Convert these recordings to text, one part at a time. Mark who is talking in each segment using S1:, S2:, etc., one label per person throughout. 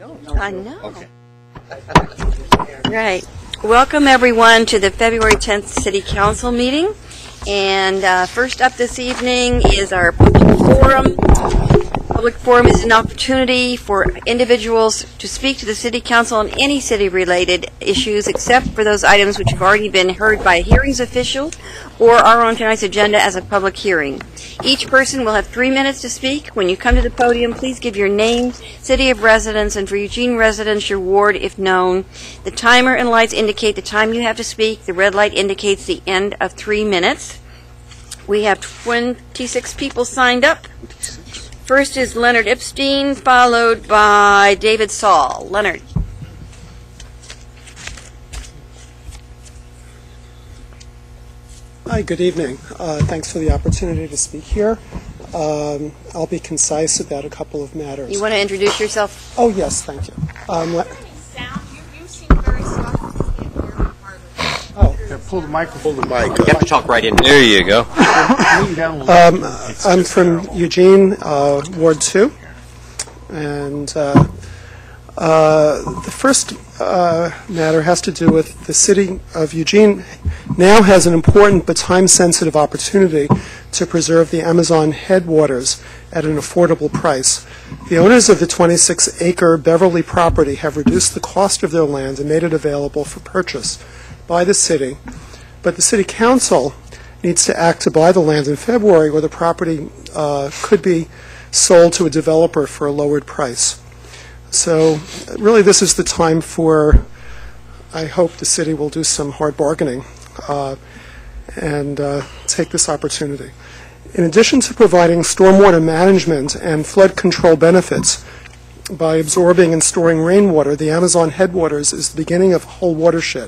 S1: I know. Okay. Right. Welcome, everyone, to the February 10th City Council meeting. And first up this evening is our public forum. Public forum is an opportunity for individuals to speak to the City Council on any city-related issues, except for those items which have already been heard by a hearings official or are on tonight's agenda as a public hearing. Each person will have 3 minutes to speak. When you come to the podium, please give your name, city of residence, and for Eugene residents, your ward if known. The timer and lights indicate the time you have to speak. The red light indicates the end of 3 minutes. We have 26 people signed up. First is Leonard Epstein, followed by David Saul. Leonard.
S2: Hi, good evening. Thanks for the opportunity to speak here. I'll be concise about a couple of matters.
S1: You want to introduce yourself?
S2: Oh, yes, thank you.
S3: You seem very soft.
S2: Oh,
S4: yeah, pull the microphone.
S5: You have to talk right in.
S6: There you go.
S2: I'm from Eugene, Ward 2, and the first matter has to do with the city of Eugene now has an important but time-sensitive opportunity to preserve the Amazon headwaters at an affordable price. The owners of the 26-acre Beverly property have reduced the cost of their land and made it available for purchase by the city, but the City Council needs to act to buy the land in February, or the property could be sold to a developer for a lowered price. So really this is the time for, I hope the city will do some hard bargaining and take this opportunity. In addition to providing stormwater management and flood control benefits by absorbing and storing rainwater, the Amazon headwaters is the beginning of a whole watershed.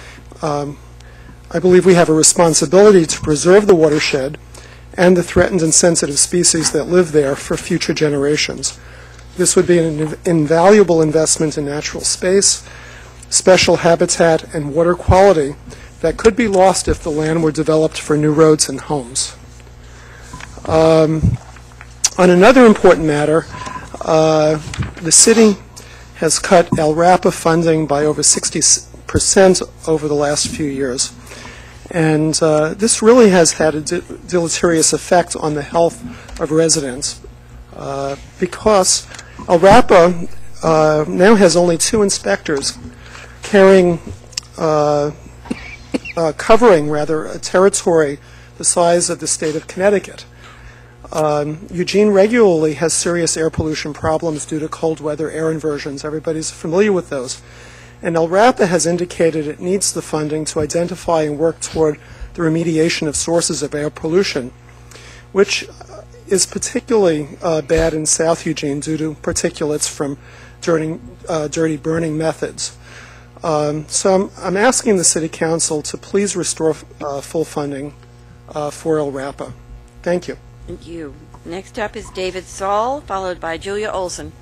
S2: I believe we have a responsibility to preserve the watershed and the threatened and sensitive species that live there for future generations. This would be an invaluable investment in natural space, special habitat, and water quality that could be lost if the land were developed for new roads and homes. On another important matter, the city has cut LRAPA funding by over 60% over the last few years. And this really has had a deleterious effect on the health of residents because LRAPA now has only 2 inspectors covering a territory the size of the state of Connecticut. Eugene regularly has serious air pollution problems due to cold weather air inversions. Everybody's familiar with those. And LRAPA has indicated it needs the funding to identify and work toward the remediation of sources of air pollution, which is particularly bad in South Eugene due to particulates from dirty burning methods. So I'm asking the City Council to please restore full funding for LRAPA. Thank you.
S1: Thank you. Next up is David Saul, followed by Julia Olson.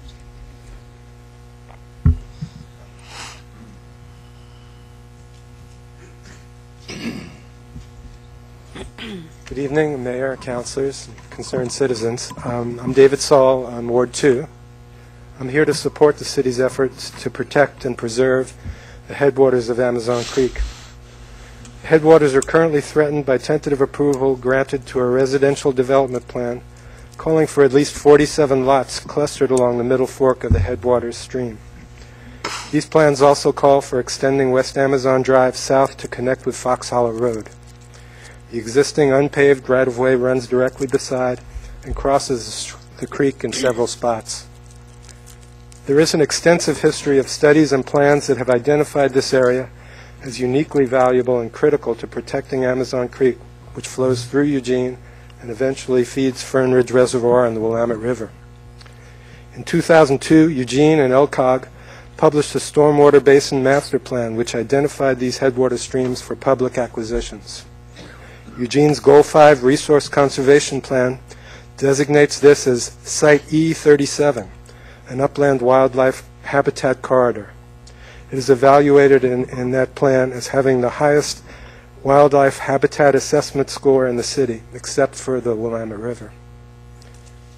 S7: Good evening, Mayor, Councilors, concerned citizens. I'm David Saul on Ward 2. I'm here to support the city's efforts to protect and preserve the headwaters of Amazon Creek. Headwaters are currently threatened by tentative approval granted to a residential development plan calling for at least 47 lots clustered along the middle fork of the headwaters stream. These plans also call for extending West Amazon Drive south to connect with Fox Hollow Road. The existing unpaved right-of-way runs directly beside and crosses the creek in several spots. There is an extensive history of studies and plans that have identified this area as uniquely valuable and critical to protecting Amazon Creek, which flows through Eugene and eventually feeds Fern Ridge Reservoir and the Willamette River. In 2002, Eugene and LCOG published a Stormwater Basin Master Plan which identified these headwater streams for public acquisitions. Eugene's Goal 5 Resource Conservation Plan designates this as Site E37, an upland wildlife habitat corridor. It is evaluated in that plan as having the highest wildlife habitat assessment score in the city, except for the Willamette River.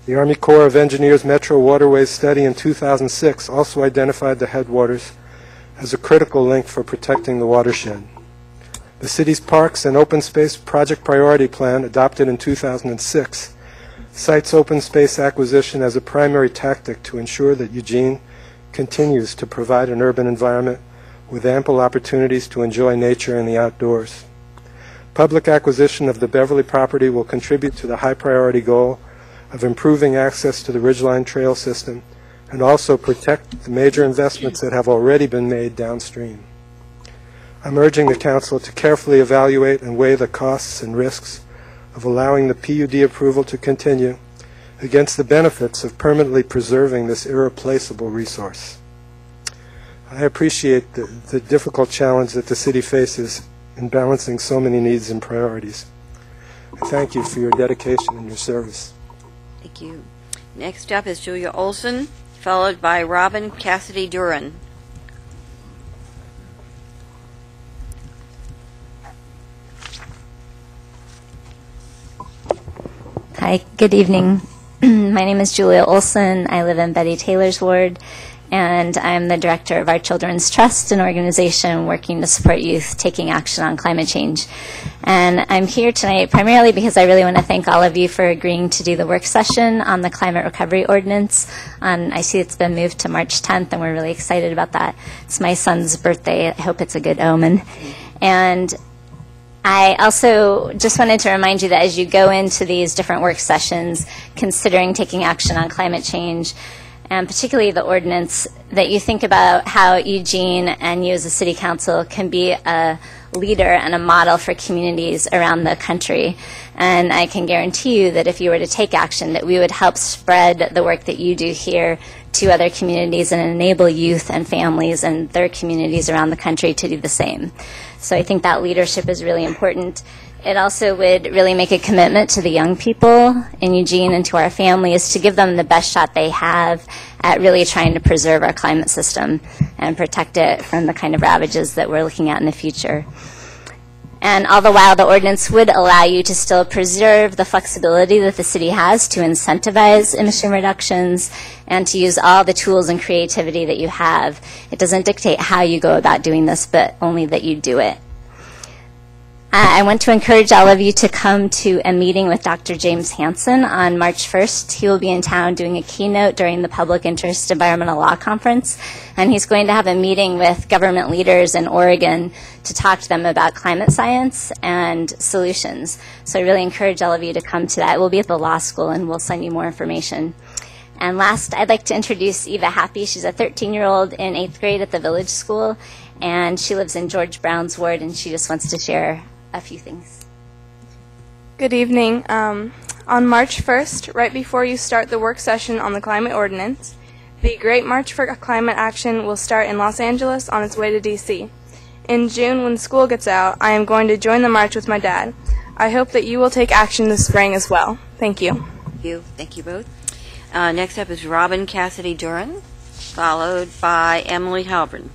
S7: The Army Corps of Engineers Metro Waterways study in 2006 also identified the headwaters as a critical link for protecting the watershed. The city's Parks and Open Space Project Priority Plan, adopted in 2006, cites open space acquisition as a primary tactic to ensure that Eugene continues to provide an urban environment with ample opportunities to enjoy nature and the outdoors. Public acquisition of the Beverly property will contribute to the high-priority goal of improving access to the Ridgeline Trail system and also protect the major investments that have already been made downstream. I'm urging the Council to carefully evaluate and weigh the costs and risks of allowing the PUD approval to continue against the benefits of permanently preserving this irreplaceable resource. I appreciate the difficult challenge that the city faces in balancing so many needs and priorities. I thank you for your dedication and your service.
S1: Thank you. Next up is Julia Olson, followed by Robin Cassidy Duran.
S4: Hi, good evening. My name is Julia Olson. I live in Betty Taylor's ward, and I'm the director of our Children's Trust, an organization working to support youth taking action on climate change. And I'm here tonight primarily because I really want to thank all of you for agreeing to do the work session on the Climate Recovery Ordinance. I see it's been moved to March 10th, and we're really excited about that. It's my son's birthday. I hope it's a good omen. And I also just wanted to remind you that as you go into these different work sessions, considering taking action on climate change, and particularly the ordinance, that you think about how Eugene and you as a city council can be a leader and a model for communities around the country. And I can guarantee you that if you were to take action, that we would help spread the work that you do here to other communities and enable youth and families and their communities around the country to do the same. So I think that leadership is really important. It also would really make a commitment to the young people in Eugene and to our families to give them the best shot they have at really trying to preserve our climate system and protect it from the kind of ravages that we're looking at in the future. And all the while, the ordinance would allow you to still preserve the flexibility that the city has to incentivize emission reductions and to use all the tools and creativity that you have. It doesn't dictate how you go about doing this, but only that you do it. I want to encourage all of you to come to a meeting with Dr. James Hansen on March 1st. He will be in town doing a keynote during the Public Interest Environmental Law Conference, and he's going to have a meeting with government leaders in Oregon to talk to them about climate science and solutions. So I really encourage all of you to come to that. We'll be at the law school, and we'll send you more information. And last, I'd like to introduce Eva Happy. She's a 13-year-old in 8th grade at the Village School, and she lives in George Brown's ward, and she just wants to share a few things.
S3: Good evening. On March 1st, right before you start the work session on the climate ordinance, the Great March for Climate Action will start in Los Angeles on its way to D.C. In June, when school gets out, I am going to join the march with my dad. I hope that you will take action this spring as well. Thank you.
S1: Thank you. Thank you both. Next up is Robin Cassidy Duran, followed by Emily Halbern.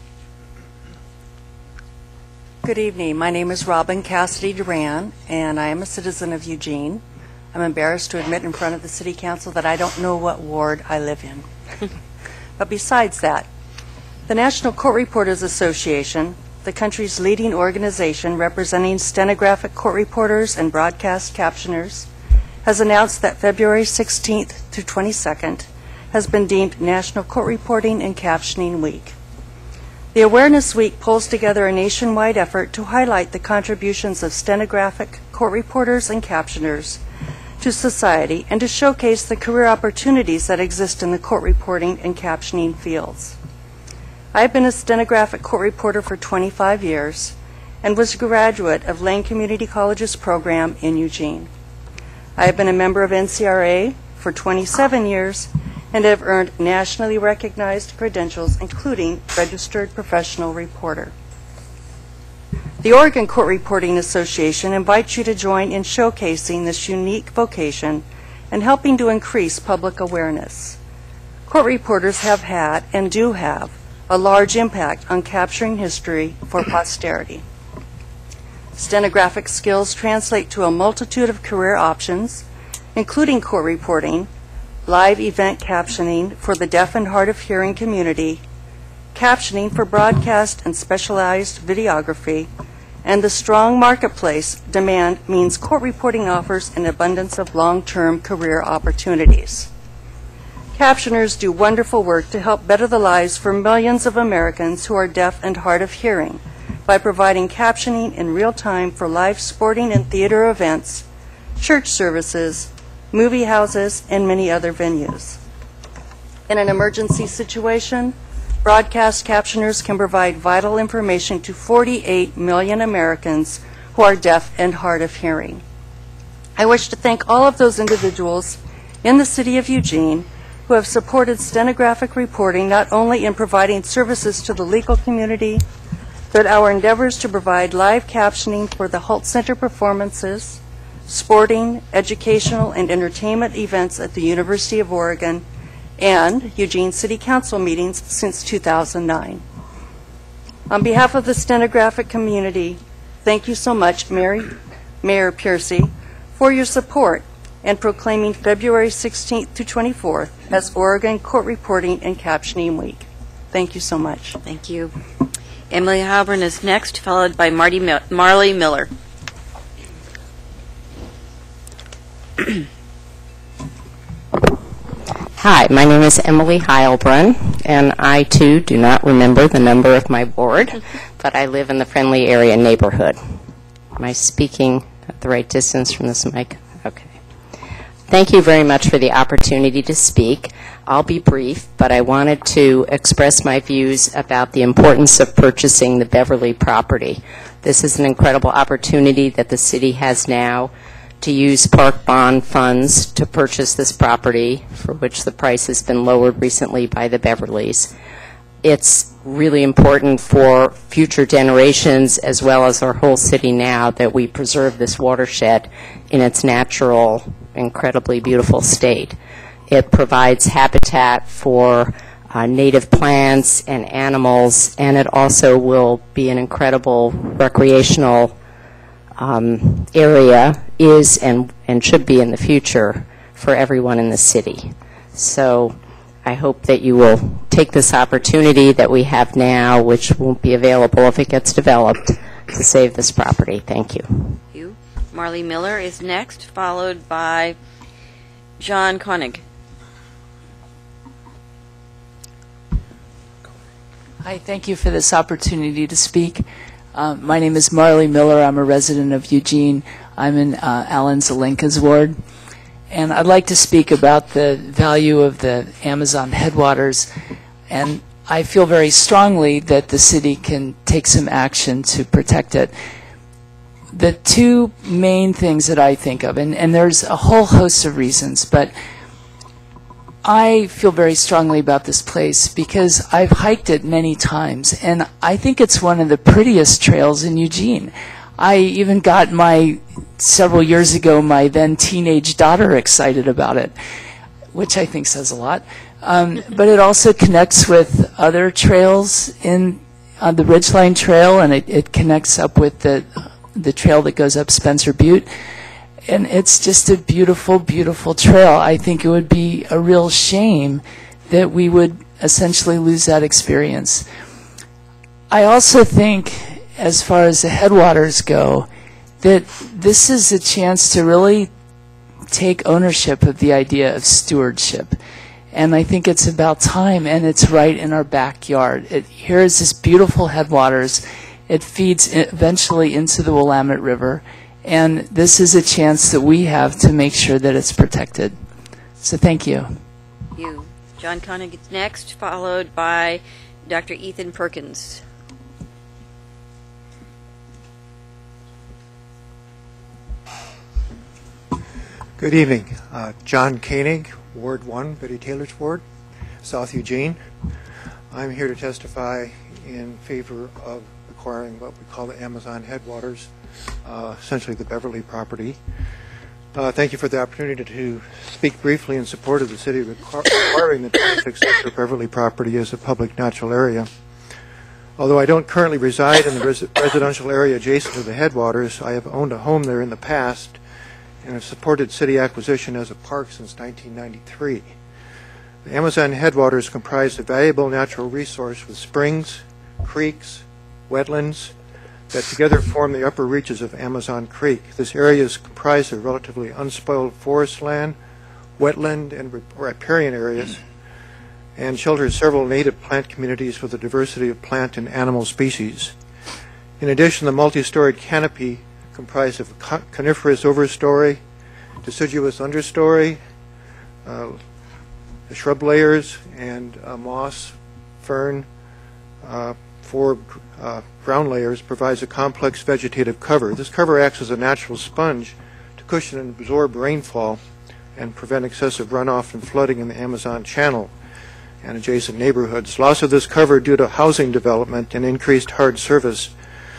S5: Good evening. My name is Robin Cassidy Duran, and I am a citizen of Eugene. I'm embarrassed to admit in front of the City Council that I don't know what ward I live in. But besides that, the National Court Reporters Association, the country's leading organization representing stenographic court reporters and broadcast captioners, has announced that February 16th through 22nd has been deemed National Court Reporting and Captioning Week. The Awareness Week pulls together a nationwide effort to highlight the contributions of stenographic court reporters and captioners to society and to showcase the career opportunities that exist in the court reporting and captioning fields. I have been a stenographic court reporter for 25 years and was a graduate of Lane Community College's program in Eugene. I have been a member of NCRA for 27 years and have earned nationally recognized credentials, including Registered Professional Reporter. The Oregon Court Reporting Association invites you to join in showcasing this unique vocation and helping to increase public awareness. Court reporters have had and do have a large impact on capturing history for posterity. Stenographic skills translate to a multitude of career options, including court reporting, live event captioning for the deaf and hard of hearing community, captioning for broadcast and specialized videography, and the strong marketplace demand means court reporting offers an abundance of long-term career opportunities. Captioners do wonderful work to help better the lives for millions of Americans who are deaf and hard of hearing by providing captioning in real time for live sporting and theater events, church services, movie houses, and many other venues. In an emergency situation, broadcast captioners can provide vital information to 48 million Americans who are deaf and hard of hearing. I wish to thank all of those individuals in the City of Eugene who have supported stenographic reporting not only in providing services to the legal community, but our endeavors to provide live captioning for the Holt Center performances, sporting, educational, and entertainment events at the University of Oregon, and Eugene City Council meetings since 2009. On behalf of the stenographic community, thank you so much, Mayor Piercy, for your support and proclaiming February 16th to 24th as Oregon Court Reporting and Captioning Week. Thank you so much.
S1: Thank you. Emily Halburn is next, followed by Marley Miller.
S6: Hi, my name is Emily Heilbrunn, and I, too, do not remember the number of my ward, but I live in the Friendly Area neighborhood. Am I speaking at the right distance from this mic? Okay. Thank you very much for the opportunity to speak. I'll be brief, but I wanted to express my views about the importance of purchasing the Beverly property. This is an incredible opportunity that the city has now to use park bond funds to purchase this property, for which the price has been lowered recently by the Beverlys. It's really important for future generations, as well as our whole city now, that we preserve this watershed in its natural, incredibly beautiful state. It provides habitat for native plants and animals, and it also will be an incredible recreational area, is and should be in the future for everyone in the city. So I hope that you will take this opportunity that we have now, which won't be available if it gets developed, to save this property. Thank you.
S1: Thank you. Marley Miller is next, followed by John Koenig.
S8: Hi, thank you for this opportunity to speak. My name is Marley Miller. I'm a resident of Eugene. I'm in Alan Zelenka's ward. And I'd like to speak about the value of the Amazon headwaters. And I feel very strongly that the city can take some action to protect it. The two main things that I think of, and there's a whole host of reasons, but I feel very strongly about this place because I've hiked it many times, and I think it's one of the prettiest trails in Eugene. I even got several years ago, my then teenage daughter excited about it, which I think says a lot. But it also connects with other trails on the Ridgeline Trail, and it connects up with the trail that goes up Spencer Butte. And it's just a beautiful, beautiful trail. I think it would be a real shame that we would essentially lose that experience. I also think, as far as the headwaters go, that this is a chance to really take ownership of the idea of stewardship. And I think it's about time, and it's right in our backyard. Here is this beautiful headwaters. It feeds eventually into the Willamette River. And this is a chance that we have to make sure that it's protected. So thank you.
S1: Thank you. John Koenig is next, followed by Dr. Ethan Perkins.
S9: Good evening. John Koenig, Ward 1, Betty Taylor's ward, South Eugene. I'm here to testify in favor of acquiring what we call the Amazon headwaters, essentially the Beverly property. Thank you for the opportunity to speak briefly in support of the city acquiring the 26 acre Beverly property as a public natural area. Although I don't currently reside in the residential area adjacent to the headwaters, I have owned a home there in the past, and have supported city acquisition as a park since 1993. The Amazon headwaters comprise a valuable natural resource with springs, creeks, wetlands that together form the upper reaches of Amazon Creek. This area is comprised of relatively unspoiled forest land, wetland, and riparian areas, and shelters several native plant communities with a diversity of plant and animal species. In addition, the multi-storied canopy comprised of coniferous overstory, deciduous understory, the shrub layers, and moss, fern, four ground layers provides a complex vegetative cover. This cover acts as a natural sponge to cushion and absorb rainfall and prevent excessive runoff and flooding in the Amazon Channel and adjacent neighborhoods. Loss of this cover due to housing development and increased hard surface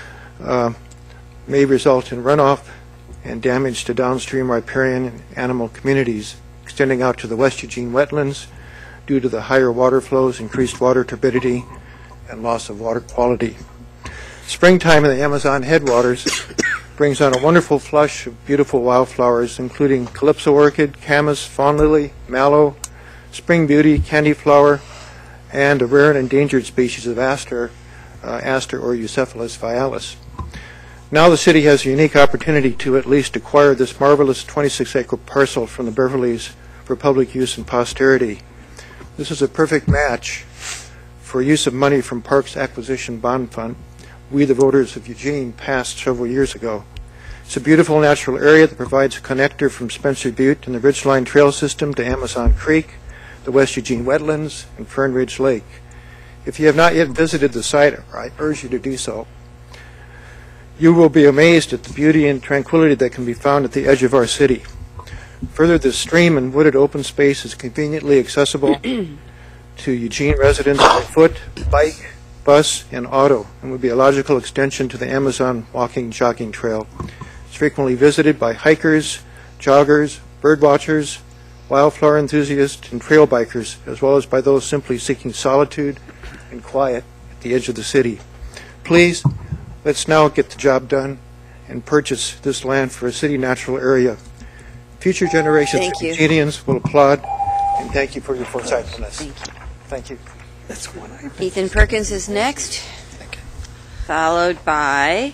S9: may result in runoff and damage to downstream riparian and animal communities, extending out to the West Eugene wetlands due to the higher water flows, increased water turbidity, and loss of water quality. Springtime in the Amazon headwaters brings on a wonderful flush of beautiful wildflowers, including calypso orchid, camas, fawn lily, mallow, spring beauty, candyflower, and a rare and endangered species of aster or Eucephalus vialis. Now the city has a unique opportunity to at least acquire this marvelous 26-acre parcel from the Beverleys for public use and posterity. This is a perfect match for use of money from Parks Acquisition Bond Fund. We, the voters of Eugene, passed several years ago. It's a beautiful natural area that provides a connector from Spencer Butte and the Ridgeline Trail System to Amazon Creek, the West Eugene Wetlands, and Fern Ridge Lake. If you have not yet visited the site, I urge you to do so. You will be amazed at the beauty and tranquility that can be found at the edge of our city. Further, this stream and wooded open space is conveniently accessible to Eugene residents by foot, bike, bus, and auto, and would be a logical extension to the Amazon walking jogging trail. It's frequently visited by hikers, joggers, bird watchers, wildflower enthusiasts, and trail bikers, as well as by those simply seeking solitude and quiet at the edge of the city. Please, let's now get the job done and purchase this land for a city natural area. Future generations of Eugenians will applaud, and thank you for your foresightfulness. Thank you.
S1: Ethan Perkins is next, followed by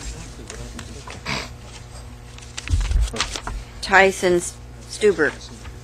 S1: Tyson Stuber.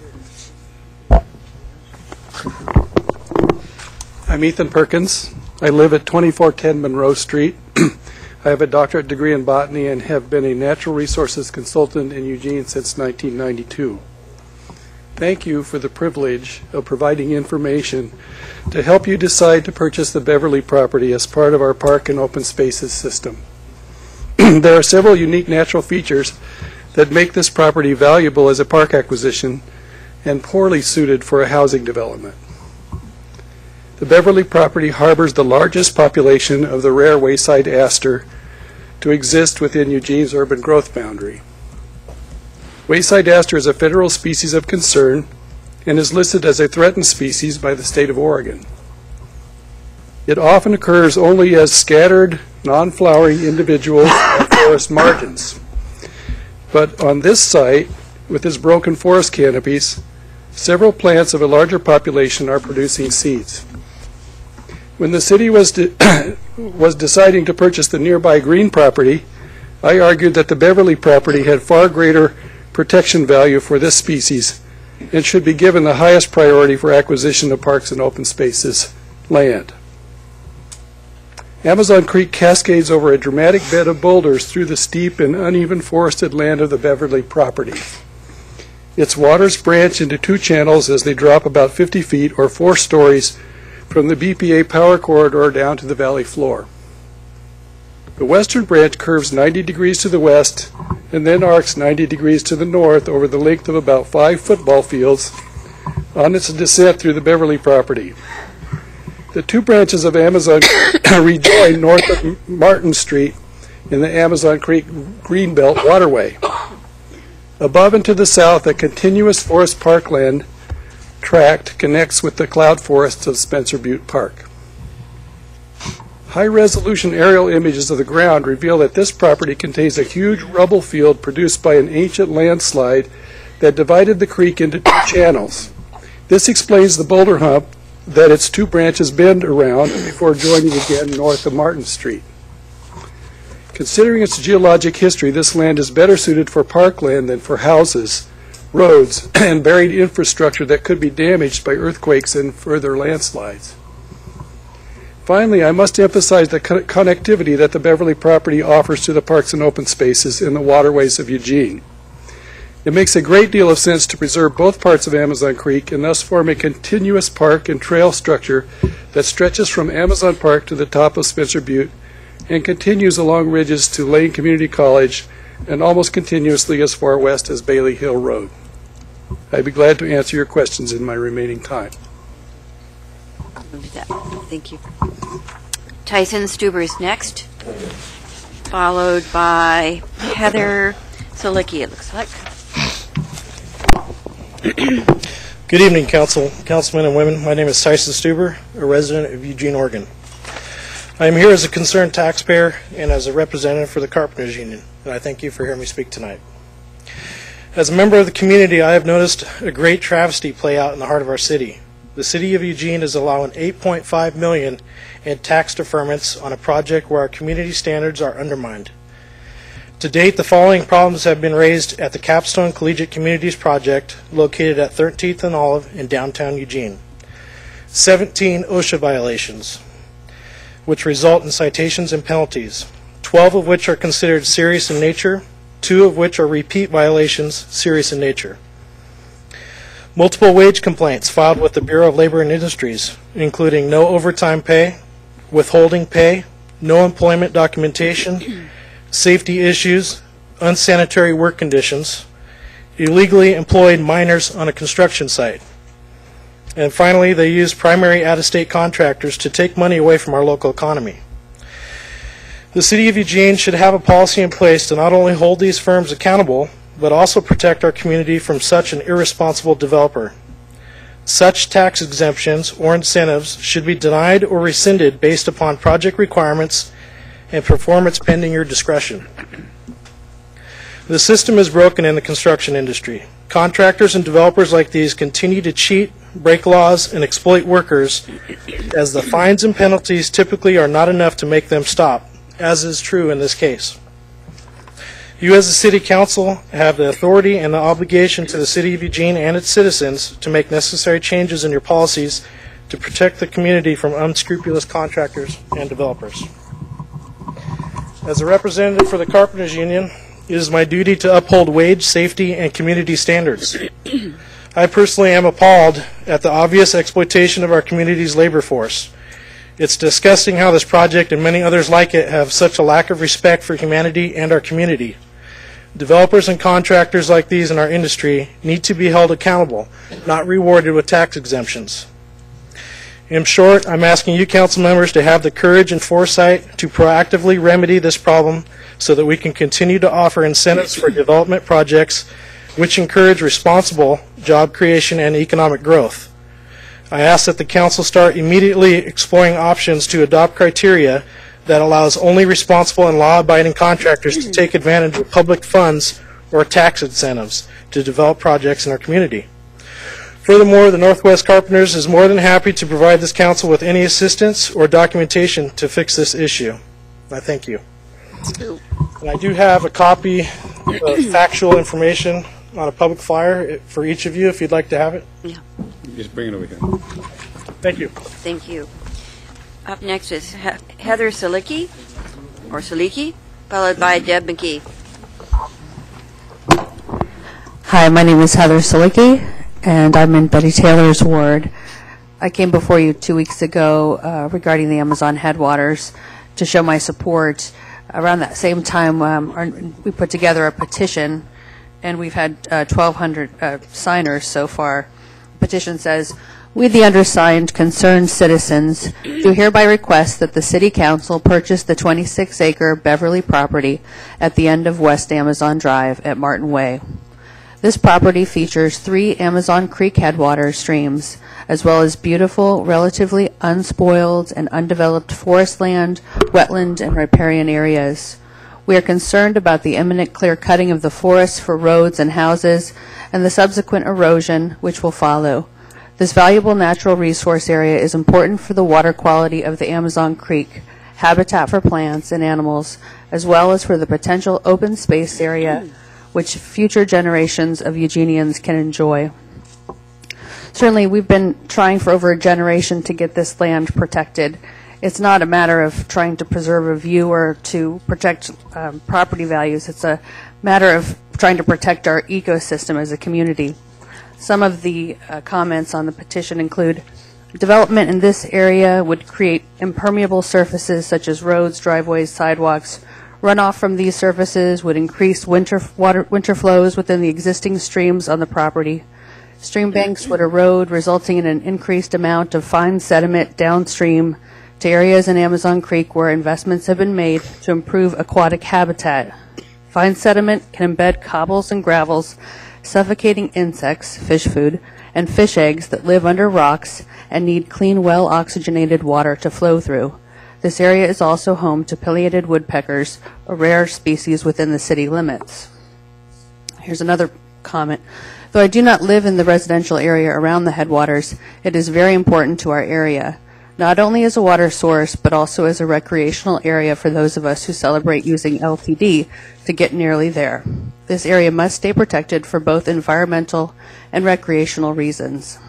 S10: I'm Ethan Perkins. I live at 2410 Monroe Street. I have a doctorate degree in botany and have been a natural resources consultant in Eugene since 1992. Thank you for the privilege of providing information to help you decide to purchase the Beverly property as part of our park and open spaces system. There are several unique natural features that make this property valuable as a park acquisition and poorly suited for a housing development. The Beverly property harbors the largest population of the rare wayside aster to exist within Eugene's urban growth boundary. Wayside aster is a federal species of concern and is listed as a threatened species by the state of Oregon. It often occurs only as scattered, non-flowering individuals on forest margins. But on this site, with its broken forest canopies, several plants of a larger population are producing seeds. When the city was deciding to purchase the nearby Green property, I argued that the Beverly property had far greater protection value for this species and should be given the highest priority for acquisition of parks and open spaces land. Amazon Creek cascades over a dramatic bed of boulders through the steep and uneven forested land of the Beverly property. Its waters branch into two channels as they drop about 50 feet or 4 stories from the BPA power corridor down to the valley floor. The western branch curves 90 degrees to the west and then arcs 90 degrees to the north over the length of about 5 football fields on its descent through the Beverly property. The two branches of Amazon rejoin north of Martin Street in the Amazon Creek Greenbelt waterway. Above and to the south, a continuous forest parkland tract connects with the cloud forests of Spencer Butte Park. High-resolution aerial images of the ground reveal that this property contains a huge rubble field produced by an ancient landslide that divided the creek into two channels. This explains the boulder hump that its two branches bend around before joining again north of Martin Street. Considering its geologic history, this land is better suited for parkland than for houses, roads, and buried infrastructure that could be damaged by earthquakes and further landslides. Finally, I must emphasize the connectivity that the Beverly property offers to the parks and open spaces in the waterways of Eugene. It makes a great deal of sense to preserve both parts of Amazon Creek and thus form a continuous park and trail structure that stretches from Amazon Park to the top of Spencer Butte and continues along ridges to Lane Community College and almost continuously as far west as Bailey Hill Road. I'd be glad to answer your questions in my remaining time.
S1: Thank you. Tyson Stuber is next, followed by Heather Solicki, it looks like.
S11: Good evening, councilmen and women. My name is Tyson Stuber, a resident of Eugene, Oregon. I am here as a concerned taxpayer and as a representative for the Carpenters Union, and I thank you for hearing me speak tonight. As a member of the community, I have noticed a great travesty play out in the heart of our city. The city of Eugene is allowing $8.5 million in tax deferments on a project where our community standards are undermined. To date, the following problems have been raised at the Capstone Collegiate Communities Project located at 13th and Olive in downtown Eugene. 17 OSHA violations, which result in citations and penalties, 12 of which are considered serious in nature, 2 of which are repeat violations, serious in nature. Multiple wage complaints filed with the Bureau of Labor and Industries, including no overtime pay, withholding pay, no employment documentation, safety issues, unsanitary work conditions, illegally employed minors on a construction site. And finally, they use primary out-of-state contractors to take money away from our local economy. The City of Eugene should have a policy in place to not only hold these firms accountable, but also protect our community from such an irresponsible developer. Such tax exemptions or incentives should be denied or rescinded based upon project requirements and performance pending your discretion. The system is broken in the construction industry. Contractors and developers like these continue to cheat, break laws, and exploit workers, as the fines and penalties typically are not enough to make them stop, as is true in this case. You as a City Council have the authority and the obligation to the City of Eugene and its citizens to make necessary changes in your policies to protect the community from unscrupulous contractors and developers. As a representative for the Carpenters Union, it is my duty to uphold wage, safety, and community standards. I personally am appalled at the obvious exploitation of our community's labor force. It's disgusting how this project and many others like it have such a lack of respect for humanity and our community. Developers and contractors like these in our industry need to be held accountable, not rewarded with tax exemptions. In short, I'm asking you council members to have the courage and foresight to proactively remedy this problem so that we can continue to offer incentives for development projects which encourage responsible job creation and economic growth. I ask that the council start immediately exploring options to adopt criteria that allows only responsible and law-abiding contractors to take advantage of public funds or tax incentives to develop projects in our community. Furthermore, the Northwest Carpenters is more than happy to provide this council with any assistance or documentation to fix this issue. I thank you. And I do have a copy of factual information on a public flyer for each of you if you'd like to have it.
S1: Yeah.
S12: Just bring it over here.
S11: Thank you.
S1: Thank you. Up next is Heather Solicki, followed by Deb McGee.
S13: Hi, my name is Heather Solicki, and I'm in Betty Taylor's ward. I came before you 2 weeks ago regarding the Amazon headwaters to show my support. Around that same time, we put together a petition, and we've had 1,200 signers so far. The petition says, "We, the undersigned concerned citizens, do hereby request that the City Council purchase the 26-acre Beverly property at the end of West Amazon Drive at Martin Way. This property features 3 Amazon Creek headwater streams, as well as beautiful, relatively unspoiled and undeveloped forest land, wetland, and riparian areas. We are concerned about the imminent clear cutting of the forests for roads and houses and the subsequent erosion which will follow. This valuable natural resource area is important for the water quality of the Amazon Creek, habitat for plants and animals, as well as for the potential open space area which future generations of Eugenians can enjoy. Certainly, we've been trying for over a generation to get this land protected. It's not a matter of trying to preserve a view or to protect property values. It's a matter of trying to protect our ecosystem as a community. Some of the comments on the petition include development in this area would create impermeable surfaces such as roads, driveways, sidewalks. Runoff from these surfaces would increase winter flows within the existing streams on the property. Stream banks would erode, resulting in an increased amount of fine sediment downstream to areas in Amazon Creek where investments have been made to improve aquatic habitat. Fine sediment can embed cobbles and gravels, suffocating insects, fish food, and fish eggs that live under rocks and need clean, well-oxygenated water to flow through. This area is also home to pileated woodpeckers, a rare species within the city limits. Here's another comment. Though I do not live in the residential area around the headwaters, it is very important to our area, not only as a water source, but also as a recreational area for those of us who celebrate using LTD to get nearly there. This area must stay protected for both environmental and recreational reasons.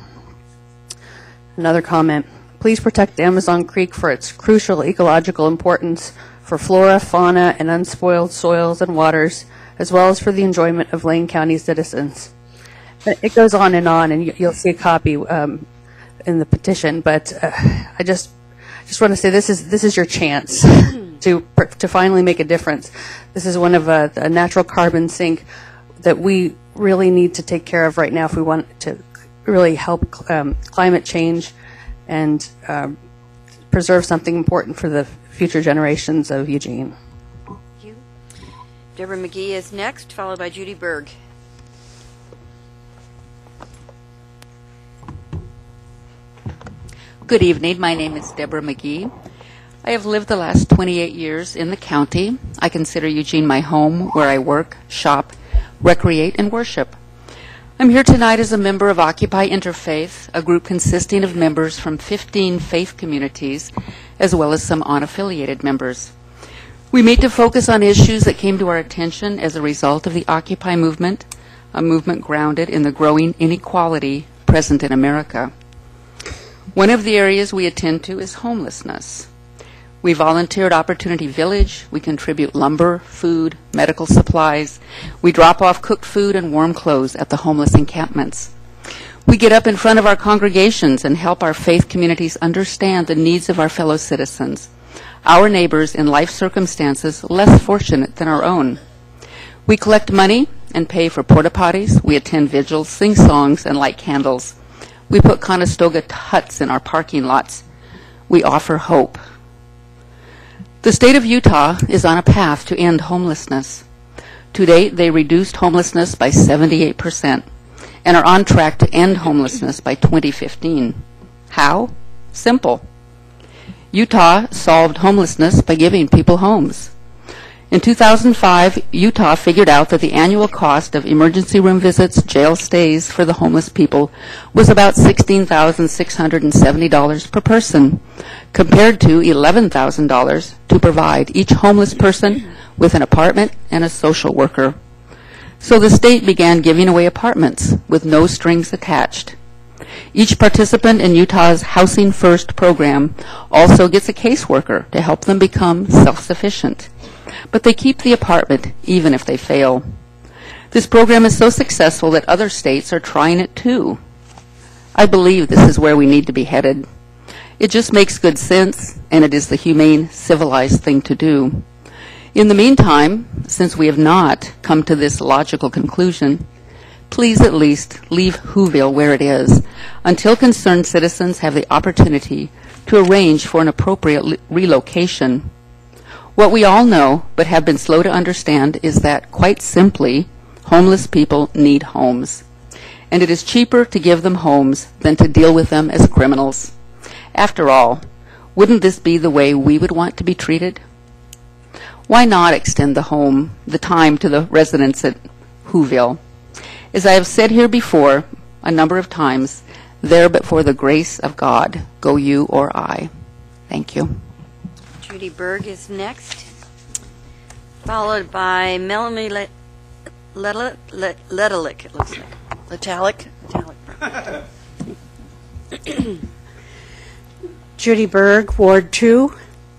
S13: Another comment. Please protect Amazon Creek for its crucial ecological importance for flora, fauna, and unspoiled soils and waters, as well as for the enjoyment of Lane County citizens. It goes on, and you'll see a copy in the petition. But I just want to say this is your chance to finally make a difference. This is one of a natural carbon sink that we really need to take care of right now if we want to really help climate change and preserve something important for the future generations of Eugene.
S1: Thank you. Deborah McGee is next, followed by Judy Berg.
S12: Good evening. My name is Deborah McGee. I have lived the last 28 years in the county. I consider Eugene my home, where I work, shop, recreate, and worship. I'm here tonight as a member of Occupy Interfaith, a group consisting of members from 15 faith communities, as well as some unaffiliated members. We meet to focus on issues that came to our attention as a result of the Occupy movement, a movement grounded in the growing inequality present in America. One of the areas we attend to is homelessness. We volunteer at Opportunity Village. We contribute lumber, food, medical supplies. We drop off cooked food and warm clothes at the homeless encampments. We get up in front of our congregations and help our faith communities understand the needs of our fellow citizens, our neighbors in life circumstances less fortunate than our own. We collect money and pay for porta potties. We attend vigils, sing songs, and light candles. We put Conestoga huts in our parking lots. We offer hope. The state of Utah is on a path to end homelessness. To date, they reduced homelessness by 78% and are on track to end homelessness by 2015. How? Simple. Utah solved homelessness by giving people homes. In 2005, Utah figured out that the annual cost of emergency room visits, jail stays for the homeless people was about $16,670 per person, compared to $11,000 to provide each homeless person with an apartment and a social worker. So the state began giving away apartments with no strings attached. Each participant in Utah's Housing First program also gets a caseworker to help them become self-sufficient. But they keep the apartment even if they fail. This program is so successful that other states are trying it too. I believe this is where we need to be headed. It just makes good sense, and it is the humane, civilized thing to do. In the meantime, since we have not come to this logical conclusion, please at least leave Whoville where it is until concerned citizens have the opportunity to arrange for an appropriate relocation. What we all know, but have been slow to understand, is that, quite simply, homeless people need homes. and it is cheaper to give them homes than to deal with them as criminals. After all, wouldn't this be the way we would want to be treated? Why not extend the time to the residents at Whoville? As I have said here before a number of times, there but for the grace of God go you or I. Thank you.
S1: Judy Berg is next, followed by Melanie Letalik, it looks like. Letalik?
S14: Judy Berg, Ward 2,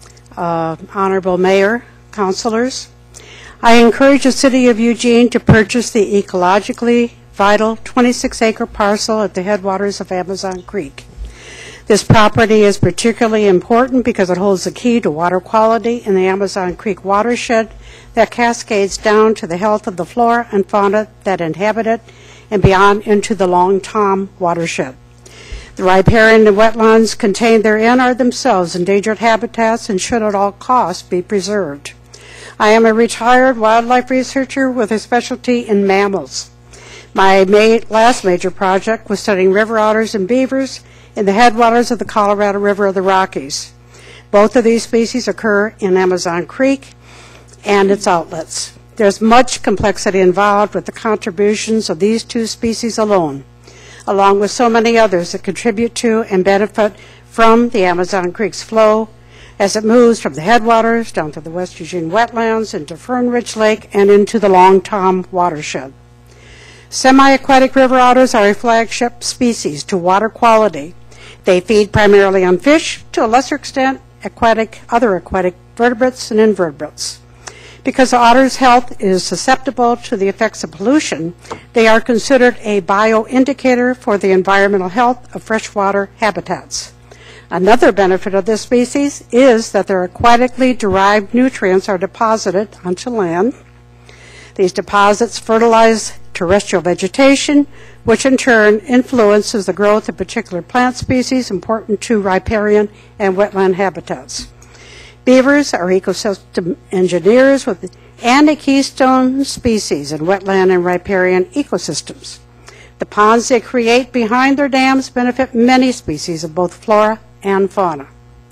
S14: Honorable Mayor, Councilors. I encourage the City of Eugene to purchase the ecologically vital 26-acre parcel at the headwaters of Amazon Creek. This property is particularly important because it holds the key to water quality in the Amazon Creek watershed that cascades down to the health of the flora and fauna that inhabit it and beyond into the Long Tom watershed. The riparian and wetlands contained therein are themselves endangered habitats and should at all costs be preserved. I am a retired wildlife researcher with a specialty in mammals. My last major project was studying river otters and beavers in the headwaters of the Colorado River of the Rockies. Both of these species occur in Amazon Creek and its outlets. There's much complexity involved with the contributions of these two species alone, along with so many others that contribute to and benefit from the Amazon Creek's flow as it moves from the headwaters down to the West Eugene wetlands, into Fern Ridge Lake, and into the Long Tom watershed. Semi-aquatic river otters are a flagship species to water quality. They feed primarily on fish, to a lesser extent, other aquatic vertebrates and invertebrates. Because the otter's health is susceptible to the effects of pollution, they are considered a bioindicator for the environmental health of freshwater habitats. Another benefit of this species is that their aquatically derived nutrients are deposited onto land. These deposits fertilize terrestrial vegetation, which in turn influences the growth of particular plant species important to riparian and wetland habitats. Beavers are ecosystem engineers and a keystone species in wetland and riparian ecosystems. The ponds they create behind their dams benefit many species of both flora and fauna.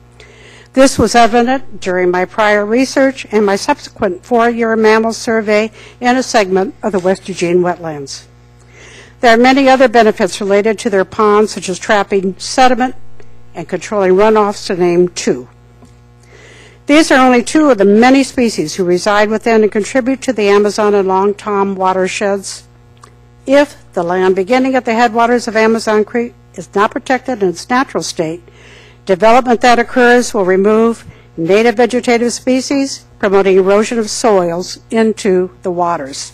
S14: This was evident during my prior research and my subsequent 4-year mammal survey in a segment of the West Eugene wetlands. There are many other benefits related to their ponds, such as trapping sediment and controlling runoffs, to name 2. These are only 2 of the many species who reside within and contribute to the Amazon and Long Tom watersheds. If the land beginning at the headwaters of Amazon Creek is not protected in its natural state, development that occurs will remove native vegetative species, promoting erosion of soils into the waters.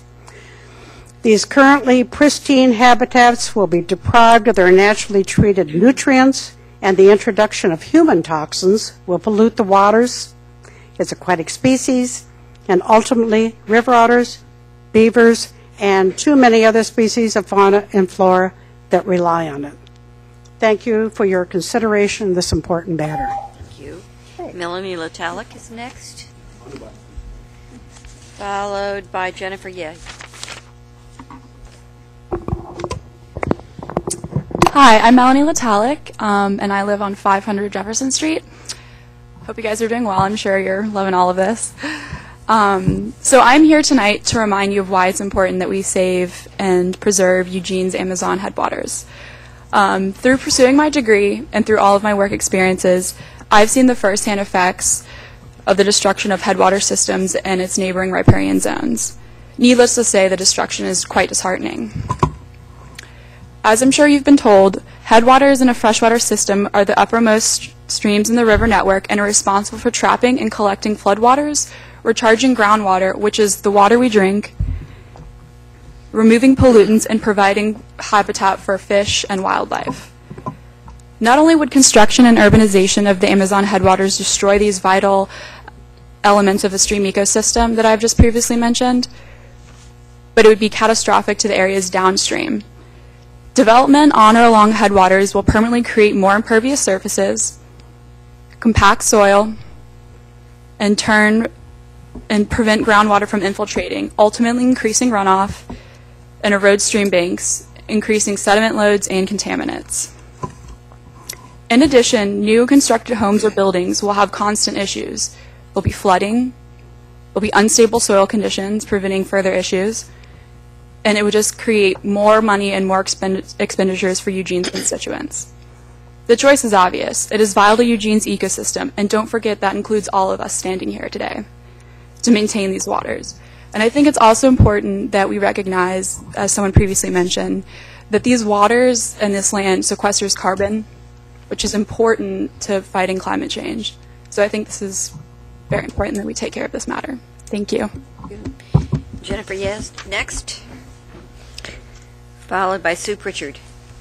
S14: These currently pristine habitats will be deprived of their naturally treated nutrients, and the introduction of human toxins will pollute the waters, its aquatic species, and ultimately river otters, beavers, and too many other species of fauna and flora that rely on it. Thank you for your consideration of this important matter.
S1: Thank you. Melanie Letalik is next, followed by Jennifer Yeh.
S15: Hi, I'm Melanie Letalik, and I live on 500 Jefferson Street. Hope you guys are doing well. I'm sure you're loving all of this. So I'm here tonight to remind you of why it's important that we save and preserve Eugene's Amazon headwaters. Through pursuing my degree and through all of my work experiences, I've seen the firsthand effects of the destruction of headwater systems and its neighboring riparian zones. Needless to say, the destruction is quite disheartening. As I'm sure you've been told, headwaters in a freshwater system are the uppermost streams in the river network and are responsible for trapping and collecting floodwaters, recharging groundwater, which is the water we drink, removing pollutants, and providing habitat for fish and wildlife. Not only would construction and urbanization of the Amazon headwaters destroy these vital elements of the stream ecosystem that I've just previously mentioned, but it would be catastrophic to the areas downstream. Development on or along headwaters will permanently create more impervious surfaces, compact soil, and prevent groundwater from infiltrating, ultimately increasing runoff and erode stream banks increasing sediment loads and contaminants. In addition, new constructed homes or buildings will have constant issues. There'll be flooding, there'll be unstable soil conditions preventing further issues, and it would just create more money and more expenditures for Eugene's constituents. The choice is obvious. It is vital to Eugene's ecosystem, and don't forget that includes all of us standing here today, to maintain these waters. And I think it's also important that we recognize, as someone previously mentioned, that these waters and this land sequesters carbon, which is important to fighting climate change. So I think this is very important that we take care of this matter. Thank you.
S1: Jennifer, yes. Next. Followed by Sue Pritchard.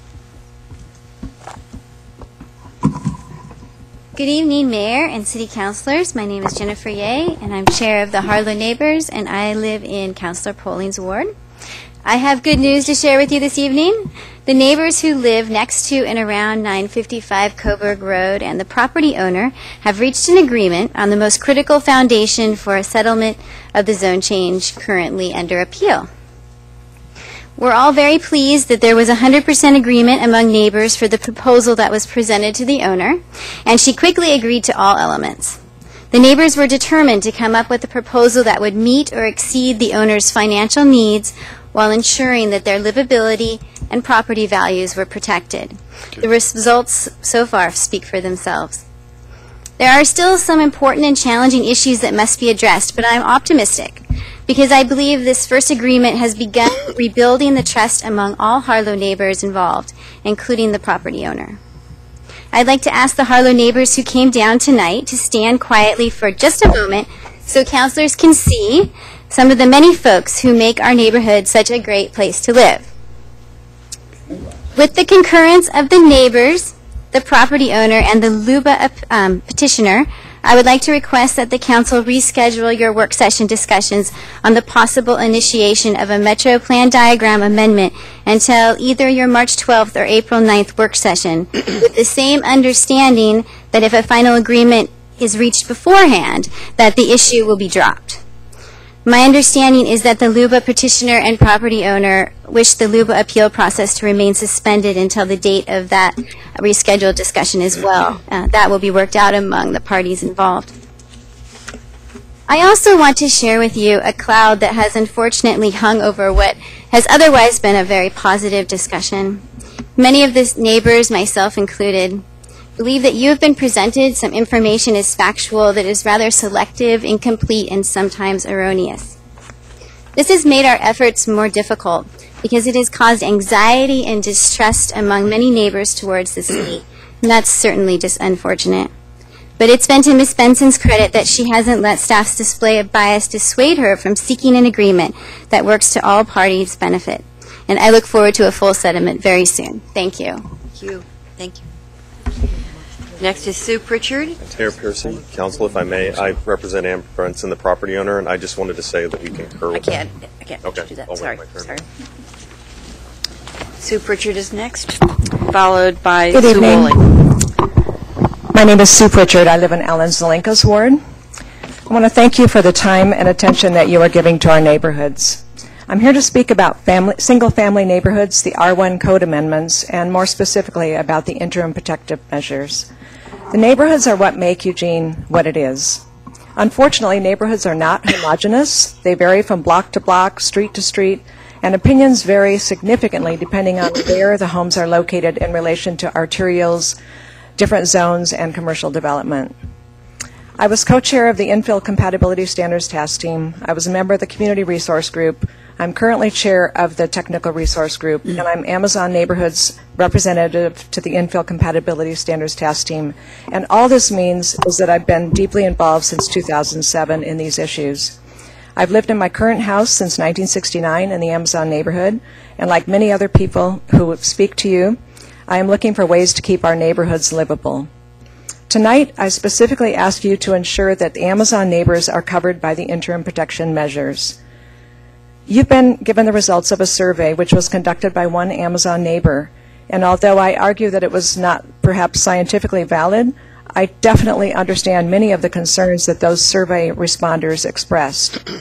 S16: Good evening, Mayor and City Councilors. My name is Jennifer Ye, and I'm Chair of the Harlow Neighbors, and I live in Councilor Polling's ward. I have good news to share with you this evening. The neighbors who live next to and around 955 Coburg Road and the property owner have reached an agreement on the most critical foundation for a settlement of the zone change currently under appeal. We're all very pleased that there was 100% agreement among neighbors for the proposal that was presented to the owner, and she quickly agreed to all elements. The neighbors were determined to come up with a proposal that would meet or exceed the owner's financial needs while ensuring that their livability and property values were protected. The results so far speak for themselves. There are still some important and challenging issues that must be addressed, but I'm optimistic because I believe this first agreement has begun rebuilding the trust among all Harlow neighbors involved, including the property owner. I'd like to ask the Harlow neighbors who came down tonight to stand quietly for just a moment so councilors can see some of the many folks who make our neighborhood such a great place to live. With the concurrence of the neighbors, the property owner, and the LUBA petitioner, I would like to request that the council reschedule your work session discussions on the possible initiation of a Metro Plan Diagram amendment until either your March 12th or April 9th work session, with the same understanding that if a final agreement is reached beforehand, that the issue will be dropped. My understanding is that the LUBA petitioner and property owner wish the LUBA appeal process to remain suspended until the date of that rescheduled discussion as well. That will be worked out among the parties involved. I also want to share with you a cloud that has unfortunately hung over what has otherwise been a very positive discussion. Many of the neighbors, myself included, believe that you have been presented some information as factual that is rather selective, incomplete, and sometimes erroneous. This has made our efforts more difficult because it has caused anxiety and distrust among many neighbors towards the city, and that's certainly just unfortunate. But it's been to Ms. Benson's credit that she hasn't let staff's display of bias dissuade her from seeking an agreement that works to all parties' benefit. And I look forward to a full settlement very soon. Thank you.
S1: Thank you. Thank you. Next is Sue Pritchard.
S17: Mayor Pearson, Council, if I may, I represent Amber Brunson, the property owner, and I just wanted to say that we concur with
S1: I can't
S17: Okay.
S1: do that.
S17: I'll wait
S1: Sorry.
S17: my turn.
S1: Sorry. Sue Pritchard is next, followed by
S18: Good
S1: Sue
S18: evening.
S1: Wolling.
S18: My name is Sue Pritchard. I live in Alan Zelenka's ward. I want to thank you for the time and attention that you are giving to our neighborhoods. I'm here to speak about single-family neighborhoods, the R1 code amendments, and more specifically about the interim protective measures. The neighborhoods are what make Eugene what it is. Unfortunately, neighborhoods are not homogeneous. They vary from block to block, street to street, and opinions vary significantly depending on where the homes are located in relation to arterials, different zones, and commercial development. I was co-chair of the Infill Compatibility Standards Task Team. I was a member of the Community Resource Group. I'm currently chair of the Technical Resource Group, and I'm Amazon Neighborhood's representative to the Infill Compatibility Standards Task Team. And all this means is that I've been deeply involved since 2007 in these issues. I've lived in my current house since 1969 in the Amazon neighborhood, and like many other people who speak to you, I am looking for ways to keep our neighborhoods livable. Tonight, I specifically ask you to ensure that the Amazon neighbors are covered by the interim protection measures. You've been given the results of a survey which was conducted by one Amazon neighbor, and although I argue that it was not perhaps scientifically valid, I definitely understand many of the concerns that those survey responders expressed.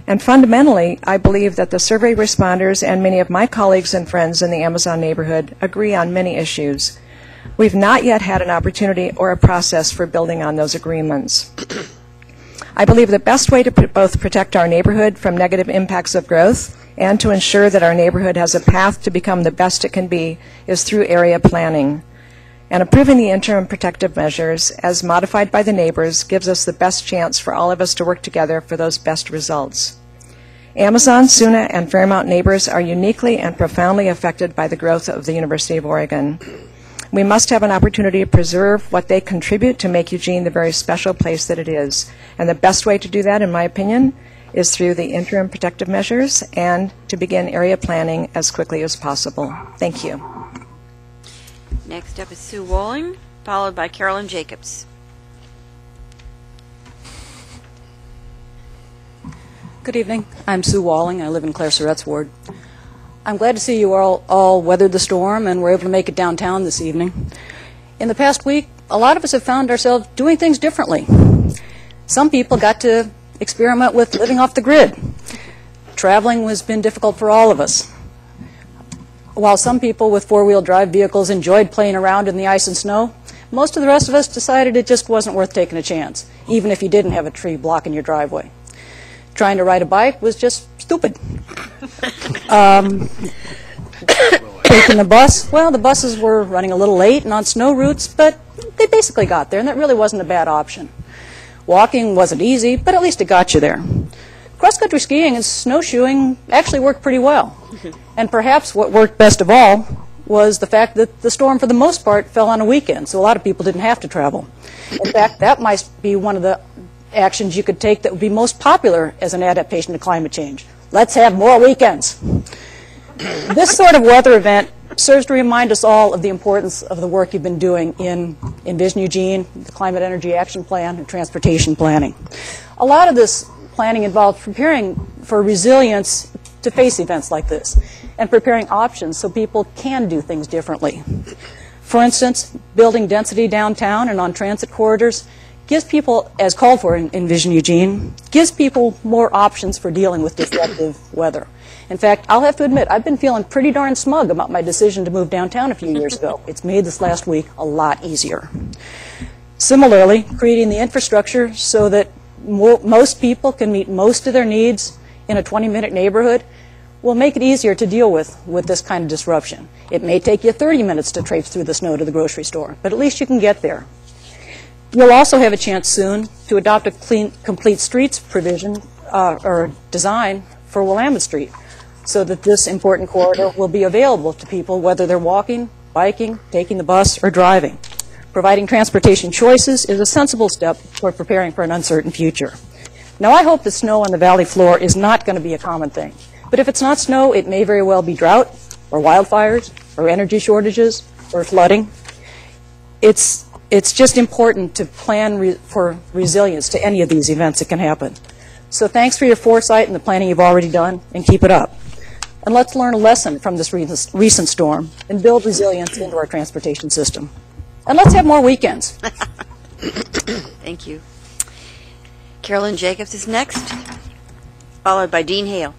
S18: And fundamentally, I believe that the survey responders and many of my colleagues and friends in the Amazon neighborhood agree on many issues. We've not yet had an opportunity or a process for building on those agreements. I believe the best way to both protect our neighborhood from negative impacts of growth and to ensure that our neighborhood has a path to become the best it can be is through area planning. And approving the interim protective measures as modified by the neighbors gives us the best chance for all of us to work together for those best results. Amazon, SUNA, and Fairmount neighbors are uniquely and profoundly affected by the growth of the University of Oregon. We must have an opportunity to preserve what they contribute to make Eugene the very special place that it is. And the best way to do that, in my opinion, is through the interim protective measures and to begin area planning as quickly as possible. Thank you.
S1: Next up is Sue Walling, followed by Carolyn Jacobs.
S19: Good evening. I'm Sue Walling. I live in Claire Surratt's ward. I'm glad to see you all weathered the storm and were able to make it downtown this evening. In the past week, a lot of us have found ourselves doing things differently. Some people got to experiment with living off the grid. Traveling has been difficult for all of us. While some people with four-wheel drive vehicles enjoyed playing around in the ice and snow, most of the rest of us decided it just wasn't worth taking a chance, even if you didn't have a tree blocking your driveway. Trying to ride a bike was just stupid. Taking the bus, well, the buses were running a little late and on snow routes, but they basically got there, and that really wasn't a bad option. Walking wasn't easy, but at least it got you there. Cross-country skiing and snowshoeing actually worked pretty well. And perhaps what worked best of all was the fact that the storm, for the most part, fell on a weekend, so a lot of people didn't have to travel. In fact, that might be one of the actions you could take that would be most popular as an adaptation to climate change. Let's have more weekends. This sort of weather event serves to remind us all of the importance of the work you've been doing in Envision Eugene, the Climate Energy Action Plan, and transportation planning. A lot of this planning involves preparing for resilience to face events like this and preparing options so people can do things differently. For instance, building density downtown and on transit corridors gives people, as called for in Envision Eugene, gives people more options for dealing with disruptive weather. In fact, I'll have to admit, I've been feeling pretty darn smug about my decision to move downtown a few years ago. It's made this last week a lot easier. Similarly, creating the infrastructure so that most people can meet most of their needs in a 20-minute neighborhood will make it easier to deal with this kind of disruption. It may take you 30 minutes to traipse through the snow to the grocery store, but at least you can get there. You'll also have a chance soon to adopt a complete streets provision or design for Willamette Street so that this important corridor will be available to people whether they're walking, biking, taking the bus, or driving. Providing transportation choices is a sensible step toward preparing for an uncertain future. Now, I hope the snow on the valley floor is not going to be a common thing. But if it's not snow, it may very well be drought, or wildfires, or energy shortages, or flooding. It's just important to plan for resilience to any of these events that can happen. So thanks for your foresight and the planning you've already done, and keep it up. And let's learn a lesson from this recent storm and build resilience into our transportation system. And let's have more weekends.
S1: Thank you. Carolyn Jacobs is next, followed by Dean Hale.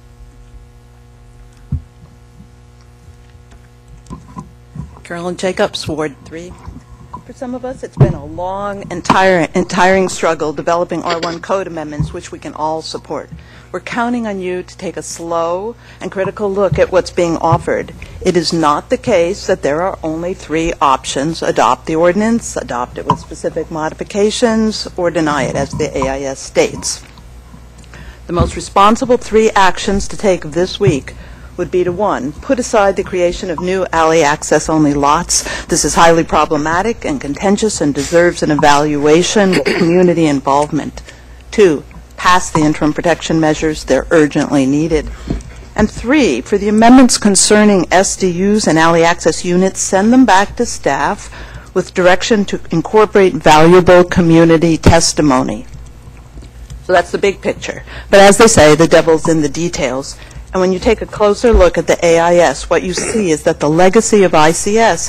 S20: Carolyn Jacobs, Ward 3. For some of us, it's been a long and tiring struggle developing R1 code amendments, which we can all support. We're counting on you to take a slow and critical look at what's being offered. It is not the case that there are only three options: adopt the ordinance, adopt it with specific modifications, or deny it, as the AIS states. The most responsible three actions to take this week would be to, one, put aside the creation of new alley access-only lots. This is highly problematic and contentious and deserves an evaluation with community involvement. Two, pass the interim protection measures. They're urgently needed. And three, for the amendments concerning SDUs and alley access units, send them back to staff with direction to incorporate valuable community testimony. So that's the big picture. But as they say, the devil's in the details. And when you take a closer look at the AIS, what you see is that the legacy of ICS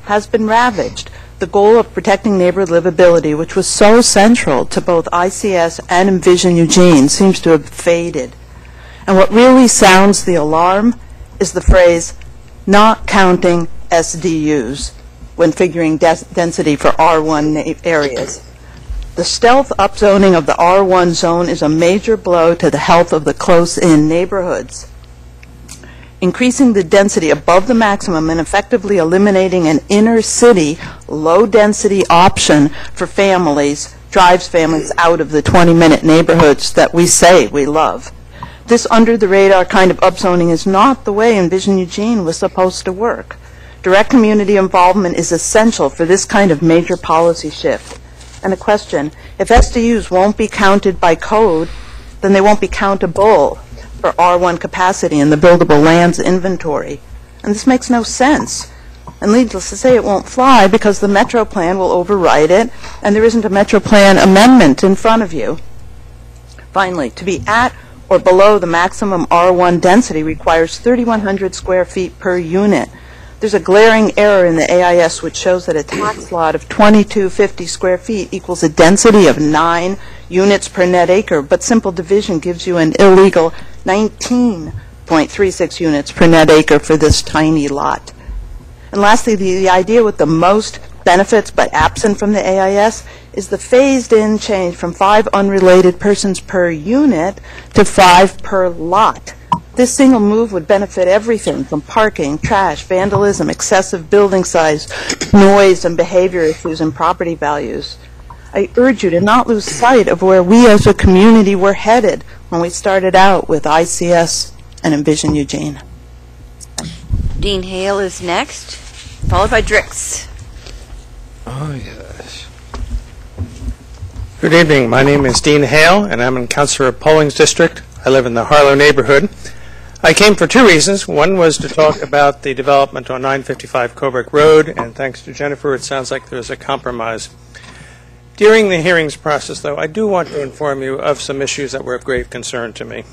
S20: has been ravaged. The goal of protecting neighborhood livability, which was so central to both ICS and Envision Eugene, seems to have faded. And what really sounds the alarm is the phrase, not counting SDUs when figuring density for R1 areas. The stealth upzoning of the R1 zone is a major blow to the health of the close-in neighborhoods. Increasing the density above the maximum and effectively eliminating an inner-city, low-density option for families drives families out of the 20-minute neighborhoods that we say we love. This under-the-radar kind of upzoning is not the way Envision Eugene was supposed to work. Direct community involvement is essential for this kind of major policy shift. And a question, if SDUs won't be counted by code, then they won't be countable for R1 capacity in the buildable lands inventory. And this makes no sense. And needless to say, it won't fly because the Metro Plan will override it, and there isn't a Metro Plan amendment in front of you. Finally, to be at or below the maximum R1 density requires 3,100 square feet per unit. There's a glaring error in the AIS which shows that a tax lot of 2,250 square feet equals a density of 9 units per net acre, but simple division gives you an illegal 19.36 units per net acre for this tiny lot. And lastly, the idea with the most benefits but absent from the AIS is the phased-in change from 5 unrelated persons per unit to 5 per lot. This single move would benefit everything from parking, trash, vandalism, excessive building size, noise, and behavior issues and property values. I urge you to not lose sight of where we as a community were headed when we started out with ICS and Envision Eugene.
S1: Dean Hale is next, followed by Drix.
S21: Oh, yes. Good evening. My name is Dean Hale, and I'm in Councilor Polling's district. I live in the Harlow neighborhood. I came for 2 reasons. One was to talk about the development on 955 Coburg Road, and thanks to Jennifer, it sounds like there's a compromise. During the hearings process, though, I do want to inform you of some issues that were of grave concern to me.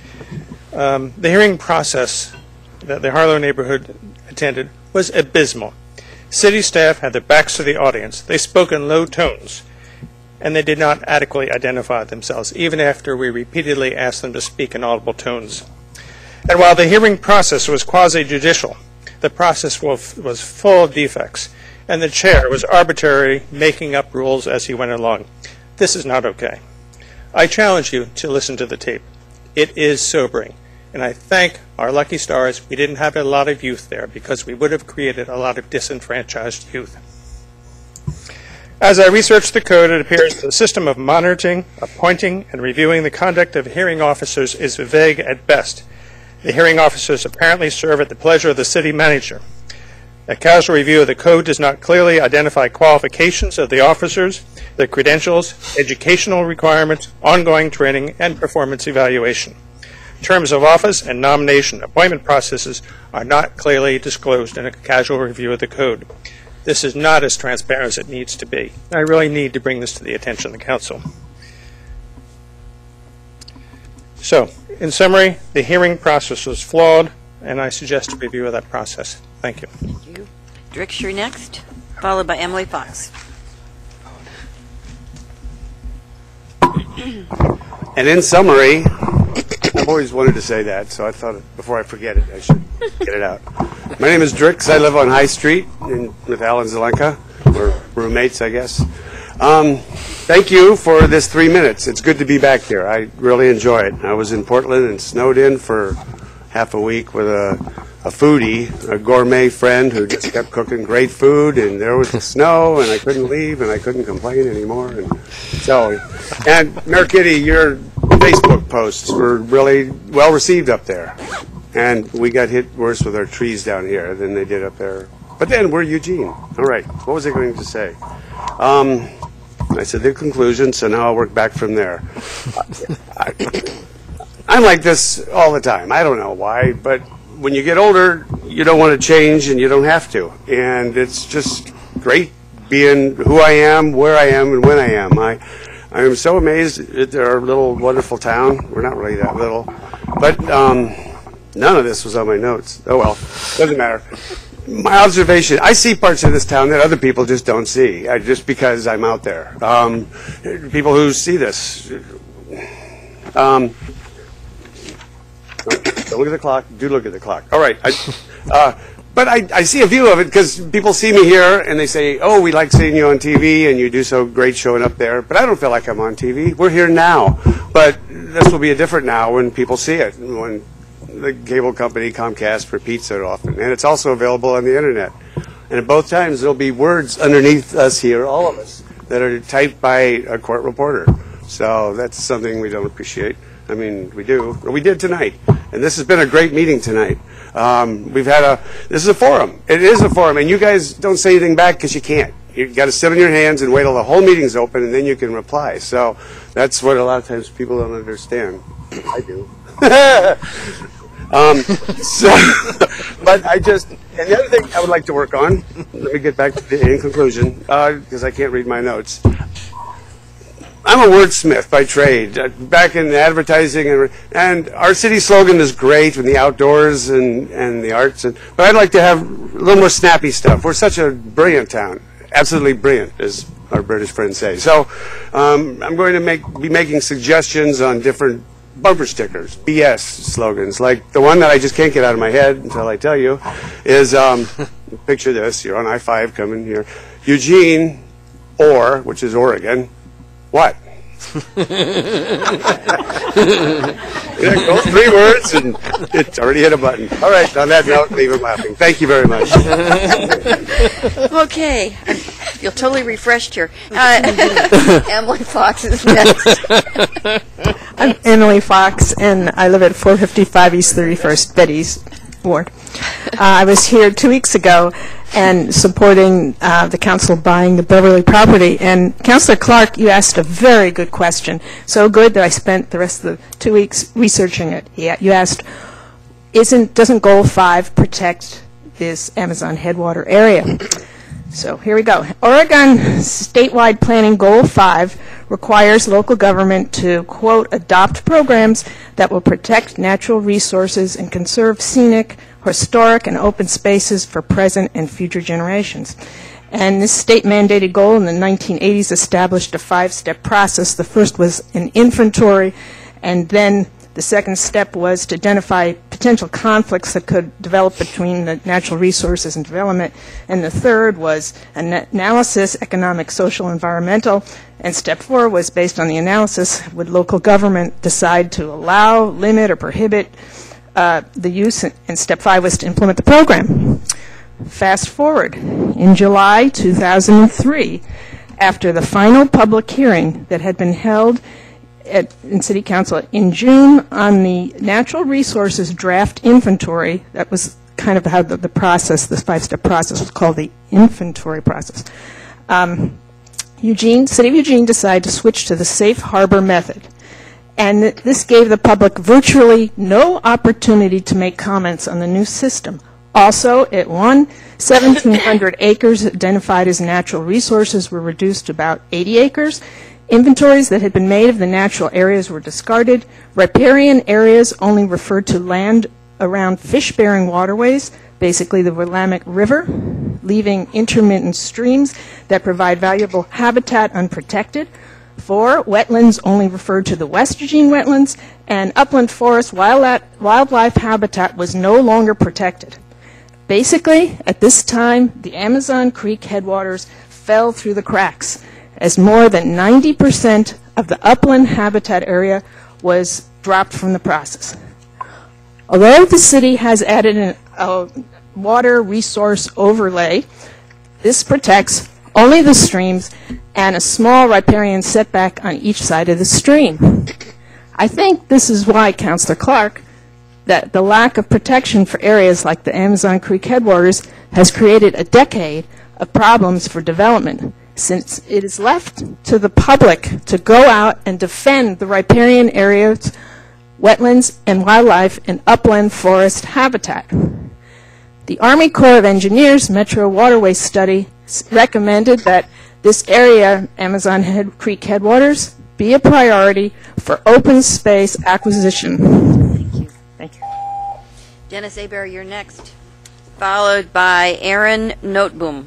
S21: The hearing process that the Harlow neighborhood attended was abysmal. City staff had their backs to the audience. They spoke in low tones, and they did not adequately identify themselves, even after we repeatedly asked them to speak in audible tones. And while the hearing process was quasi-judicial, the process was full of defects, and the chair was arbitrarily making up rules as he went along. This is not okay. I challenge you to listen to the tape. It is sobering, and I thank our lucky stars we didn't have a lot of youth there, because we would have created a lot of disenfranchised youth. As I researched the code, it appears the system of monitoring, appointing, and reviewing the conduct of hearing officers is vague at best. The hearing officers apparently serve at the pleasure of the city manager. A casual review of the code does not clearly identify qualifications of the officers, their credentials, educational requirements, ongoing training, and performance evaluation. Terms of office and nomination appointment processes are not clearly disclosed in a casual review of the code. This is not as transparent as it needs to be. I really need to bring this to the attention of the council. So, in summary, the hearing process was flawed, and I suggest a review of that process. Thank you.
S1: Thank you. Drix, you're next, followed by Emily Fox.
S22: And in summary, I've always wanted to say that, so I thought before I forget it, I should get it out. My name is Drix. I live on High Street with Alan Zelenka. We're roommates, I guess. Thank you for this 3 minutes. It's good to be back here. I really enjoy it. I was in Portland and snowed in for half a week with a foodie, a gourmet friend who just kept cooking great food, and there was the snow, and I couldn't leave, and I couldn't complain anymore. And Mayor Kitty, your Facebook posts were really well received up there, and we got hit worse with our trees down here than they did up there. But then we're Eugene. All right, what was I going to say? I said the conclusion, so now I'll work back from there. I'm like this all the time. I don't know why, but when you get older, you don't want to change, and you don't have to. And it's just great being who I am, where I am, and when I am. I am so amazed at our little wonderful town. We're not really that little. But none of this was on my notes. Oh, well, doesn't matter. my observation, I see parts of this town that other people just don't see, just because I'm out there. People who see this. Don't look at the clock. Do look at the clock. All right. But I see a view of it because people see me here and they say, oh, we like seeing you on TV and you do so great showing up there. But I don't feel like I'm on TV. We're here now. But this will be a different now when people see it, when the cable company Comcast repeats it often. And it's also available on the Internet. And at both times, there'll be words underneath us here, all of us, that are typed by a court reporter. So that's something we don't appreciate. I mean, we do. We did tonight. And this has been a great meeting tonight. This is a forum. It is a forum. And you guys don't say anything back because you can't. You've got to sit on your hands and wait till the whole meeting's open, and then you can reply. So that's what a lot of times people don't understand. I do. But and the other thing I would like to work on, let me get back to the in conclusion, because I can't read my notes. I'm a wordsmith by trade, back in advertising, and our city slogan is great, and the outdoors and the arts, but I'd like to have a little more snappy stuff. We're such a brilliant town, absolutely brilliant, as our British friends say. So I'm going to be making suggestions on different bumper stickers, BS slogans, like the one that I just can't get out of my head until I tell you, is, picture this, you're on I-5 coming here, Eugene, which is Oregon, what? Go 3 words and it's already hit a button. All right, on that note, leave it laughing. Thank you very much.
S1: Okay, I feel totally refreshed here. Emily Fox is next.
S2: I'm Emily Fox, and I live at 455 East 31st, Betty's Ward. I was here 2 weeks ago and supporting the council buying the Beverly property. And Councilor Clark, you asked a very good question, so good that I spent the rest of the 2 weeks researching it. You asked, doesn't Goal 5 protect this Amazon headwater area? So here we go. Oregon statewide planning Goal 5 requires local government to, quote, adopt programs that will protect natural resources and conserve scenic, historic, and open spaces for present and future generations. And this state-mandated goal in the 1980s established a 5-step process. The first was an inventory, and then the second step was to identify potential conflicts that could develop between the natural resources and development. And the third was an analysis, economic, social, environmental. And step 4 was based on the analysis, would local government decide to allow, limit, or prohibit the use, and step 5 was to implement the program. Fast forward, in July 2003, after the final public hearing that had been held in City Council in June on the natural resources draft inventory, that was kind of how the process, this 5-step process was called the inventory process. City of Eugene decided to switch to the safe harbor method. And this gave the public virtually no opportunity to make comments on the new system. Also, at 1,700 acres identified as natural resources were reduced to about 80 acres. Inventories that had been made of the natural areas were discarded. Riparian areas only referred to land around fish-bearing waterways, basically the Willamette River, leaving intermittent streams that provide valuable habitat unprotected. 4, wetlands only referred to the West Eugene wetlands, and upland forest wildlife habitat was no longer protected. Basically, at this time, the Amazon Creek headwaters fell through the cracks, as more than 90% of the upland habitat area was dropped from the process. Although the city has added a water resource overlay, this protects only the streams and a small riparian setback on each side of the stream. I think this is why, Councilor Clark, that the lack of protection for areas like the Amazon Creek headwaters has created a decade of problems for development, since it is left to the public to go out and defend the riparian areas, wetlands, and wildlife and upland forest habitat. The Army Corps of Engineers Metro Waterway Study recommended that this area, Amazon Creek headwaters, be a priority for open space acquisition.
S1: Thank you. Dennis Aber, you're next. followed by Aaron Noteboom.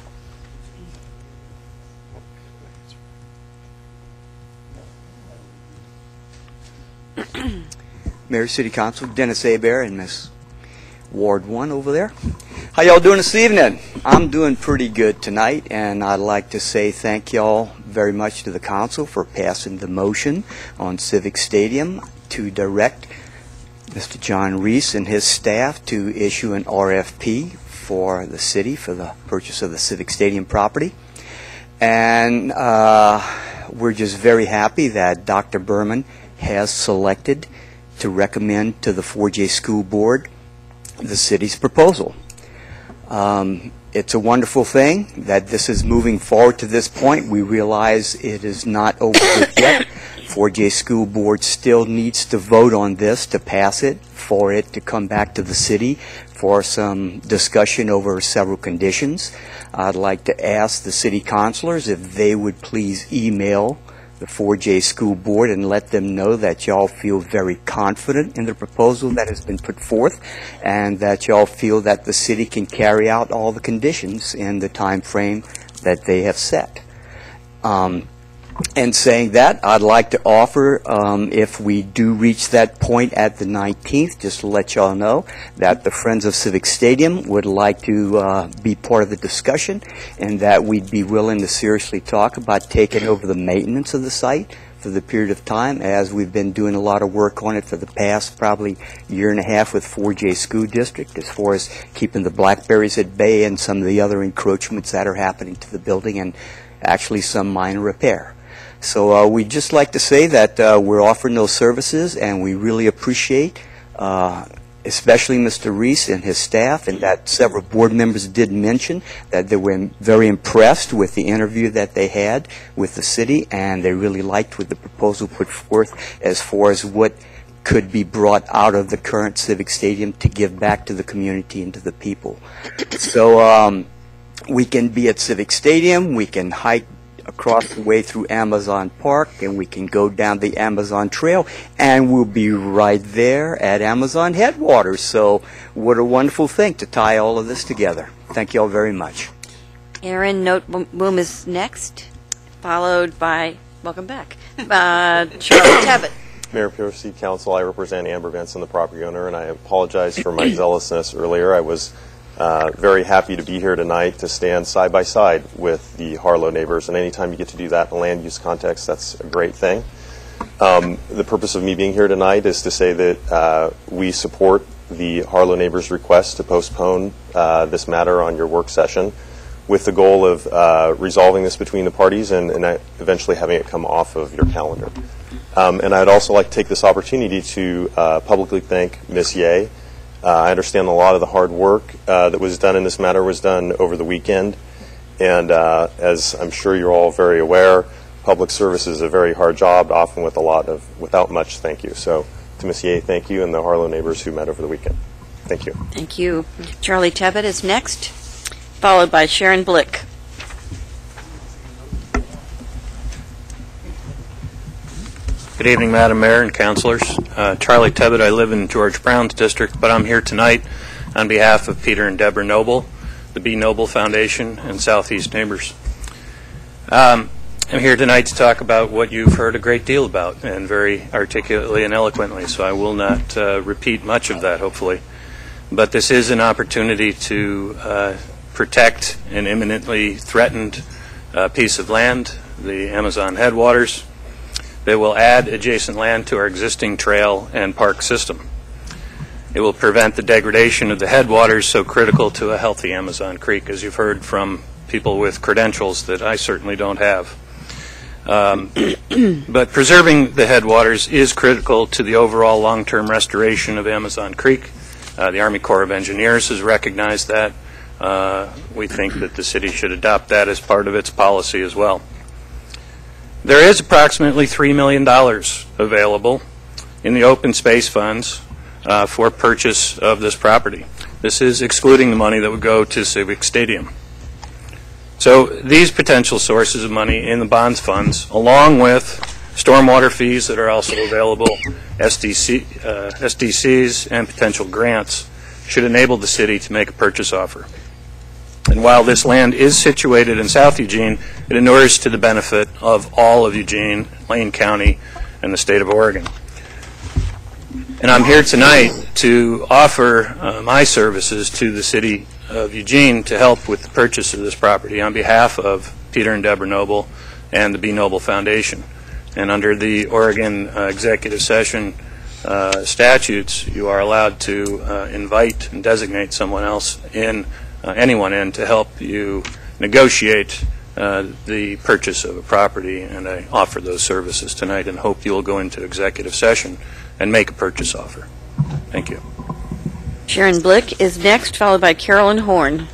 S4: Mayor, City Council, Dennis Abear, and Miss Ward 1 over there. How y'all doing this evening? I'm doing pretty good tonight, and I'd like to say thank y'all very much to the council for passing the motion on Civic Stadium to direct Mr. John Reese and his staff to issue an RFP for the city for the purchase of the Civic Stadium property. And we're just very happy that Dr. Berman has selected to recommend to the 4J School Board the city's proposal. It's a wonderful thing that this is moving forward to this point. We realize it is not over yet. 4J School Board still needs to vote on this to pass it, for it to come back to the city for some discussion over several conditions. I'd like to ask the city councilors if they would please email the 4J School Board and let them know that y'all feel very confident in the proposal that has been put forth, and that y'all feel that the city can carry out all the conditions in the time frame that they have set. And saying that, I'd like to offer, if we do reach that point at the 19th, just to let y'all know that the Friends of Civic Stadium would like to be part of the discussion, and that we'd be willing to seriously talk about taking over the maintenance of the site for the period of time, as we've been doing a lot of work on it for the past probably year and a half with 4J School District, as far as keeping the blackberries at bay and some of the other encroachments that are happening to the building, and actually some minor repair. So we'd just like to say that we're offering those services, and we really appreciate, especially Mr. Reese and his staff, and that several board members did mention that they were very impressed with the interview that they had with the city, and they really liked what the proposal put forth as far as what could be brought out of the current Civic Stadium to give back to the community and to the people. So we can be at Civic Stadium, we can hike across the way through Amazon Park, and we can go down the Amazon Trail, and we'll be right there at Amazon Headwaters. So what a wonderful thing to tie all of this together. Thank you all very much.
S1: Aaron Noteboom is next, followed by, welcome back, Charlie Tebbett.
S17: Mayor, City Council, I represent Amber Benson, the property owner, and I apologize for my zealousness earlier. I was very happy to be here tonight to stand side by side with the Harlow neighbors, and anytime you get to do that in a land use context, that's a great thing. The purpose of me being here tonight is to say that we support the Harlow neighbors' request to postpone this matter on your work session, with the goal of resolving this between the parties and eventually having it come off of your calendar. And I'd also like to take this opportunity to publicly thank Ms. Ye. I understand a lot of the hard work that was done in this matter was done over the weekend, and as I'm sure you're all very aware, public service is a very hard job, often with without much thank you. So to Ms. Ye, thank you, and the Harlow neighbors who met over the weekend. Thank you.
S1: Thank you. Charlie Tebbett is next, followed by Sharon Blick.
S7: Good evening, Madam Mayor and Councilors. Charlie Tebbett, I live in George Brown's district, but I'm here tonight on behalf of Peter and Deborah Noble, the B. Noble Foundation, and Southeast Neighbors. I'm here tonight to talk about what you've heard a great deal about, and very articulately and eloquently, so I will not repeat much of that, hopefully. But this is an opportunity to protect an imminently threatened piece of land, the Amazon Headwaters. They will add adjacent land to our existing trail and park system. It will prevent the degradation of the headwaters so critical to a healthy Amazon Creek, as you've heard from people with credentials that I certainly don't have. But preserving the headwaters is critical to the overall long-term restoration of Amazon Creek. The Army Corps of Engineers has recognized that. We think that the city should adopt that as part of its policy as well. There is approximately $3 million available in the open space funds for purchase of this property. This is excluding the money that would go to Civic Stadium. So these potential sources of money in the bonds funds, along with stormwater fees that are also available, SDCs, and potential grants, should enable the city to make a purchase offer. And while this land is situated in South Eugene, it inures to the benefit of all of Eugene, Lane County, and the state of Oregon. And I'm here tonight to offer my services to the city of Eugene to help with the purchase of this property on behalf of Peter and Deborah Noble and the B. Noble Foundation. And under the Oregon executive session statutes, you are allowed to invite and designate someone else in, anyone in, to help you negotiate the purchase of a property. And I offer those services tonight and hope you will go into executive session and make a purchase offer. Thank you.
S1: Sharon Blick is next, followed by Carolyn Horn.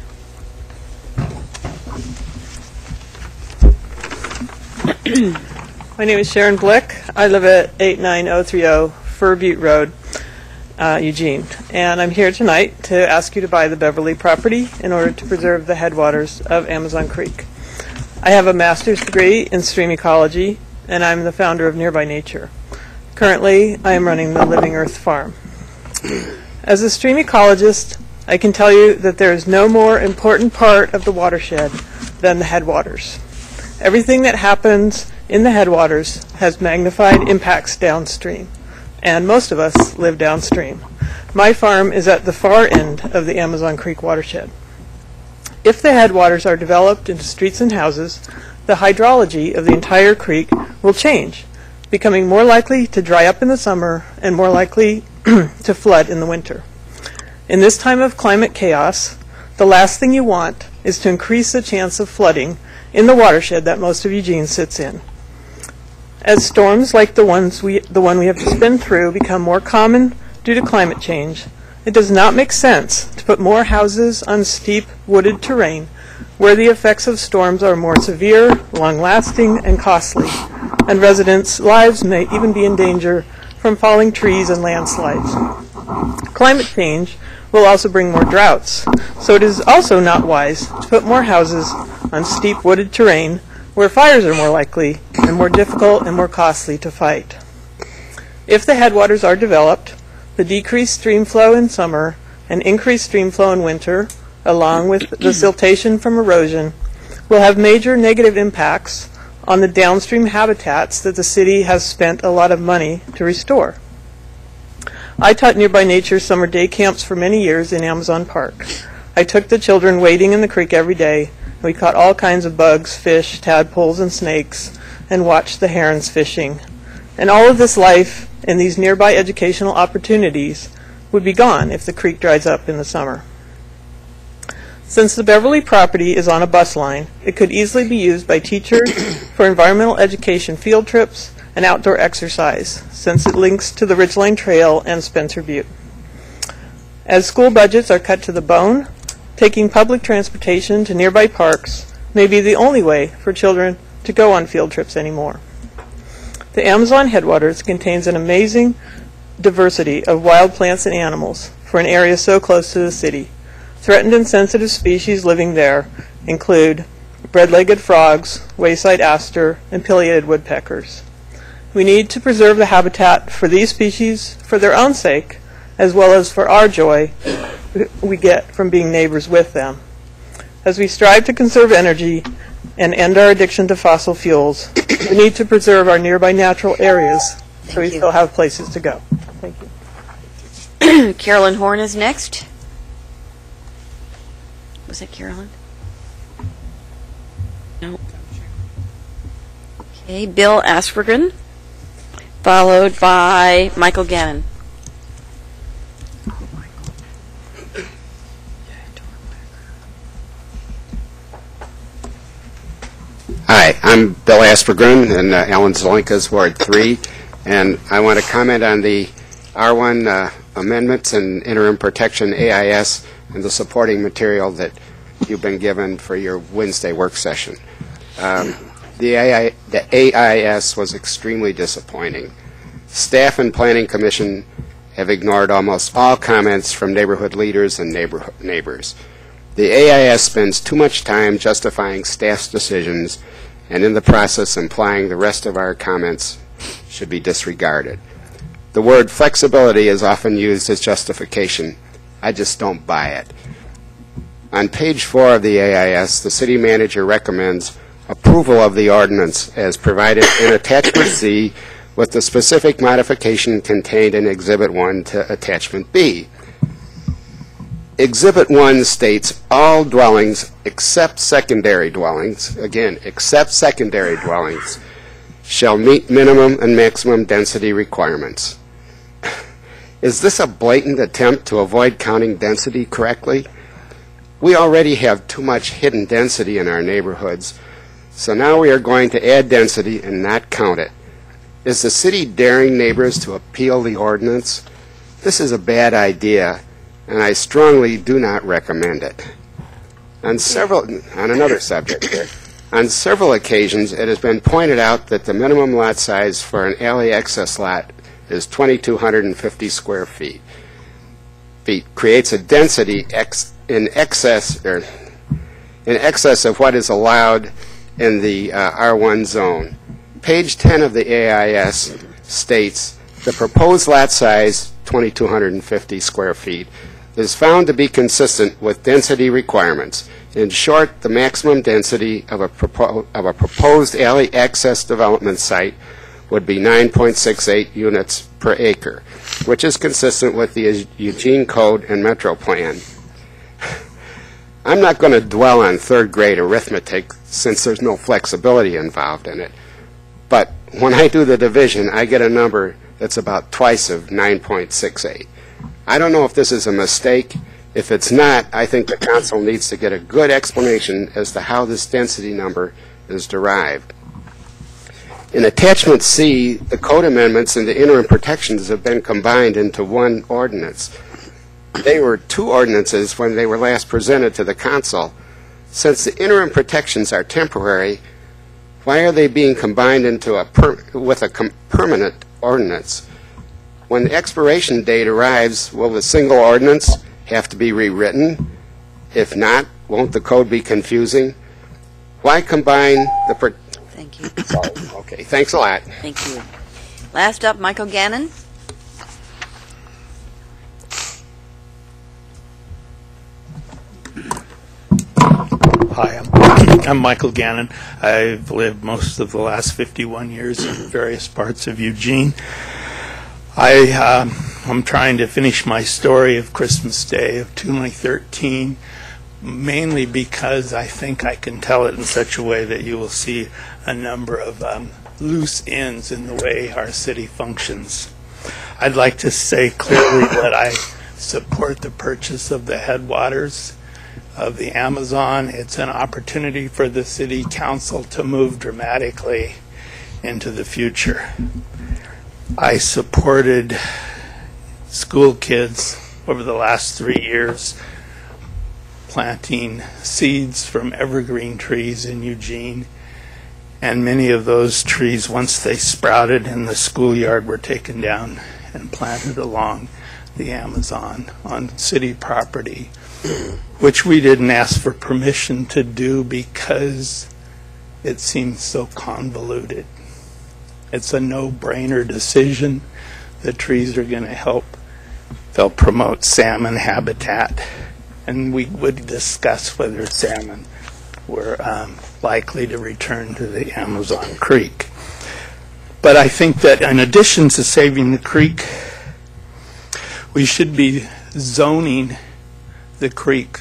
S3: My name is Sharon Blick. I live at 89030 Fir Butte Road, Eugene. And I'm here tonight to ask you to buy the Beverly property in order to preserve the headwaters of Amazon Creek. I have a master's degree in stream ecology, and I'm the founder of Nearby Nature. Currently, I am running the Living Earth Farm. As a stream ecologist, I can tell you that there is no more important part of the watershed than the headwaters. Everything that happens in the headwaters has magnified impacts downstream, and most of us live downstream. My farm is at the far end of the Amazon Creek watershed. If the headwaters are developed into streets and houses, the hydrology of the entire creek will change, becoming more likely to dry up in the summer and more likely to flood in the winter. In this time of climate chaos, the last thing you want is to increase the chance of flooding in the watershed that most of Eugene sits in. As storms like the one we have just been through become more common due to climate change, it does not make sense to put more houses on steep wooded terrain where the effects of storms are more severe, long-lasting, and costly, and residents' lives may even be in danger from falling trees and landslides. Climate change will also bring more droughts, so it is also not wise to put more houses on steep wooded terrain where fires are more likely and more difficult and more costly to fight. If the headwaters are developed, the decreased stream flow in summer and increased stream flow in winter, along with the siltation from erosion, will have major negative impacts on the downstream habitats that the city has spent a lot of money to restore. I taught Nearby Nature summer day camps for many years in Amazon Park. I took the children wading in the creek every day. We caught all kinds of bugs, fish, tadpoles, and snakes, and watched the herons fishing. And all of this life and these nearby educational opportunities would be gone if the creek dries up in the summer. Since the Beverly property is on a bus line, it could easily be used by teachers for environmental education field trips and outdoor exercise, since it links to the Ridgeline Trail and Spencer Butte. As school budgets are cut to the bone, taking public transportation to nearby parks may be the only way for children to go on field trips anymore. The Amazon headwaters contains an amazing diversity of wild plants and animals for an area so close to the city. Threatened and sensitive species living there include red-legged frogs, wayside aster, and pileated woodpeckers. We need to preserve the habitat for these species for their own sake, as well as for our joy we get from being neighbors with them. As we strive to conserve energy and end our addiction to fossil fuels, we need to preserve our nearby natural areas so we still have places to go. Thank
S1: you. Carolyn Horn is next. Was it Carolyn? No. Okay, Bill Aspergren, followed by Michael Gannon.
S5: Hi, I'm Bill Aspergren in Alan Zelenka's Ward 3, and I want to comment on the R1 amendments and interim protection AIS and the supporting material that you've been given for your Wednesday work session. The AIS was extremely disappointing. Staff and Planning Commission have ignored almost all comments from neighborhood leaders and neighbors. The AIS spends too much time justifying staff's decisions, and in the process implying the rest of our comments should be disregarded. The word flexibility is often used as justification, I just don't buy it. On page 4 of the AIS, the city manager recommends approval of the ordinance as provided in Attachment C with the specific modification contained in Exhibit 1 to Attachment B. Exhibit 1 states all dwellings except secondary dwellings, again, except secondary dwellings, shall meet minimum and maximum density requirements. Is this a blatant attempt to avoid counting density correctly? We already have too much hidden density in our neighborhoods, so now we are going to add density and not count it. Is the city daring neighbors to appeal the ordinance? This is a bad idea, and I strongly do not recommend it. On another subject here, on several occasions it has been pointed out that the minimum lot size for an alley access lot is 2,250 square feet. Creates a density in excess of what is allowed in the R1 zone. Page 10 of the AIS states the proposed lot size, 2,250 square feet, is found to be consistent with density requirements. In short, the maximum density of a proposed alley access development site would be 9.68 units per acre, which is consistent with the Eugene Code and Metro Plan. I'm not going to dwell on third grade arithmetic since there's no flexibility involved in it. But when I do the division, I get a number that's about twice of 9.68. I don't know if this is a mistake. If it's not, I think the council needs to get a good explanation as to how this density number is derived. In Attachment C, the code amendments and the interim protections have been combined into one ordinance. They were two ordinances when they were last presented to the council. Since the interim protections are temporary, why are they being combined into with a permanent ordinance? When the expiration date arrives, will the single ordinance have to be rewritten? If not, won't the code be confusing? Why combine the...
S1: Thank you.
S5: Okay, thanks a lot.
S1: Thank you. Last up, Michael Gannon.
S6: Hi, I'm Michael Gannon. I've lived most of the last 51 years in various parts of Eugene. I'm trying to finish my story of Christmas Day of 2013, mainly because I think I can tell it in such a way that you will see a number of loose ends in the way our city functions. I'd like to say clearly that I support the purchase of the headwaters of the Amazon. It's an opportunity for the city council to move dramatically into the future. I supported school kids over the last 3 years planting seeds from evergreen trees in Eugene, and many of those trees, once they sprouted in the schoolyard, were taken down and planted along the Amazon on city property, which we didn't ask for permission to do because it seems so convoluted. It's a no-brainer decision. The trees are going to help. They'll promote salmon habitat, and we would discuss whether salmon were likely to return to the Amazon Creek. But I think that in addition to saving the creek, we should be zoning the creek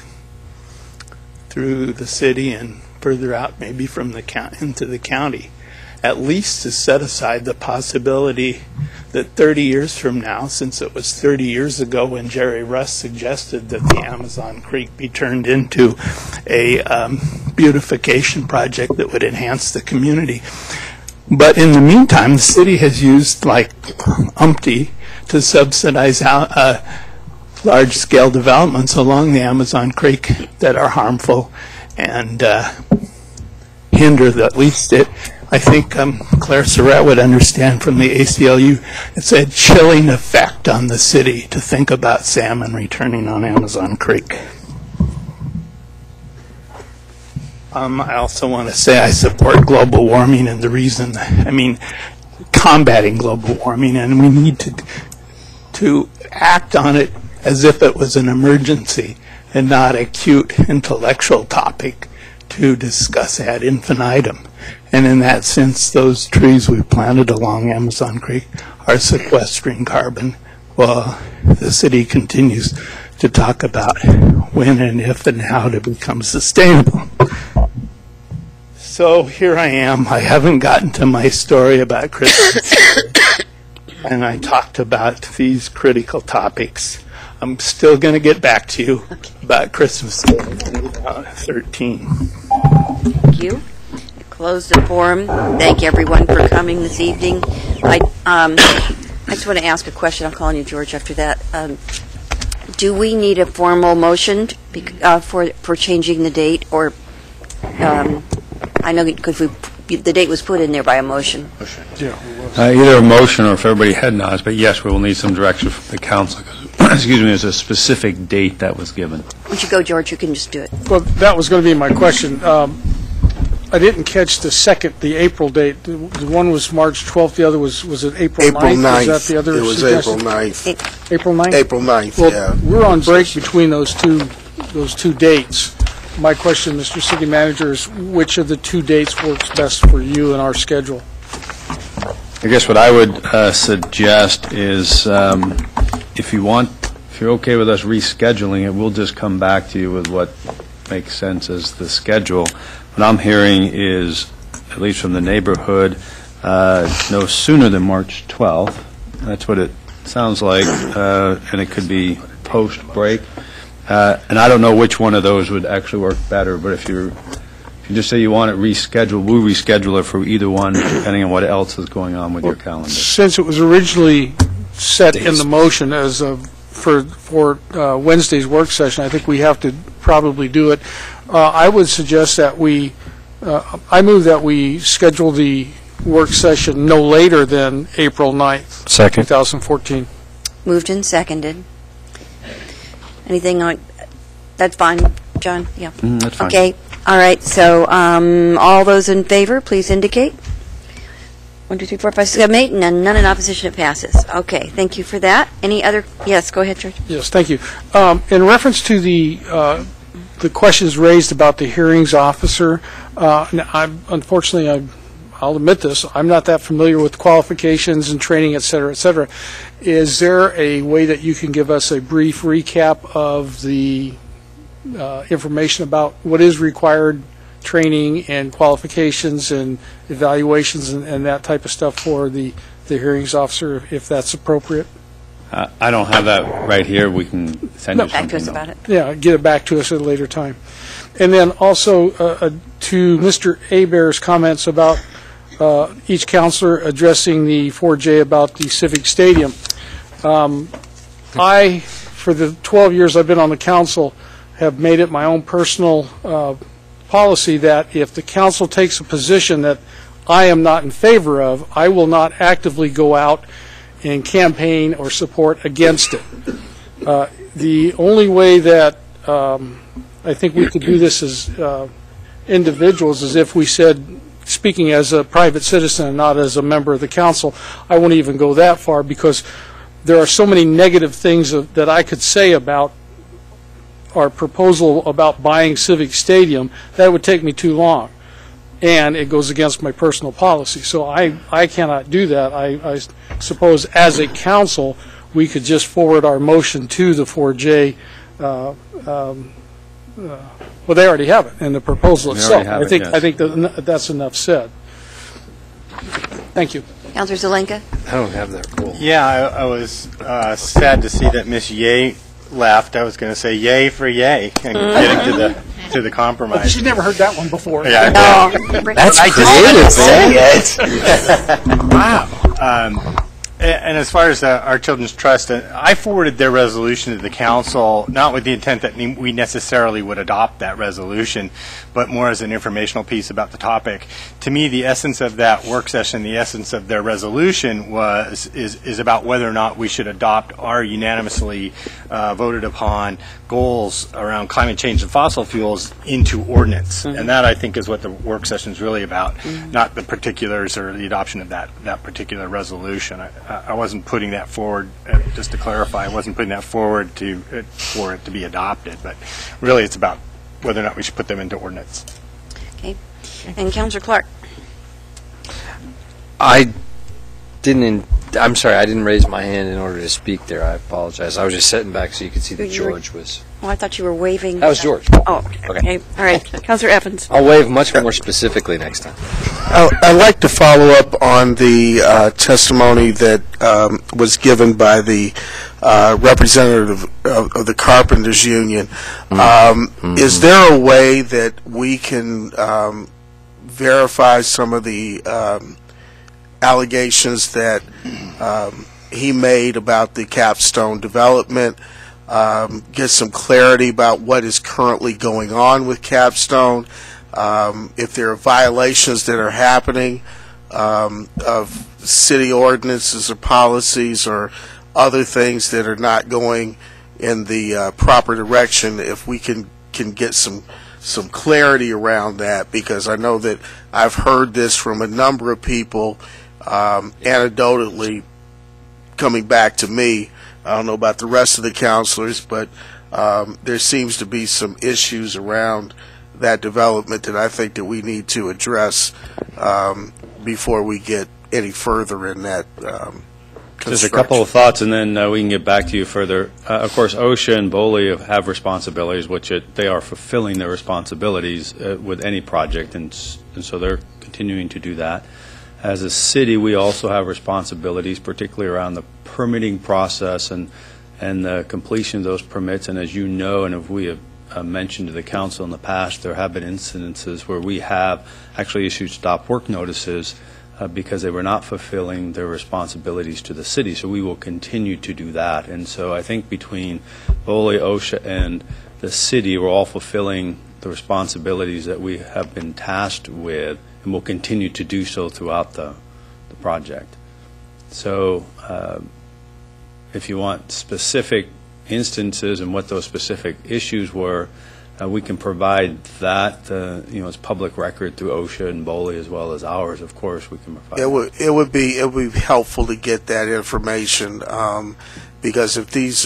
S6: through the city and further out, maybe from the county into the county, at least to set aside the possibility that 30 years from now, since it was 30 years ago when Jerry Russ suggested that the Amazon Creek be turned into a beautification project that would enhance the community. But in the meantime, the city has used like umpty to subsidize large-scale developments along the Amazon Creek that are harmful and hinder at least it. I think Claire Surratt would understand from the ACLU. It's a chilling effect on the city to think about salmon returning on Amazon Creek. I also want to say I support global warming, and the reason, combating global warming, and we need to act on it as if it was an emergency and not a cute intellectual topic to discuss ad infinitum. And in that sense, those trees we planted along Amazon Creek are sequestering carbon while the city continues to talk about when and if and how to become sustainable. So here I am. I haven't gotten to my story about Christmas. And I talked about these critical topics. I'm still going to get back to you about Christmas Day 2013.
S1: Thank you. I close the forum. Thank everyone for coming this evening. I just want to ask a question. I'm calling you George after that. Do we need a formal motion for changing the date, or I know because the date was put in there by a motion.
S8: Either a motion or if everybody head nods, but yes, we will need some direction from the council. Excuse me, there's a specific date that was given.
S1: Why don't you go, George? You can just do it.
S11: Well, that was going to be my question. I didn't catch the April date. The one was March 12th, the other was it April 9th?
S9: April 9th.
S11: Was that the other
S9: it was
S11: suggestion?
S9: April 9th.
S11: April 9th?
S9: April 9th,
S11: well,
S9: yeah.
S11: We're on break between those two dates. My question, Mr. City Manager, is which of the two dates works best for you and our schedule?
S8: I guess what I would suggest is if you're okay with us rescheduling it, we'll just come back to you with what makes sense as the schedule. What I'm hearing is, at least from the neighborhood, no sooner than March 12th. That's what it sounds like, and it could be post-break. And I don't know which one of those would actually work better, but if you just say you want it rescheduled, we'll reschedule it for either one, depending on what else is going on with your calendar.
S11: Since it was originally set in the motion as for Wednesday's work session, I think we have to probably do it. I would suggest that I move that we schedule the work session no later than April 9th,
S8: Second.
S11: 2014.
S1: Moved and seconded. Anything on? That's fine, John? Yeah.
S8: That's fine.
S1: Okay. All right. So all those in favor, please indicate. 1, 2, 3, 4, 5, 6, 7, 8, and none in opposition. It passes. Okay. Thank you for that. Any other? Yes. Go ahead, George.
S11: Yes. Thank you. In reference to the questions raised about the hearings officer, unfortunately, I'll admit this, I'm not that familiar with qualifications and training, et cetera, et cetera. Is there a way that you can give us a brief recap of the information about what is required training and qualifications and evaluations and that type of stuff for the hearings officer, if that's appropriate?
S8: I don't have that right here. We can send you something.
S1: Back to us about it.
S11: Yeah, get it back to us at a later time. And then also to Mr. Hebert's comments about each counselor addressing the 4J about the Civic Stadium. I, for the 12 years I've been on the council, have made it my own personal policy that if the council takes a position that I am not in favor of, I will not actively go out and campaign or support against it. The only way that I think we could do this as individuals is if we said, speaking as a private citizen and not as a member of the council, I won't even go that far because there are so many negative things that I could say about our proposal about buying Civic Stadium, that would take me too long. And it goes against my personal policy. So I cannot do that. I suppose as a council, we could just forward our motion to the 4J. Well, they already have it in the proposal itself. I think that's enough said. Thank you.
S1: Councilor Zelenka?
S22: I don't have that rule.
S23: Yeah, I was sad to see that Ms. Ye left. I was going to say yay for yay and getting to the compromise.
S11: She's never heard that one before.
S23: Yeah,
S9: That's creative.
S23: Wow. And as far as our Children's Trust, I forwarded their resolution to the council, not with the intent that we necessarily would adopt that resolution, but more as an informational piece about the topic. To me, the essence of that work session, the essence of their resolution is about whether or not we should adopt our unanimously voted upon goals around climate change and fossil fuels into ordinance. And that, I think, is what the work session is really about, not the particulars or the adoption of that particular resolution. I wasn't putting that forward, just to clarify, I wasn't putting that forward for it to be adopted, but really it's about whether or not we should put them into ordinance.
S1: Okay. And Councilor Clark.
S10: I'm sorry, I didn't raise my hand in order to speak there. I apologize. I was just sitting back so you could see that George was...
S1: Oh, I thought you were waving.
S10: That was George.
S1: Oh, okay. All right. Councilor Evans.
S10: I'll wave much more specifically next time.
S12: I'd like to follow up on the testimony that was given by the representative of the Carpenters Union. Is there a way that we can verify some of the allegations that he made about the Capstone development, get some clarity about what is currently going on with Capstone, if there are violations that are happening of city ordinances or policies or other things that are not going in the proper direction, if we can get some clarity around that, because I know that I've heard this from a number of people anecdotally coming back to me. I don't know about the rest of the councilors, but there seems to be some issues around that development that I think that we need to address before we get any further in that
S8: Just a couple of thoughts, and then we can get back to you further. Of course, OSHA and BOLI have responsibilities, which they are fulfilling their responsibilities with any project, and so they're continuing to do that. As a city, we also have responsibilities, particularly around the permitting process and the completion of those permits. And as you know, and if we have mentioned to the council in the past, there have been incidences where we have actually issued stop work notices because they were not fulfilling their responsibilities to the city. So we will continue to do that. And so I think between BOLI, OSHA, and the city, we're all fulfilling the responsibilities that we have been tasked with, and will continue to do so throughout the project. So if you want specific instances and what those specific issues were, we can provide that, as public record through OSHA and BOLI as well as ours. Of course, we can provide.
S12: It would be helpful to get that information because if these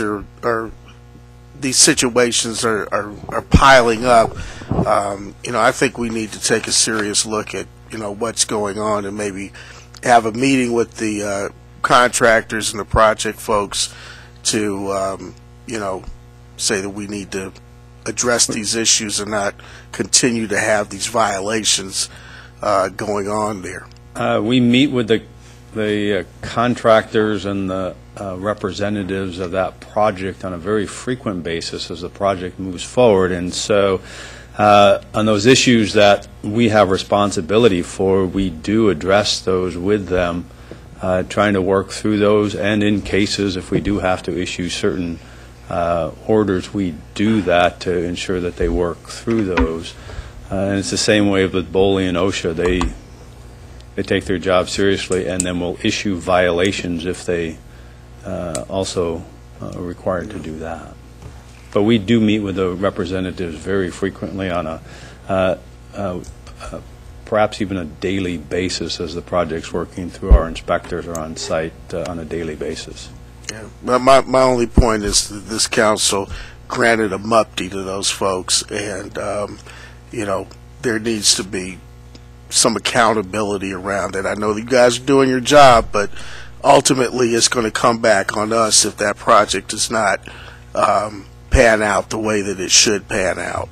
S12: situations are piling up, I think we need to take a serious look at what's going on and maybe have a meeting with the contractors and the project folks to say that we need to address these issues and not continue to have these violations going on there.
S8: We meet with the contractors and the representatives of that project on a very frequent basis as the project moves forward, and so on those issues that we have responsibility for, we do address those with them, trying to work through those, and in cases if we do have to issue certain orders, we do that to ensure that they work through those. And it's the same way with BOLI and OSHA. They take their job seriously, and then will issue violations if they also are required to do that. But we do meet with the representatives very frequently on perhaps even a daily basis as the project's working through. Our inspectors are on site on a daily basis.
S12: Yeah. My only point is that this council granted a MUPTI to those folks, and there needs to be some accountability around it. I know that you guys are doing your job, but ultimately it's going to come back on us if that project does not pan out the way that it should pan out.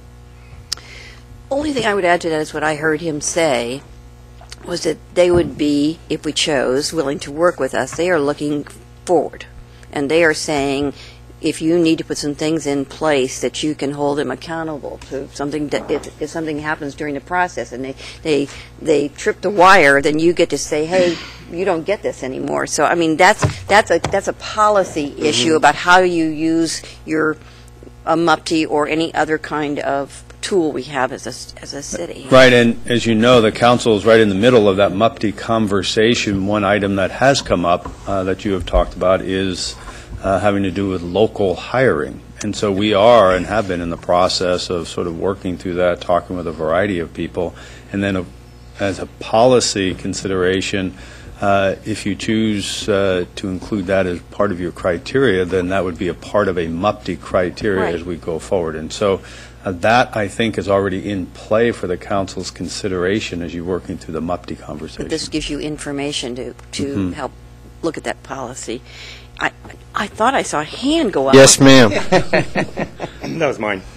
S1: Only thing I would add to that is what I heard him say was that they would be, if we chose, willing to work with us. They are looking forward, and they are saying if you need to put some things in place that you can hold them accountable to something that if something happens during the process and they trip the wire, then you get to say, hey, you don't get this anymore. So I mean that's a policy issue about how you use your MUPTI or any other kind of tool we have as a city.
S8: Right, and as you know, the council is right in the middle of that MUPTI conversation. One item that has come up that you have talked about is having to do with local hiring. And so we are and have been in the process of sort of working through that, talking with a variety of people. And then as a policy consideration, If you choose to include that as part of your criteria, then that would be a part of a MUPTI criteria
S1: Right.
S8: as we go forward. And so that, I think, is already in play for the council's consideration as you're working through the MUPTI conversation.
S1: But this gives you information to help look at that policy. I thought I saw a hand go up.
S10: Yes, ma'am.
S23: That was mine.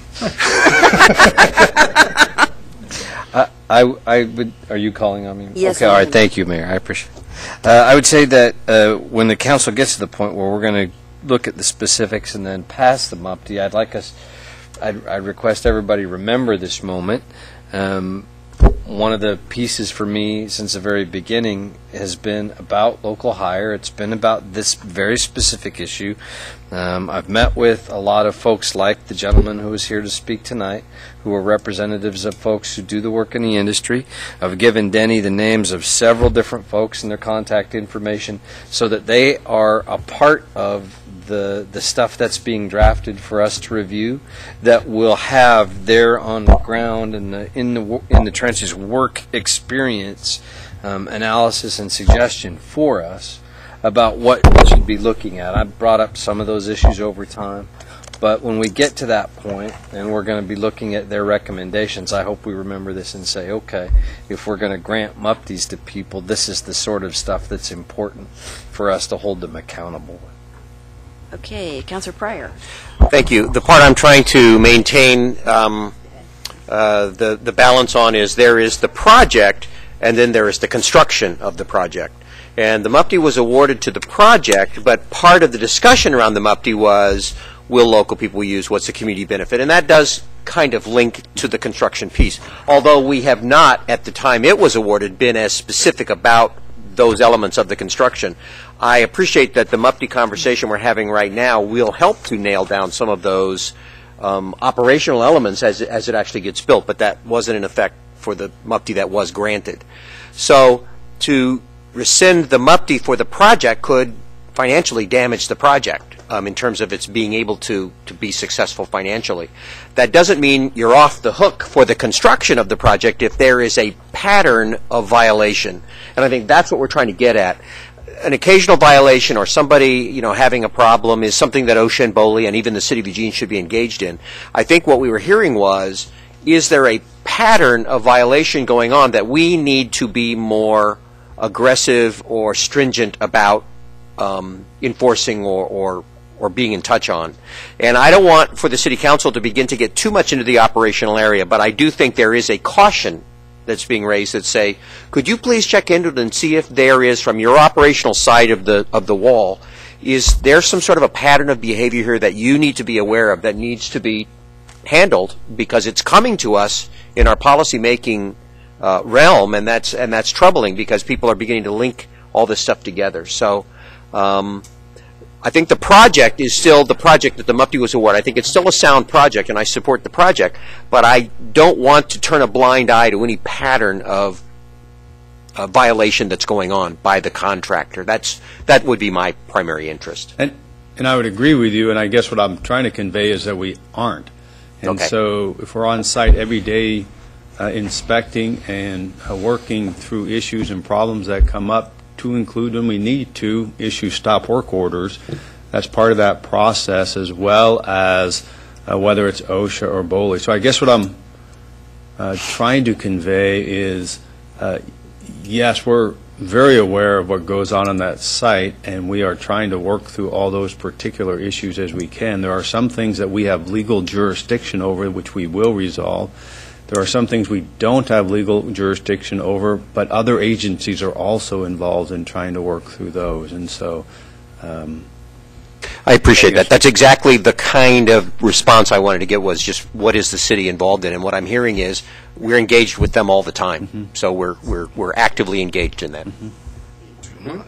S10: I would. Are you calling on me?
S1: Yes,
S10: Okay. All right.
S1: ma'am.
S10: Thank you, Mayor. I appreciate it. I would say that when the council gets to the point where we're going to look at the specifics and then pass the MUPTI, I'd request everybody remember this moment. One of the pieces for me since the very beginning has been about local hire. It's been about this very specific issue. I've met with a lot of folks like the gentleman who is here to speak tonight, who are representatives of folks who do the work in the industry. I've given Denny the names of several different folks and their contact information so that they are a part of the stuff that's being drafted for us to review, that will have their on the ground and in the trenches work experience, analysis and suggestion for us about what we should be looking at. I've brought up some of those issues over time, but when we get to that point and we're going to be looking at their recommendations, I hope we remember this and say, okay, if we're going to grant MUPTIs to people, this is the sort of stuff that's important for us to hold them accountable.
S1: Okay, Councilor Pryor.
S13: Thank you. The part I'm trying to maintain the balance on is there is the project and then there is the construction of the project. And the MUPTI was awarded to the project, but part of the discussion around the MUPTI was, will local people use, what's the community benefit? And that does kind of link to the construction piece. Although we have not, at the time it was awarded, been as specific about those elements of the construction. I appreciate that the MUPTI conversation we're having right now will help to nail down some of those operational elements as it actually gets built, but that wasn't in effect for the MUPTI that was granted. So to rescind the MUPTI for the project could financially damage the project in terms of its being able to be successful financially. That doesn't mean you're off the hook for the construction of the project if there is a pattern of violation. And I think that's what we're trying to get at. An occasional violation or somebody, having a problem is something that OSHA and BOLI and even the City of Eugene should be engaged in. I think what we were hearing was, is there a pattern of violation going on that we need to be more aggressive or stringent about enforcing or being in touch on? And I don't want for the City Council to begin to get too much into the operational area, but I do think there is a caution that's being raised that say, could you please check into it and see if there is, from your operational side of the wall, is there some sort of a pattern of behavior here that you need to be aware of that needs to be handled, because it's coming to us in our policy making realm, and that's troubling because people are beginning to link all this stuff together. So I think the project is still the project that the MUPTI was awarded. I think it's still a sound project, and I support the project, but I don't want to turn a blind eye to any pattern of violation that's going on by the contractor. That would be my primary interest.
S8: And I would agree with you, and I guess what I'm trying to convey is that we aren't. And
S13: Okay.
S8: so if we're on site every day inspecting and working through issues and problems that come up, to include when we need to issue stop work orders, that's part of that process, as well as whether it's OSHA or BOLI. So I guess what I'm trying to convey is, yes, we're very aware of what goes on that site, and we are trying to work through all those particular issues as we can. There are some things that we have legal jurisdiction over, which we will resolve. There are some things we don't have legal jurisdiction over, but other agencies are also involved in trying to work through those. And so
S13: I appreciate that. That's exactly the kind of response I wanted to get, was just what is the city involved in? And what I'm hearing is we're engaged with them all the time. Mm-hmm. So we're actively engaged in that.
S1: Mm-hmm.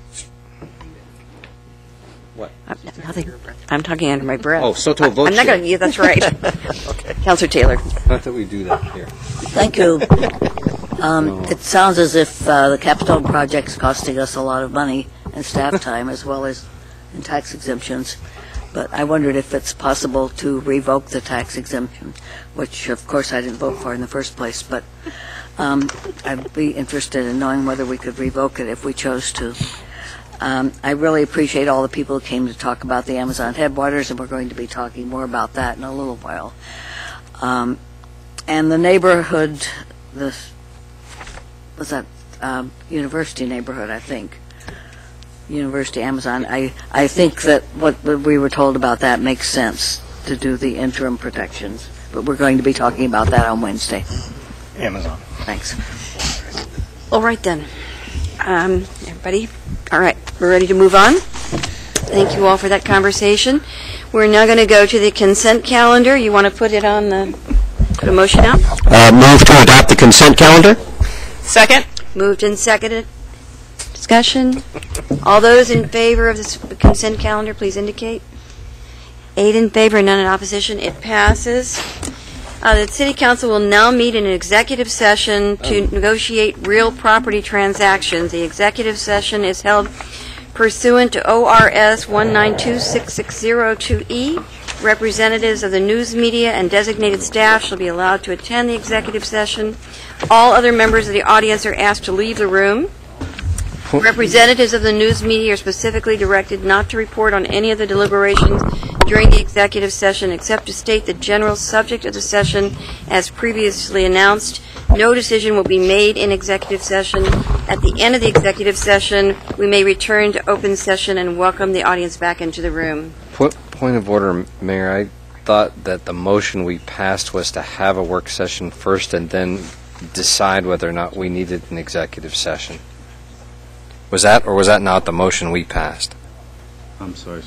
S1: What? I'm talking under my breath.
S13: Oh, sotto voce.
S1: I'm not going to. Yeah, that's right.
S13: Okay.
S1: Councilor Taylor.
S10: Not that we do that here.
S14: Thank you. It sounds as if the Capstone project's costing us a lot of money and staff time, as well as in tax exemptions. But I wondered if it's possible to revoke the tax exemption, which of course I didn't vote for in the first place. But I'd be interested in knowing whether we could revoke it if we chose to. I really appreciate all the people who came to talk about the Amazon headwaters, and we're going to be talking more about that in a little while. And the neighborhood, University neighborhood, I think. University Amazon. I think that what we were told about that makes sense to do the interim protections. But we're going to be talking about that on Wednesday.
S23: Amazon.
S14: Thanks.
S1: All right, then. Everybody? All right, we're ready to move on. Thank you all for that conversation. We're now going to go to the consent calendar. You want to put it on put a motion out?
S13: Move to adopt the consent calendar.
S3: Second.
S1: Moved and seconded. Discussion? All those in favor of this consent calendar, please indicate. 8 in favor, none in opposition. It passes. The City Council will now meet in an executive session to negotiate real property transactions. The executive session is held pursuant to ORS 1926602E. Representatives of the news media and designated staff shall be allowed to attend the executive session. All other members of the audience are asked to leave the room. Representatives of the news media are specifically directed not to report on any of the deliberations during the executive session except to state the general subject of the session as previously announced. No decision will be made in executive session. At the end of the executive session, we may return to open session and welcome the audience back into the room.
S10: Point of order, Mayor. I thought that the motion we passed was to have a work session first and then decide whether or not we needed an executive session. Was that, or was that not the motion we passed?
S8: I'm sorry.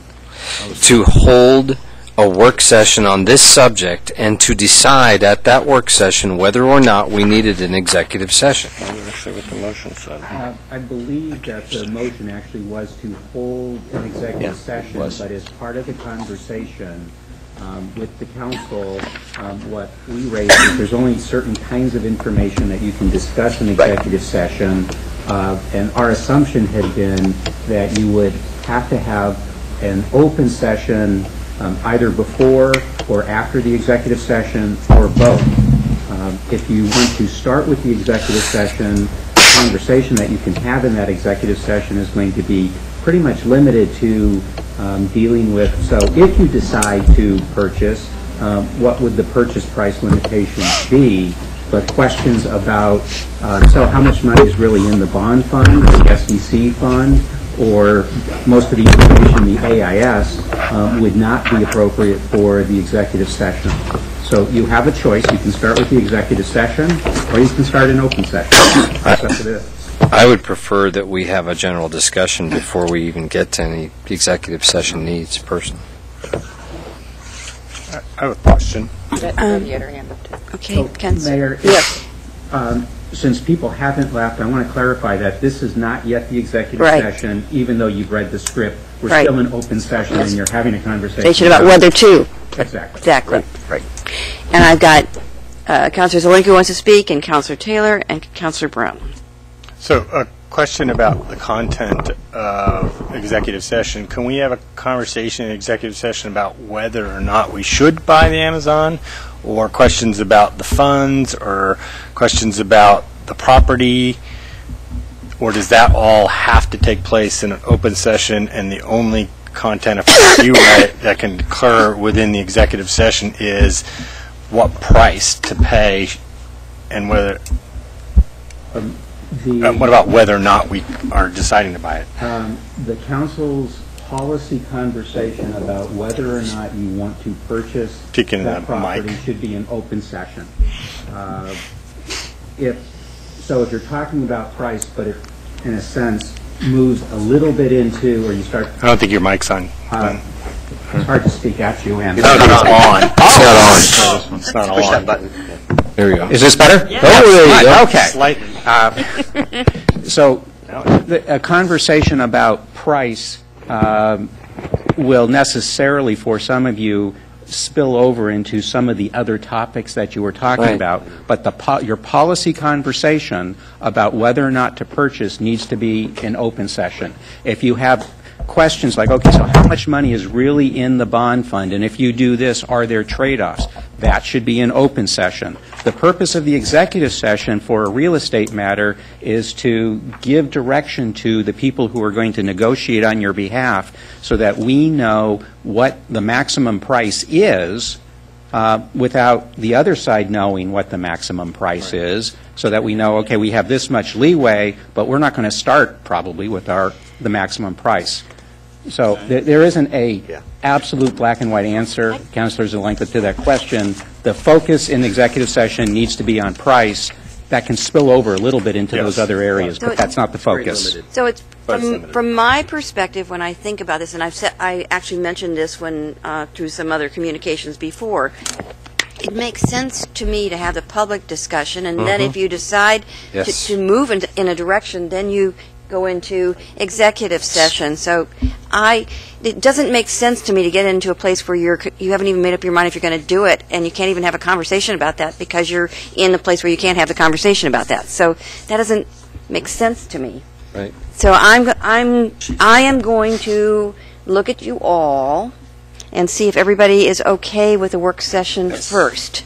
S10: To hold a work session on this subject and to decide at that work session whether or not we needed an executive session.
S21: Actually, what the motion said.
S15: I believe that the motion actually was to hold an executive session, but as part of the conversation with the council, what we raised is there's only certain kinds of information that you can discuss in executive session, and our assumption had been that you would have to have an open session either before or after the executive session, or both. If you want to start with the executive session, the conversation that you can have in that executive session is going to be pretty much limited to dealing with, so if you decide to purchase, what would the purchase price limitations be? But questions about, so how much money is really in the bond fund, the SEC fund, or most of the information in the AIS would not be appropriate for the executive session. So you have a choice. You can start with the executive session, or you can start an open session. That's up to this.
S10: I would prefer that we have a general discussion before we even get to any executive session needs, personally.
S23: I have a question.
S1: Okay, Ken.
S15: Mayor,
S1: yes.
S15: Since people haven't left, I want to clarify that this is not yet the executive session, even though you've read the script. We're still in open session, and you're having a conversation
S1: about whether to.
S15: Exactly.
S1: Exactly. Right. And I've got Councilor Zelenka who wants to speak, and Councilor Taylor, and Councilor Brown.
S23: So a question about the content of executive session. Can we have a conversation in executive session about whether or not we should buy the Amazon, or questions about the funds, or questions about the property, or does that all have to take place in an open session, and the only content, if you read it, that can occur within the executive session is what price to pay, and whether what about whether or not we are deciding to buy it?
S15: The council's policy conversation about whether or not you want to purchase that property should be an open session. If you're talking about price, but it, in a sense, moves a little bit into, or you start...
S23: I don't think your mic's on.
S15: It's hard to speak at you, and...
S23: It's not on.
S10: It's not on.
S23: It's not on.
S13: Push that button.
S10: There we go.
S15: Is this better?
S10: Yeah. Oh, there you go.
S15: Okay.
S23: Slightly.
S15: So a conversation about price will necessarily, for some of you, spill over into some of the other topics that you were talking about. But your policy conversation about whether or not to purchase needs to be an open session. If you have questions like, okay, so how much money is really in the bond fund? And if you do this, are there trade-offs? That should be an open session. The purpose of the executive session for a real estate matter is to give direction to the people who are going to negotiate on your behalf so that we know what the maximum price is without the other side knowing what the maximum price is, so that we know, okay, we have this much leeway, but we're not going to start probably with the maximum price. So there isn't a absolute black and white answer, Councilor Zelenka, to that question. The focus in the executive session needs to be on price. That can spill over a little bit into those other areas, but that's not the focus.
S1: So it's from my perspective, when I think about this, and I actually mentioned this when through some other communications before. It makes sense to me to have the public discussion, and then if you decide to move in a direction, then you go into executive session. So it doesn't make sense to me to get into a place where you haven't even made up your mind if you're going to do it, and you can't even have a conversation about that because you're in the place where you can't have the conversation about that. So that doesn't make sense to me.
S10: Right.
S1: So I am going to look at you all and see if everybody is okay with the work session first.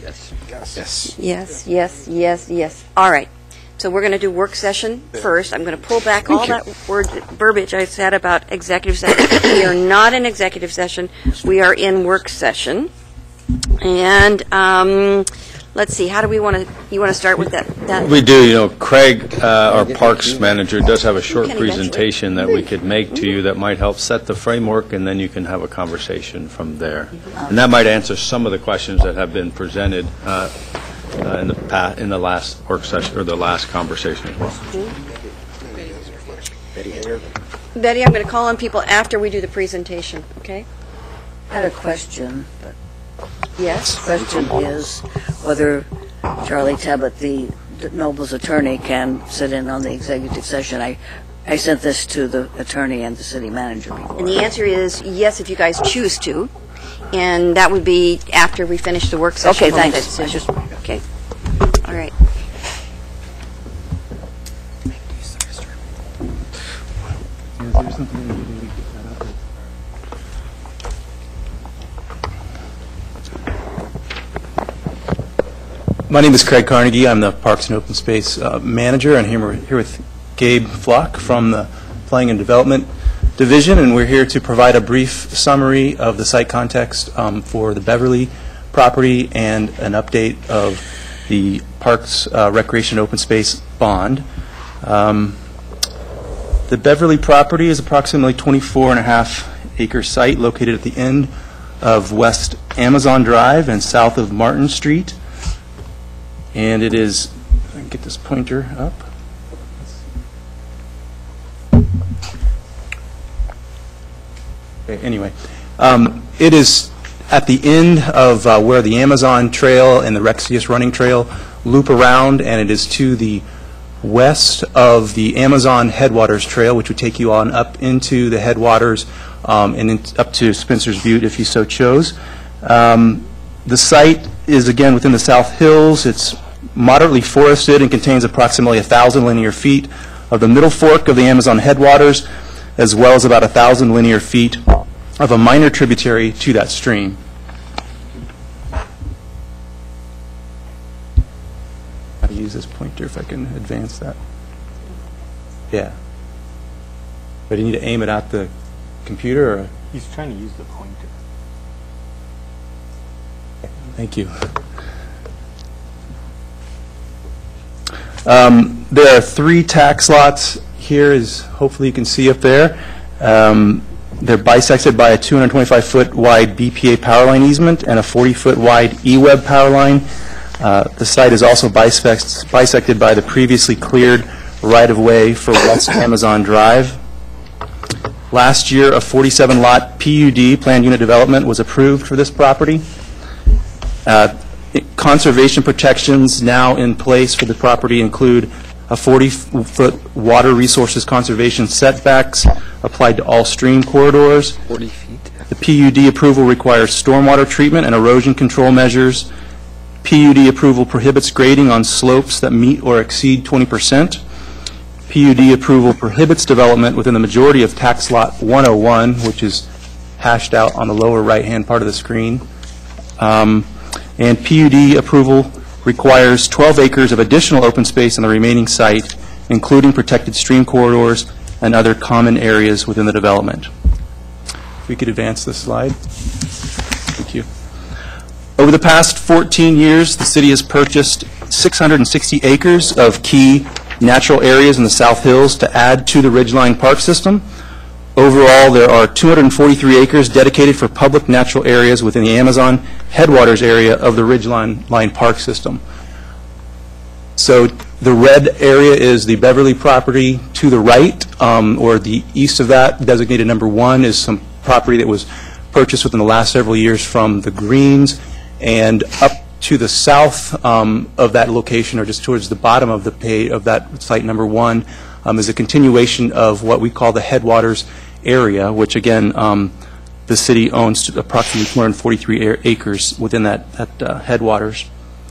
S1: Yes. All right. So we're going to do work session first. I'm going to pull back all that verbiage I said about executive session. We are not in executive session. We are in work session. And let's see. How do we want to? You want to start with that?
S8: We do. You know, Craig, our parks manager, does have a short presentation that we could make to you that might help set the framework, and then you can have a conversation from there. And that might answer some of the questions that have been presented in the last work session or the last conversation as well.
S1: Betty, I'm going to call on people after we do the presentation. Okay.
S14: I had a question.
S1: Yes.
S14: The question is whether Charlie Tebbutt, the Noble's attorney, can sit in on the executive session. I sent this to the attorney and the city manager before.
S1: And the answer is yes, if you guys choose to. And that would be after we finish the work session.
S14: Okay, thanks.
S1: Okay. All right.
S16: My name is Craig Carnegie. I'm the Parks and Open Space Manager, and we're here with Gabe Flock from the Planning and Development Division, and we're here to provide a brief summary of the site context for the Beverly property and an update of the Parks Recreation Open Space Bond. The Beverly property is approximately 24.5-acre site located at the end of West Amazon Drive and south of Martin Street. And it is, if I can get this pointer up. Okay, anyway, it is at the end of where the Amazon Trail and the Rexius Running Trail loop around, and it is to the west of the Amazon Headwaters Trail, which would take you on up into the headwaters and up to Spencer's Butte if you so chose. The site is, again, within the South Hills. It's moderately forested and contains approximately 1,000 linear feet of the middle fork of the Amazon headwaters, as well as about 1,000 linear feet of a minor tributary to that stream. How to use this pointer, if I can advance that. Yeah. But you need to aim it at the computer? Or?
S23: He's trying to use the pointer.
S16: Thank you. There are 3 tax lots here, as hopefully you can see up there. They're bisected by a 225-foot wide BPA power line easement and a 40-foot wide E-Web power line. The site is also bisected by the previously cleared right-of-way for West Amazon Drive. Last year, a 47-lot PUD, planned unit development, was approved for this property. Conservation protections now in place for the property include a 40-foot water resources conservation setbacks applied to all stream corridors.
S10: 40 feet.
S16: The PUD approval requires stormwater treatment and erosion control measures. PUD approval prohibits grading on slopes that meet or exceed 20%. PUD approval prohibits development within the majority of tax lot 101, which is hashed out on the lower right-hand part of the screen. And PUD approval requires 12 acres of additional open space on the remaining site, including protected stream corridors and other common areas within the development. If we could advance this slide. Thank you. Over the past 14 years, the city has purchased 660 acres of key natural areas in the South Hills to add to the Ridgeline Park system. Overall, there are 243 acres dedicated for public natural areas within the Amazon headwaters area of the Ridgeline Park system. So the red area is the Beverly property to the right, or the east of that, designated number 1, is some property that was purchased within the last several years from the Greens, and up to the south of that location, or just towards the bottom of the page of that site number 1, is a continuation of what we call the headwaters area, which again, the city owns approximately 243 acres within that headwaters.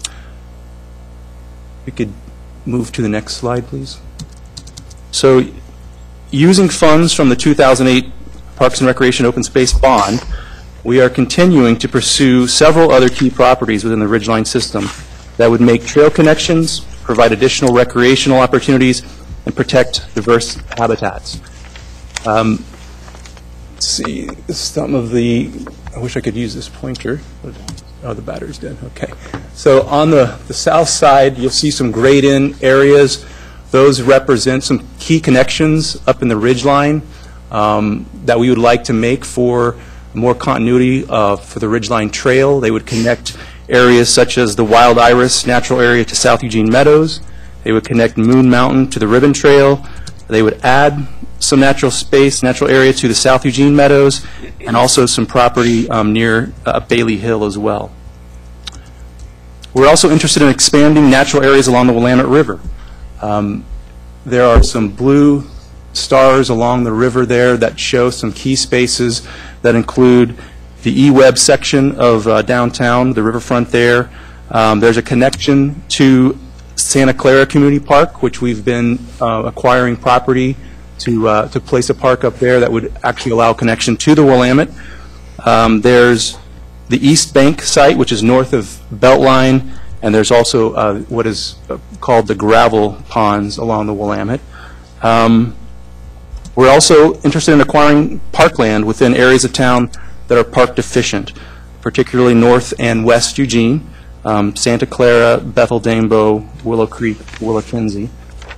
S16: We could move to the next slide, please. So, using funds from the 2008 Parks and Recreation Open Space Bond, we are continuing to pursue several other key properties within the Ridgeline system that would make trail connections, provide additional recreational opportunities, and protect diverse habitats. Let's see, some of the, I wish I could use this pointer. Oh, the battery's dead. Okay. So on the south side, you'll see some grayed-in areas. Those represent some key connections up in the ridgeline that we would like to make for more continuity for the Ridgeline Trail. They would connect areas such as the Wild Iris Natural Area to South Eugene Meadows. They would connect Moon Mountain to the Ribbon Trail. They would add some natural area to the South Eugene Meadows, and also some property near Bailey Hill as well. We're also interested in expanding natural areas along the Willamette River. There are some blue stars along the river there that show some key spaces that include the E-Web section of downtown, the riverfront there. There's a connection to Santa Clara Community Park, which we've been acquiring property to place a park up there that would actually allow connection to the Willamette. There's the East Bank site, which is north of Beltline, and there's also what is called the gravel ponds along the Willamette. We're also interested in acquiring parkland within areas of town that are park deficient, particularly North and West Eugene, Santa Clara, Bethel Danebo, Willow Creek, Willow Kinsey.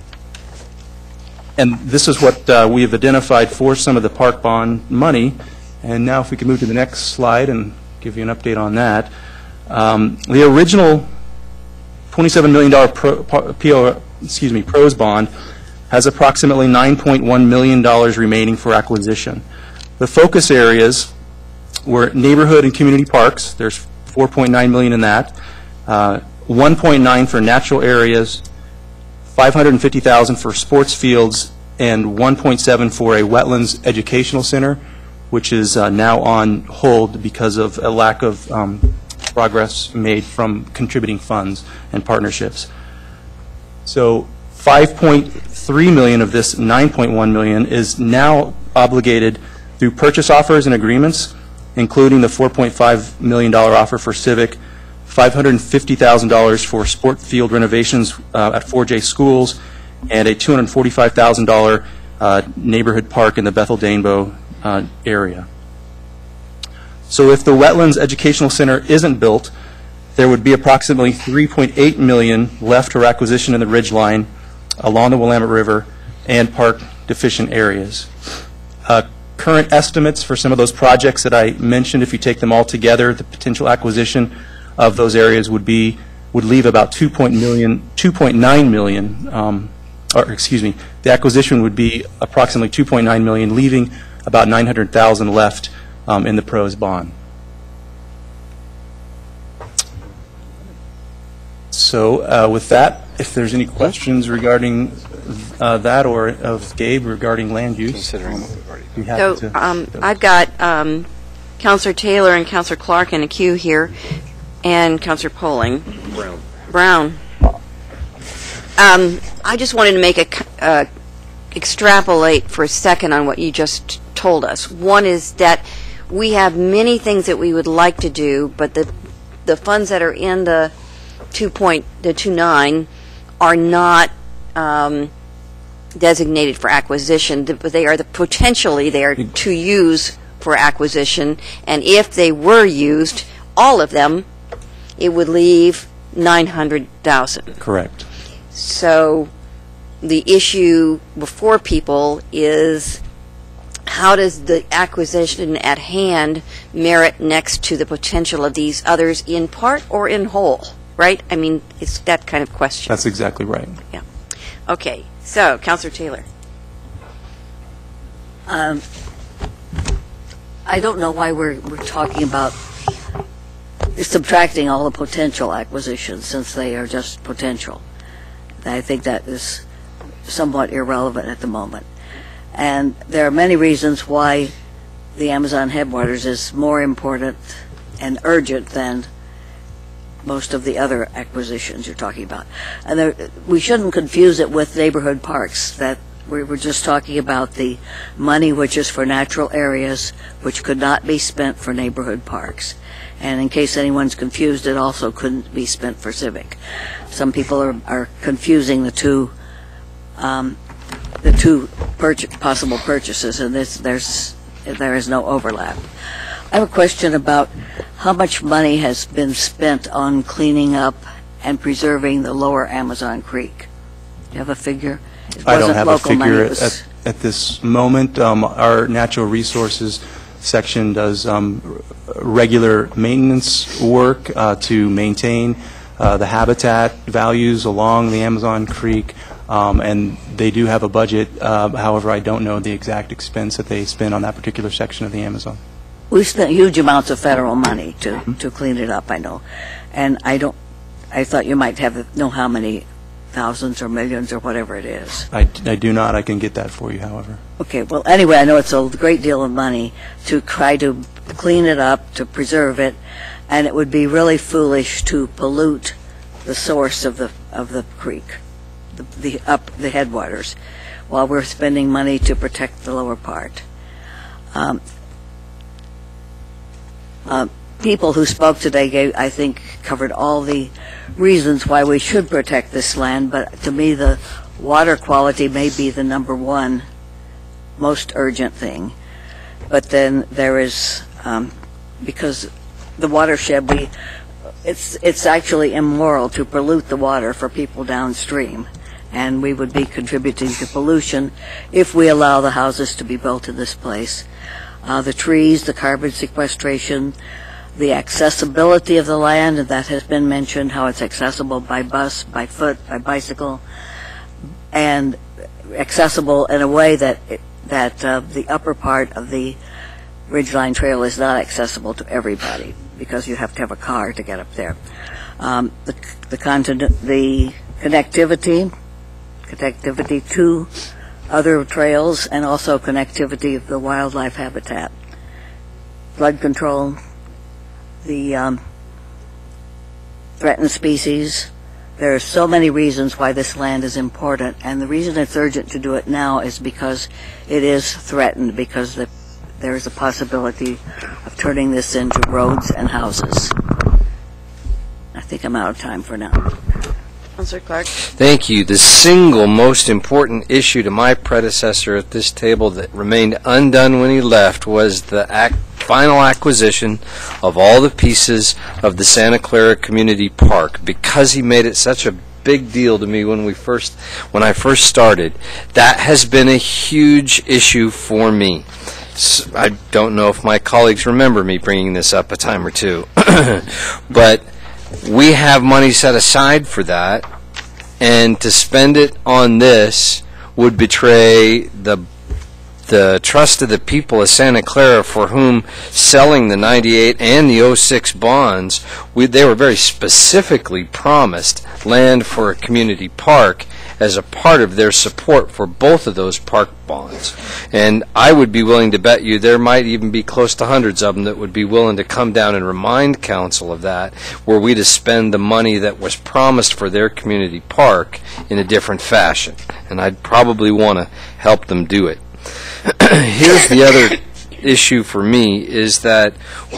S16: And this is what we have identified for some of the park bond money. And now if we can move to the next slide and give you an update on that. The original $27 million PROS bond has approximately $9.1 million remaining for acquisition. The focus areas were neighborhood and community parks. There's $4.9 million in that. 1.9 for natural areas, $550,000 for sports fields, and 1.7 for a wetlands educational center, which is now on hold because of a lack of progress made from contributing funds and partnerships. So 5.3 million of this 9.1 million is now obligated through purchase offers and agreements, including the $4.5 million offer for Civic, $550,000 for sport field renovations at 4J schools, and a $245,000 neighborhood park in the Bethel Danebo area. So if the Wetlands Educational Center isn't built, there would be approximately $3.8 million left for acquisition in the ridgeline along the Willamette River and park deficient areas. Current estimates for some of those projects that I mentioned, if you take them all together, the potential acquisition of those areas would leave about $2.9 million, or excuse me, the acquisition would be approximately $2.9 million, leaving about $900,000 left in the PROS bond. So with that, if there's any questions regarding that or of Gabe regarding land use,
S1: so I've got Councilor Taylor and Councilor Clark in a queue here, and Councilor Poling. Brown. I just wanted to make extrapolate for a second on what you just told us. One is that we have many things that we would like to do, but the funds that are in the 2.29 are not designated for acquisition, but they are potentially there to use for acquisition, and if they were used, all of them, it would leave 900,000.
S16: Correct.
S1: So the issue before people is, how does the acquisition at hand merit next to the potential of these others in part or in whole, right? I mean, it's that kind of question.
S16: That's exactly right.
S1: Yeah. Okay. So, Councilor Taylor.
S14: I don't know why we're talking about subtracting all the potential acquisitions, since they are just potential. I think that is somewhat irrelevant at the moment. And there are many reasons why the Amazon Headwaters is more important and urgent than most of the other acquisitions you're talking about. And we shouldn't confuse it with neighborhood parks. That we were just talking about the money which is for natural areas, which could not be spent for neighborhood parks. And in case anyone's confused, it also couldn't be spent for civic. Some people are confusing the two possible purchases, and there is no overlap. I have a question about how much money has been spent on cleaning up and preserving the lower Amazon Creek. Do you have a figure?
S16: I don't have a figure at this moment. Our natural resources section does regular maintenance work to maintain the habitat values along the Amazon Creek, and they do have a budget. However, I don't know the exact expense that they spend on that particular section of the Amazon.
S14: We spent huge amounts of federal money to clean it up, I know. And I thought you might know how many thousands or millions or whatever it is.
S16: I do not. I can get that for you, however.
S14: Okay, well, anyway, I know it's a great deal of money to try to clean it up, to preserve it, and it would be really foolish to pollute the source of the creek, the headwaters, while we're spending money to protect the lower part. People who spoke today I think, covered all the reasons why we should protect this land, but to me the water quality may be the number one most urgent thing. But then there is, because the watershed, it's actually immoral to pollute the water for people downstream, and we would be contributing to pollution if we allow the houses to be built in this place. The trees, the carbon sequestration, the accessibility of the land, and that has been mentioned, how it's accessible by bus, by foot, by bicycle, and accessible in a way that the upper part of the Ridgeline Trail is not accessible to everybody, because you have to have a car to get up there. The connectivity to other trails, and also connectivity of the wildlife habitat, flood control, the threatened species. There are so many reasons why this land is important, and the reason it's urgent to do it now is because it is threatened, because there is a possibility of turning this into roads and houses. I think I'm out of time for now.
S1: Councilor Clark.
S10: Thank you. The single most important issue to my predecessor at this table that remained undone when he left was the final acquisition of all the pieces of the Santa Clara Community Park. Because he made it such a big deal to me when I first started, that has been a huge issue for me. I don't know if my colleagues remember me bringing this up a time or two, but we have money set aside for that, and to spend it on this would betray the trust of the people of Santa Clara, for whom selling the 98 and the 06 bonds, they were very specifically promised land for a community park as a part of their support for both of those park bonds. And I would be willing to bet you there might even be close to hundreds of them that would be willing to come down and remind council of that, were we to spend the money that was promised for their community park in a different fashion. And I'd probably want to help them do it. Here's the other issue for me, is that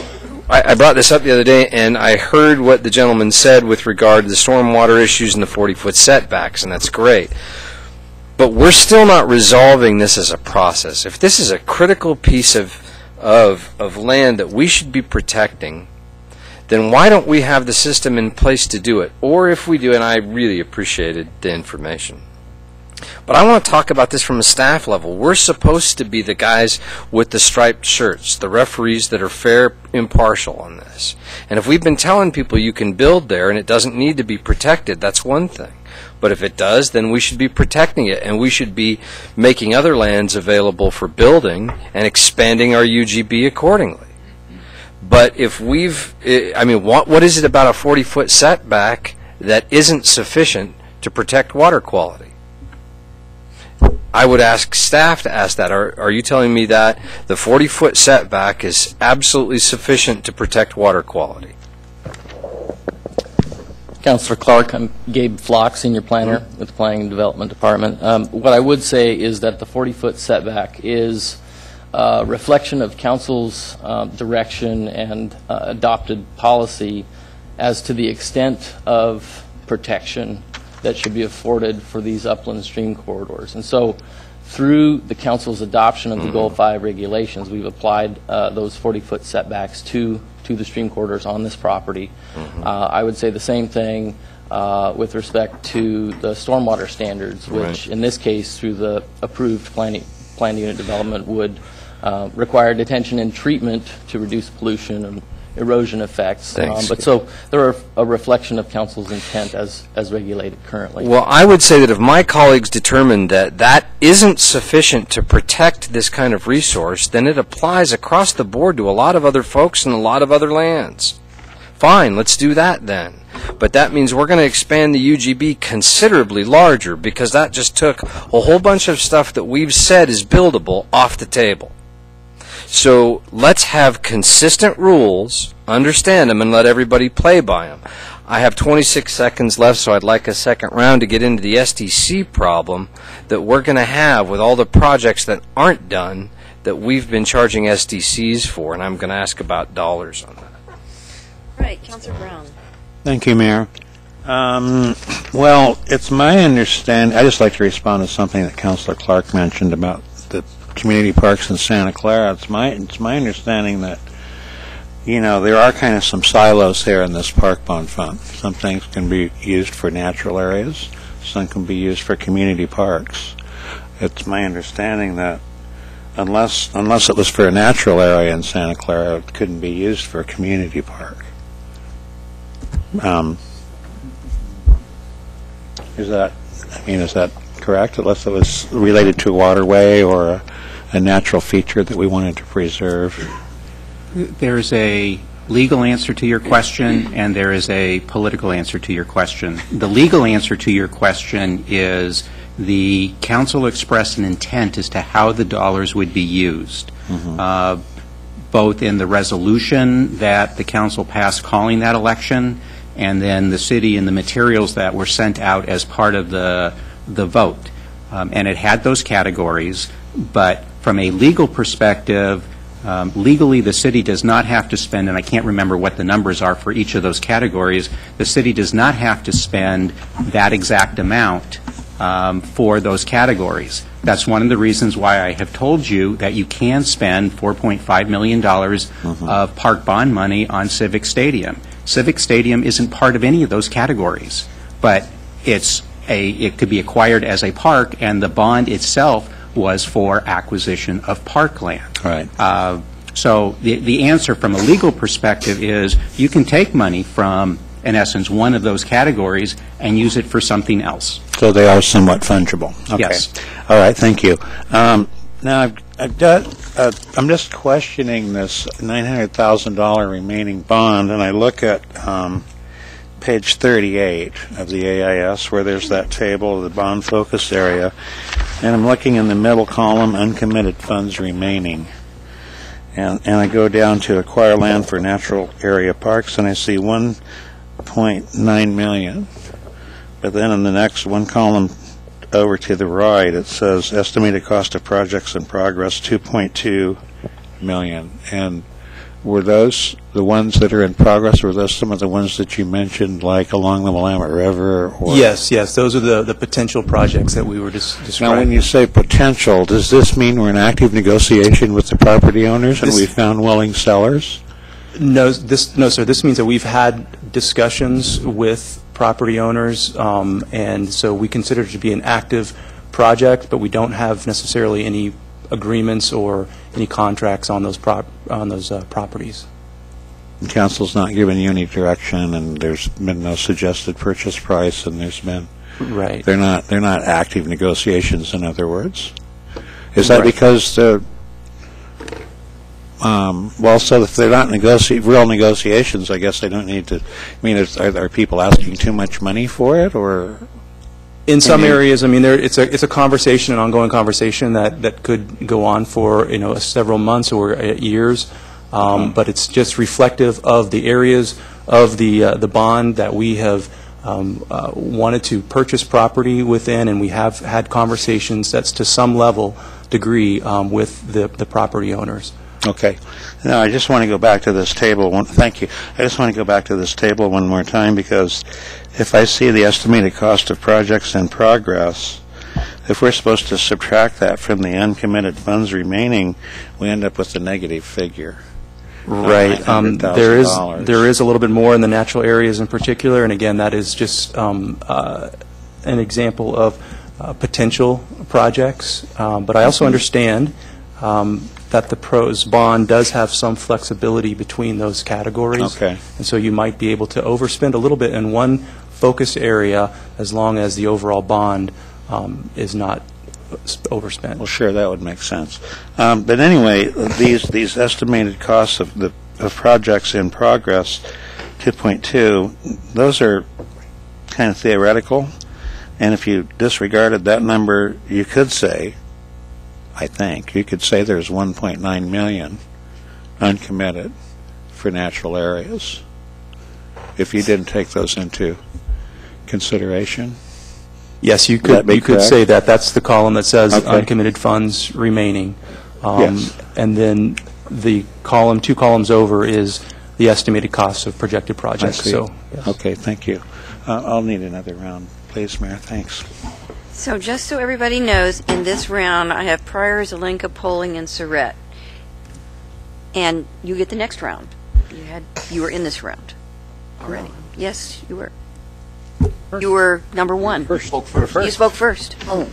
S10: I brought this up the other day, and I heard what the gentleman said with regard to the stormwater issues and the 40-foot setbacks, and that's great. But we're still not resolving this as a process. If this is a critical piece of land that we should be protecting, then why don't we have the system in place to do it? Or if we do, and I really appreciated the information. But I want to talk about this from a staff level. We're supposed to be the guys with the striped shirts, the referees that are fair, impartial on this. And if we've been telling people you can build there and it doesn't need to be protected, that's one thing. But if it does, then we should be protecting it, and we should be making other lands available for building and expanding our UGB accordingly. But if what is it about a 40-foot setback that isn't sufficient to protect water quality? I would ask staff to ask that. Are you telling me that the 40-foot setback is absolutely sufficient to protect water quality?
S18: Councillor Clark, I'm Gabe Flock, Senior Planner with the Planning and Development Department. What I would say is that the 40-foot setback is a reflection of Council's direction and adopted policy as to the extent of protection that should be afforded for these upland stream corridors. And so through the Council's adoption of the Goal 5 regulations, we've applied those 40-foot setbacks to the stream corridors on this property. I would say the same thing with respect to the stormwater standards, which in this case, through the approved planned unit development, would require detention and treatment to reduce pollution and erosion effects. But so they're a reflection of Council's intent as regulated currently.
S10: Well, I would say that if my colleagues determine that that isn't sufficient to protect this kind of resource, then it applies across the board to a lot of other folks and a lot of other lands. Fine, let's do that then. But that means we're going to expand the UGB considerably larger, because that just took a whole bunch of stuff that we've said is buildable off the table. So let's have consistent rules, understand them, and let everybody play by them. I have 26 seconds left, so I'd like a second round to get into the SDC problem that we're going to have with all the projects that aren't done that we've been charging SDCs for, and I'm going to ask about dollars on that.
S1: Right, Councilor Brown.
S23: Thank you, Mayor. Well, it's my understanding, I'd just like to respond to something that Councilor Clark mentioned about the community parks in Santa Clara. It's my understanding that, you know, there are kind of some silos here in this park bond fund. Some things can be used for natural areas, some can be used for community parks. It's my understanding that unless it was for a natural area in Santa Clara, it couldn't be used for a community park. Is that correct? Unless it was related to a waterway or a natural feature that we wanted to preserve?
S15: There's a legal answer to your question, and there is a political answer to your question. The legal answer to your question is the council expressed an intent as to how the dollars would be used, both in the resolution that the council passed calling that election, and then the city and the materials that were sent out as part of the vote. And it had those categories, but from a legal perspective, legally the city does not have to spend, and I can't remember what the numbers are for each of those categories, the city does not have to spend that exact amount for those categories. That's one of the reasons why I have told you that you can spend $4.5 million of park bond money on Civic Stadium. Civic Stadium isn't part of any of those categories, but it could be acquired as a park, and the bond itself was for acquisition of parkland.
S23: Right.
S15: So the answer from a legal perspective is you can take money from, in essence, one of those categories and use it for something else.
S23: So they are somewhat fungible. Okay.
S15: Yes.
S23: All right. Thank you. Now I'm just questioning this $900,000 remaining bond, and I look at page 38 of the AIS where there's that table of the bond focus area, and I'm looking in the middle column, uncommitted funds remaining. And I go down to acquire land for natural area parks, and I see $1.9 million. But then in the next one column over to the right, it says estimated cost of projects in progress, $2.2 million. And
S2: were those the ones that are in progress, or were those some of the ones that you mentioned, like along the Willamette River? Or?
S16: Yes, those are the potential projects that we were describing.
S2: Now, when you say potential, does this mean we're in active negotiation with the property owners and we found willing sellers?
S16: No, sir. This means that we've had discussions with property owners, and so we consider it to be an active project, but we don't have necessarily any agreements or any contracts on those properties.
S2: The council's not given you any direction, and there's been no suggested purchase price, and there's been
S16: right.
S2: They're not active negotiations. In other words, is that because the well, so if they're not real negotiations, I guess they don't need to. I mean, are people asking too much money for it, or?
S16: In some areas, I mean, it's a conversation, an ongoing conversation that could go on for several months or years, but it's just reflective of the areas of the bond that we have wanted to purchase property within, and we have had conversations that's to some degree with the property owners.
S2: Okay. Now, I just want to go back to this table. Thank you. I just want to go back to this table one more time, because if I see the estimated cost of projects in progress, if we're supposed to subtract that from the uncommitted funds remaining, we end up with a negative figure.
S16: Right. There is a little bit more in the natural areas in particular, and again, that is just an example of potential projects. But I also understand that the PROS bond does have some flexibility between those categories.
S2: Okay.
S16: And so you might be able to overspend a little bit in one focus area as long as the overall bond is not overspent.
S2: Well, sure, that would make sense. But anyway, these estimated costs of projects in progress, 2.2, those are kind of theoretical. And if you disregarded that number, you could say, I think, you could say there's 1.9 million uncommitted for natural areas if you didn't take those into consideration.
S16: Yes, you could say that. That's the column that says
S2: okay.
S16: Uncommitted funds remaining.
S2: Yes.
S16: And then the column, 2 columns over, is the estimated costs of projected projects.
S2: I see.
S16: So, yes.
S2: Okay, thank you. I'll need another round, please, Mayor. Thanks.
S1: So just so everybody knows, in this round, I have Pryor, Zelenka, Poling, and Surratt. And you get the next round. You were in this round already. Yes, you were. You were number 1. You spoke first. Oh.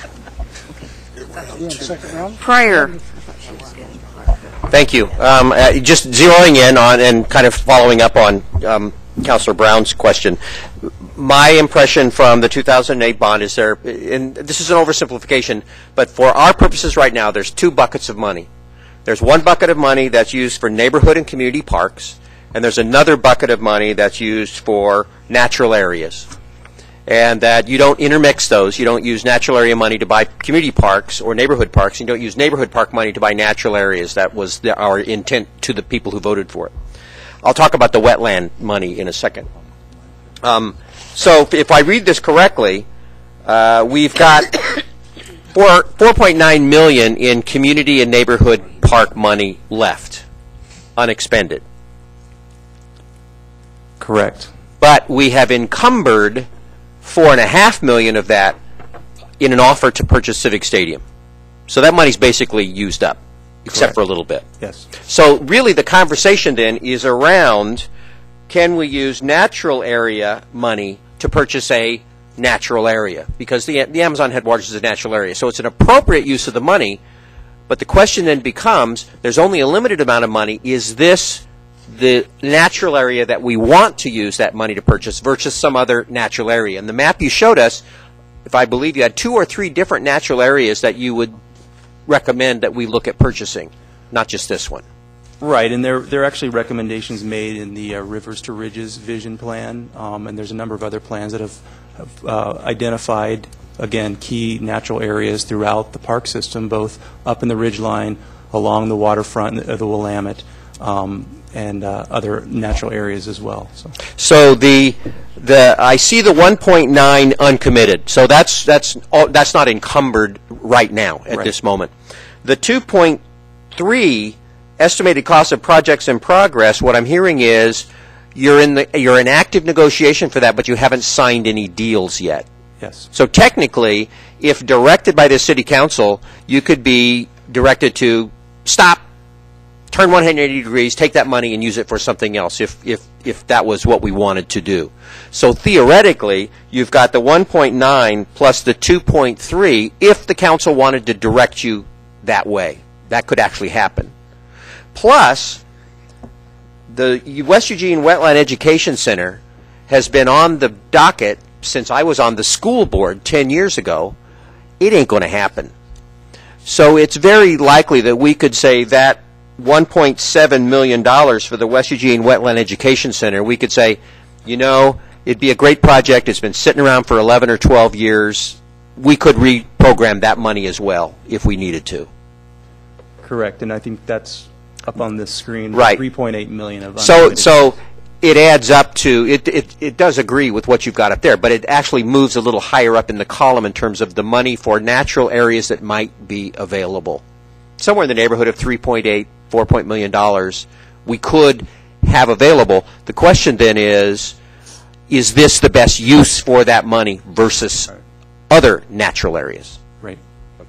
S1: Pryor.
S13: Thank you. Just zeroing in on and kind of following up on Councilor Brown's question. My impression from the 2008 bond is and this is an oversimplification, but for our purposes right now, there's 2 buckets of money. There's one bucket of money that's used for neighborhood and community parks, and there's another bucket of money that's used for natural areas. And that you don't intermix those. You don't use natural area money to buy community parks or neighborhood parks. You don't use neighborhood park money to buy natural areas. That was our intent to the people who voted for it. I'll talk about the wetland money in a second. So if I read this correctly, we've got 4.9 million in community and neighborhood park money left, unexpended.
S16: Correct.
S13: But we have encumbered 4.5 million of that in an offer to purchase Civic Stadium. So that money's basically used up, except for a little bit.
S16: Yes.
S13: So really the conversation then is around, can we use natural area money to purchase a natural area? Because the Amazon Headwaters is a natural area. So it's an appropriate use of the money, but the question then becomes, there's only a limited amount of money. Is this the natural area that we want to use that money to purchase versus some other natural area? And the map you showed us, if I believe you had 2 or 3 different natural areas that you would recommend that we look at purchasing, not just this one.
S16: Right, and there are actually recommendations made in the Rivers to Ridges vision plan, and there's a number of other plans that have identified, again, key natural areas throughout the park system, both up in the ridgeline, along the waterfront of the Willamette, and other natural areas as well.
S13: So I see the 1.9 uncommitted. So that's not encumbered right now at this moment. The 2.3 estimated cost of projects in progress, what I'm hearing is you're in active negotiation for that, but you haven't signed any deals yet.
S16: Yes.
S13: So technically, if directed by the city council, you could be directed to stop, turn 180 degrees, take that money and use it for something else if that was what we wanted to do. So theoretically, you've got the 1.9 plus the 2.3 if the council wanted to direct you that way. That could actually happen. Plus, the West Eugene Wetland Education Center has been on the docket since I was on the school board 10 years ago. It ain't going to happen. So it's very likely that we could say that $1.7 million for the West Eugene Wetland Education Center, we could say, you know, it'd be a great project. It's been sitting around for 11 or 12 years. We could reprogram that money as well if we needed to.
S16: Correct, and I think that's up on this screen.
S13: Right.
S16: 3.8 million of
S13: So it adds up to, it does agree with what you've got up there, but it actually moves a little higher up in the column in terms of the money for natural areas that might be available. Somewhere in the neighborhood of $4 million we could have available. The question then is this the best use for that money versus other natural areas?
S16: Right.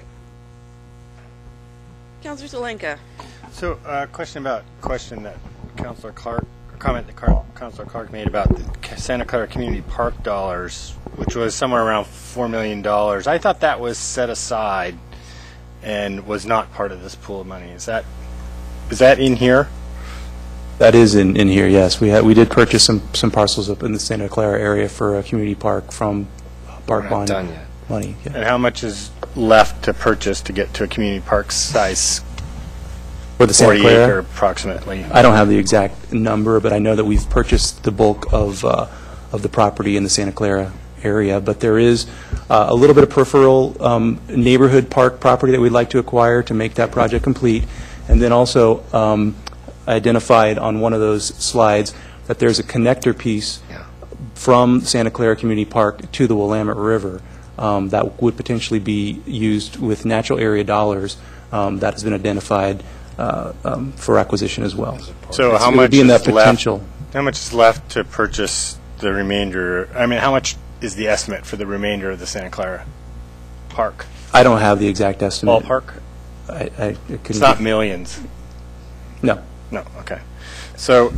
S1: Councilor Zelenka.
S23: So, question that Councilor Clark, comment that Councilor Clark made about the Santa Clara Community Park dollars, which was somewhere around $4 million. I thought that was set aside and was not part of this pool of money. Is that in here?
S16: That is in here, yes. We did purchase some parcels up in the Santa Clara area for a community park from park bond money. Yeah.
S23: And how much is left to purchase to get to a community park size?
S16: For the Santa
S23: 40
S16: Clara?
S23: acre approximately.
S16: I don't have the exact number, but I know that we've purchased the bulk of the property in the Santa Clara area. But there is a little bit of peripheral neighborhood park property that we'd like to acquire to make that project complete. And then also identified on one of those slides that there's a connector piece from Santa Clara Community Park to the Willamette River that would potentially be used with natural area dollars that has been identified for acquisition as well.
S23: So how
S16: it would
S23: much
S16: be in that
S23: is left?
S16: potential?
S23: How much is left to purchase the remainder? I mean, how much is the estimate for the remainder of the Santa Clara Park?
S16: I don't have the exact estimate.
S23: Ballpark?
S16: I couldn't
S23: It's not
S16: give-
S23: millions.
S16: No.
S23: No. Okay. So,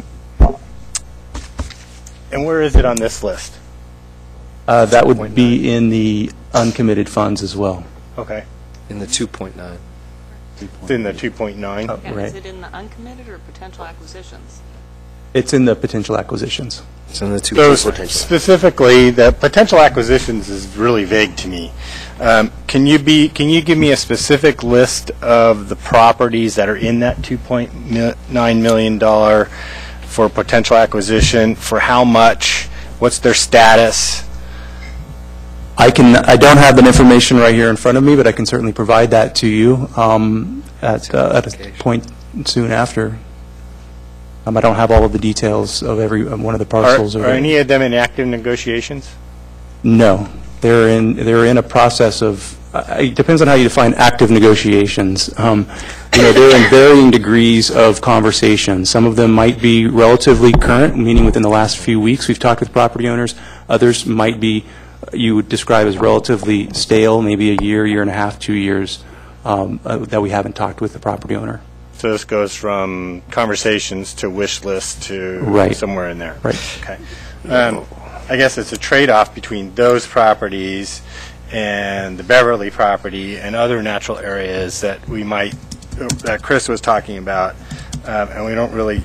S23: and where is it on this list?
S16: That would be in the uncommitted funds as well.
S23: Okay.
S10: In the 2.9.
S23: It's in the 2.9.
S16: Right.
S3: Is it in the uncommitted or potential acquisitions?
S16: It's in the potential acquisitions.
S10: It's in the
S23: So specifically, the potential acquisitions is really vague to me. Can you give me a specific list of the properties that are in that $2.9 million for potential acquisition? For how much? What's their status?
S16: I don't have that information right here in front of me, but I can certainly provide that to you at a point soon after. I don't have all of the details of every one of the parcels.
S23: Are any of them in active negotiations?
S16: No, they're in a process of. It depends on how you define active negotiations. They're in varying degrees of conversation. Some of them might be relatively current, meaning within the last few weeks we've talked with property owners. Others might be you would describe as relatively stale, maybe a year and a half, 2 years that we haven't talked with the property owner.
S23: So this goes from conversations to wish list to somewhere in there.
S16: Right.
S23: Okay. I guess it's a trade-off between those properties and the Beverly property and other natural areas that that Chris was talking about, and we don't really.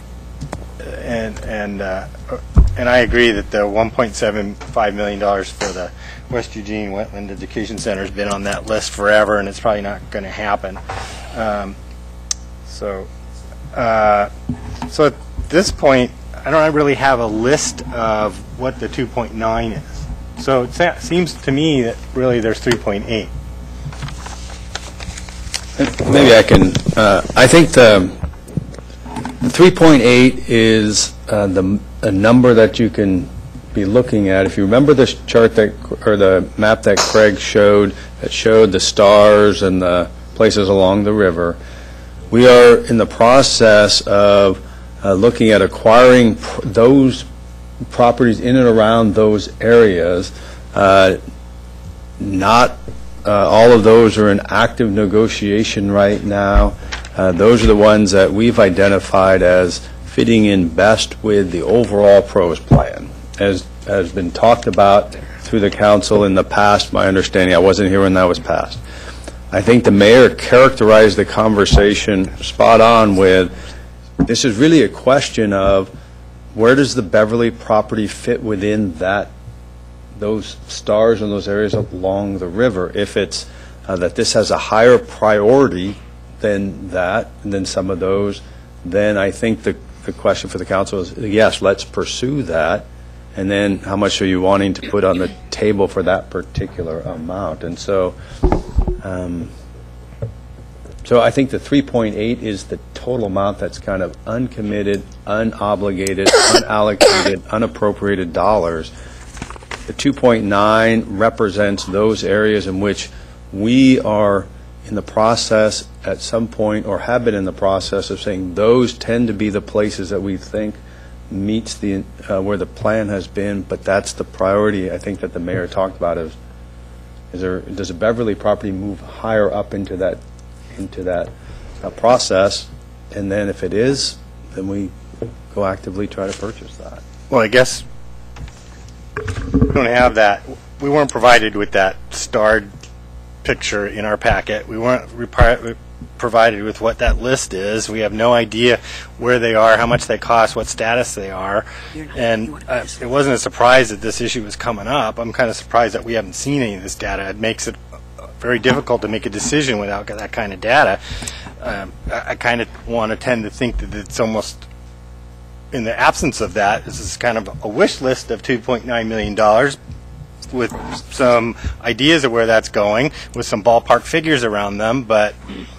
S23: And I agree that the $1.75 million for the West Eugene Wetland Education Center has been on that list forever, and it's probably not going to happen. So at this point, I don't really have a list of what the 2.9 is. So it seems to me that really there's 3.8.
S8: Maybe I can, I think the 3.8 is a number that you can be looking at. If you remember the chart or the map that Craig showed, that showed the stars and the places along the river, we are in the process of looking at acquiring those properties in and around those areas. Not all of those are in active negotiation right now. Those are the ones that we've identified as fitting in best with the overall PROS plan. As has been talked about through the council in the past, my understanding, I wasn't here when that was passed. I think the mayor characterized the conversation spot on with, this is really a question of where does the Beverly property fit within those stars and those areas along the river. If it's that this has a higher priority than that, and then some of those, then I think the question for the council is, yes, let's pursue that. And then how much are you wanting to put on the table for that particular amount? And so I think the 3.8 is the total amount that's kind of uncommitted, unobligated, unallocated, unappropriated dollars. The 2.9 represents those areas in which we are in the process at some point, or have been in the process of saying those tend to be the places that we think meets the where the plan has been, but that's the priority I think that the mayor talked about. Does a Beverly property move higher up into that process, and then if it is, then we go actively try to purchase that.
S23: Well, I guess we don't have that. We weren't provided with that starred picture in our packet. We weren't provided with what that list is. We have no idea where they are, how much they cost, what status they are. And it wasn't a surprise that this issue was coming up. I'm kind of surprised that we haven't seen any of this data. It makes it very difficult to make a decision without that kind of data. I kind of tend to think that it's almost, in the absence of that, this is kind of a wish list of $2.9 million with some ideas of where that's going, with some ballpark figures around them, but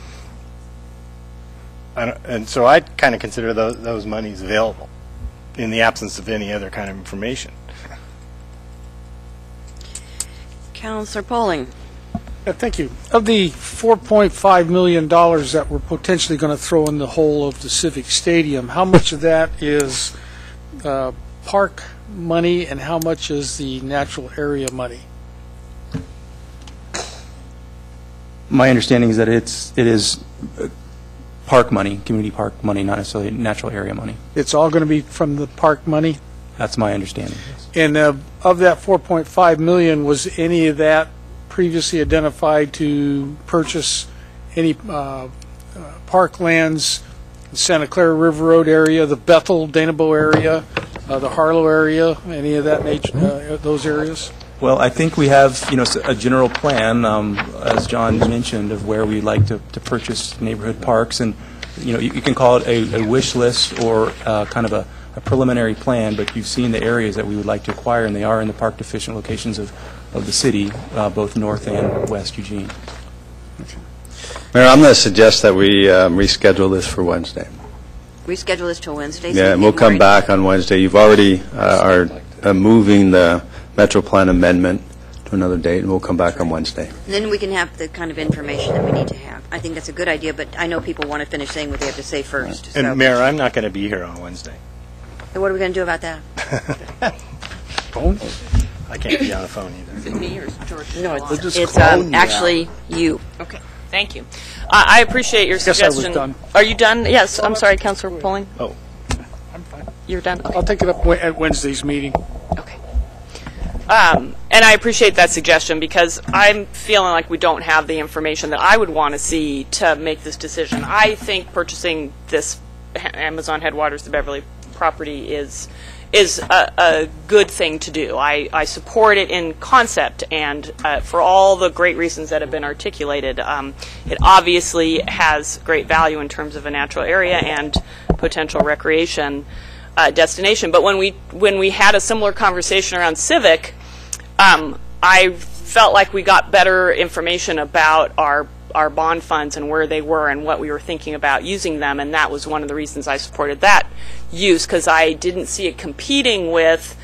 S23: and so I kind of consider those monies available in the absence of any other kind of information.
S1: Councilor Pauling.
S4: Thank you. Of the $4.5 million that we're potentially going to throw in the hole of the Civic Stadium, how much of that is park money and how much is the natural area money?
S16: My understanding is that it is park money, community park money, not necessarily natural area money.
S4: It's all going to be from the park money?
S16: That's my understanding.
S4: And of that $4.5 million, was any of that previously identified to purchase any park lands, the Santa Clara River Road area, the Bethel, Danabo area, the Harlow area, any of that nature, those areas?
S16: Well, I think we have, a general plan, as John mentioned, of where we'd like to purchase neighborhood parks, and you can call it a wish list or kind of a preliminary plan, but you've seen the areas that we would like to acquire, and they are in the park deficient locations of the city, both north and west Eugene.
S2: Mayor, I'm going to suggest that we reschedule this for Wednesday.
S1: Reschedule this till Wednesday?
S2: Yeah, and we'll come back on Wednesday. You've already are moving the Metro Plan amendment to another date, and we'll come back on Wednesday.
S1: And then we can have the kind of information that we need to have. I think that's a good idea, but I know people want to finish saying what they have to say first.
S23: And
S1: so.
S23: Mayor, I'm not going to be here on Wednesday.
S1: So what are we going to do about that?
S23: Phone? I can't be on the phone either.
S1: Is it me or George? No,
S19: it's
S1: actually you.
S19: Okay, thank you. I appreciate your suggestion.
S4: I was done.
S19: Are you done? Yes, I'm sorry, Councilor Pauling.
S23: Oh.
S4: I'm fine.
S19: You're done? Okay.
S4: I'll take it up at Wednesday's meeting.
S19: Okay. And I appreciate that suggestion because I'm feeling like we don't have the information that I would want to see to make this decision. I think purchasing this Amazon Headwaters, the Beverly property is a good thing to do. I support it in concept and for all the great reasons that have been articulated. It obviously has great value in terms of a natural area and potential recreation destination. But when we had a similar conversation around Civic, I felt like we got better information about our bond funds and where they were and what we were thinking about using them, and that was one of the reasons I supported that use, because I didn't see it competing with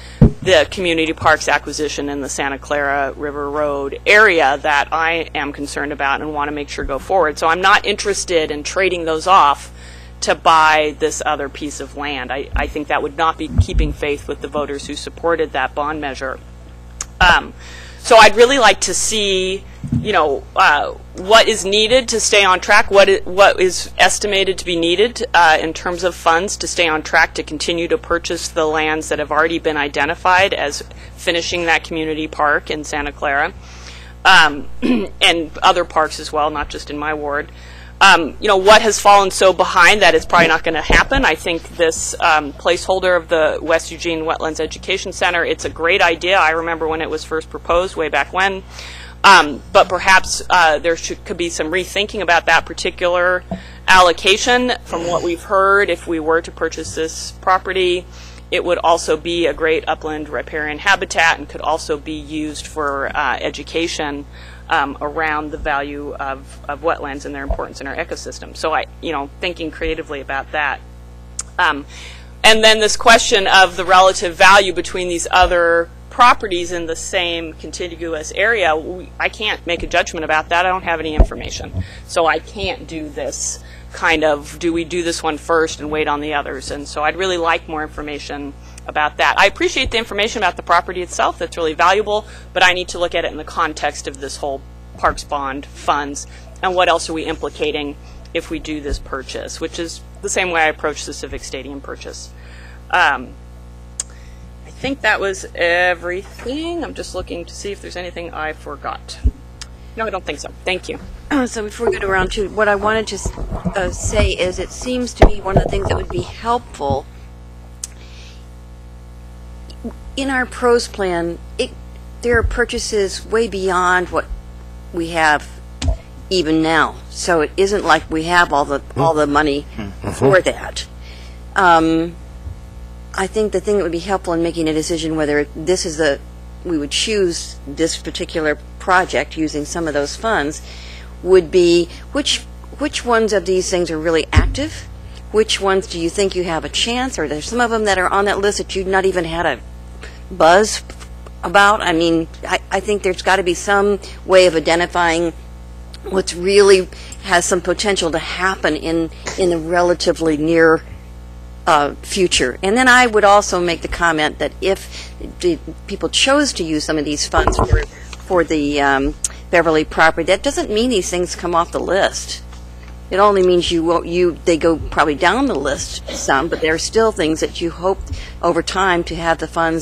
S19: the community parks acquisition in the Santa Clara River Road area that I am concerned about and want to make sure go forward. So I'm not interested in trading those off to buy this other piece of land. I think that would not be keeping faith with the voters who supported that bond measure. So I'd really like to see, what is needed to stay on track, what is estimated to be needed in terms of funds to stay on track to continue to purchase the lands that have already been identified as finishing that community park in Santa Clara, and other parks as well, not just in my ward. What has fallen so behind that it's probably not going to happen. I think this placeholder of the West Eugene Wetlands Education Center, it's a great idea. I remember when it was first proposed way back when. But perhaps there could be some rethinking about that particular allocation. From what we've heard, if we were to purchase this property, it would also be a great upland riparian habitat and could also be used for education around the value of wetlands and their importance in our ecosystem. So thinking creatively about that. And then this question of the relative value between these other properties in the same contiguous area, I can't make a judgment about that. I don't have any information. So I can't do this kind of, do we do this one first and wait on the others? And so I'd really like more information about that. I appreciate the information about the property itself. That's really valuable, but I need to look at it in the context of this whole Parks Bond funds and what else are we implicating if we do this purchase, which is the same way I approached the Civic Stadium purchase. I think that was everything. I'm just looking to see if there's anything I forgot. No, I don't think so. Thank you.
S1: So before we go to round two, what I wanted to say is it seems to me one of the things that would be helpful in our pros plan, there are purchases way beyond what we have even now. So it isn't like we have all the money for that. I think the thing that would be helpful in making a decision whether this is we would choose this particular project using some of those funds would be which ones of these things are really active, which ones do you think you have a chance, or there's some of them that are on that list that you've not even had a buzz about. I mean, I think there's got to be some way of identifying what's really has some potential to happen in the relatively near future. And then I would also make the comment that if people chose to use some of these funds for the Beverly property, that doesn't mean these things come off the list. It only means they go probably down the list some, but there are still things that you hope over time to have the funds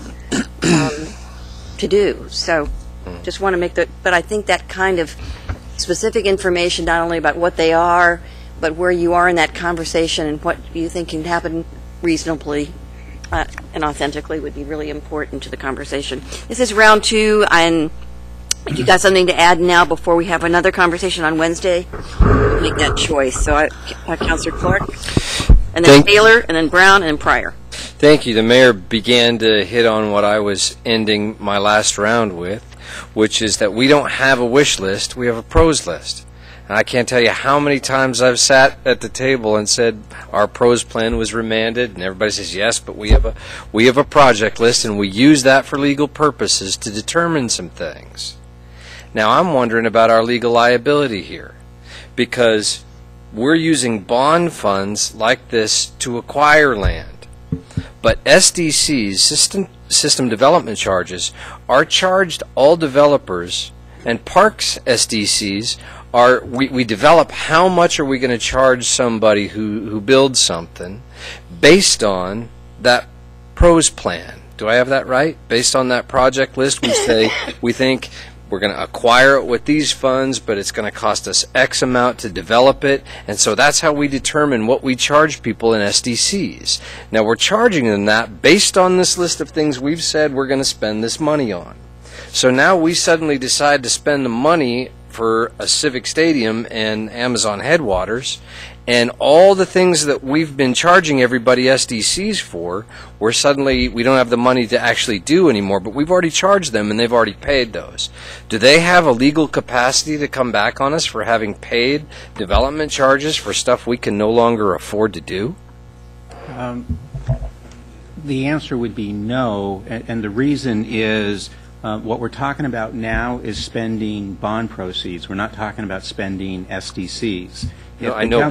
S1: to do. So just want to make that, but I think that kind of specific information, not only about what they are, but where you are in that conversation and what you think can happen reasonably and authentically would be really important to the conversation. This is round two, and if you got something to add now before we have another conversation on Wednesday, make that choice. So Councilor Clark, and then Taylor, and then Brown, and then Pryor.
S10: Thank you. The mayor began to hit on what I was ending my last round with, which is that we don't have a wish list, we have a pros list. And I can't tell you how many times I've sat at the table and said our pros plan was remanded, and everybody says yes, but we have a project list, and we use that for legal purposes to determine some things. Now I'm wondering about our legal liability here, because we're using bond funds like this to acquire land. But SDCs, system development charges, are charged all developers, and parks SDCs are, we develop how much are we going to charge somebody who builds something based on that pros plan. Do I have that right? Based on that project list, we say we think we're going to acquire it with these funds, but it's going to cost us X amount to develop it, and so that's how we determine what we charge people in SDCs. Now we're charging them that based on this list of things we've said we're going to spend this money on. So now we suddenly decide to spend the money for a Civic Stadium and Amazon Headwaters, and all the things that we've been charging everybody SDCs for, we don't have the money to actually do anymore, but we've already charged them and they've already paid those. Do they have a legal capacity to come back on us for having paid development charges for stuff we can no longer afford to do?
S15: The answer would be no, and the reason is what we're talking about now is spending bond proceeds. We're not talking about spending SDCs.
S10: No, I know,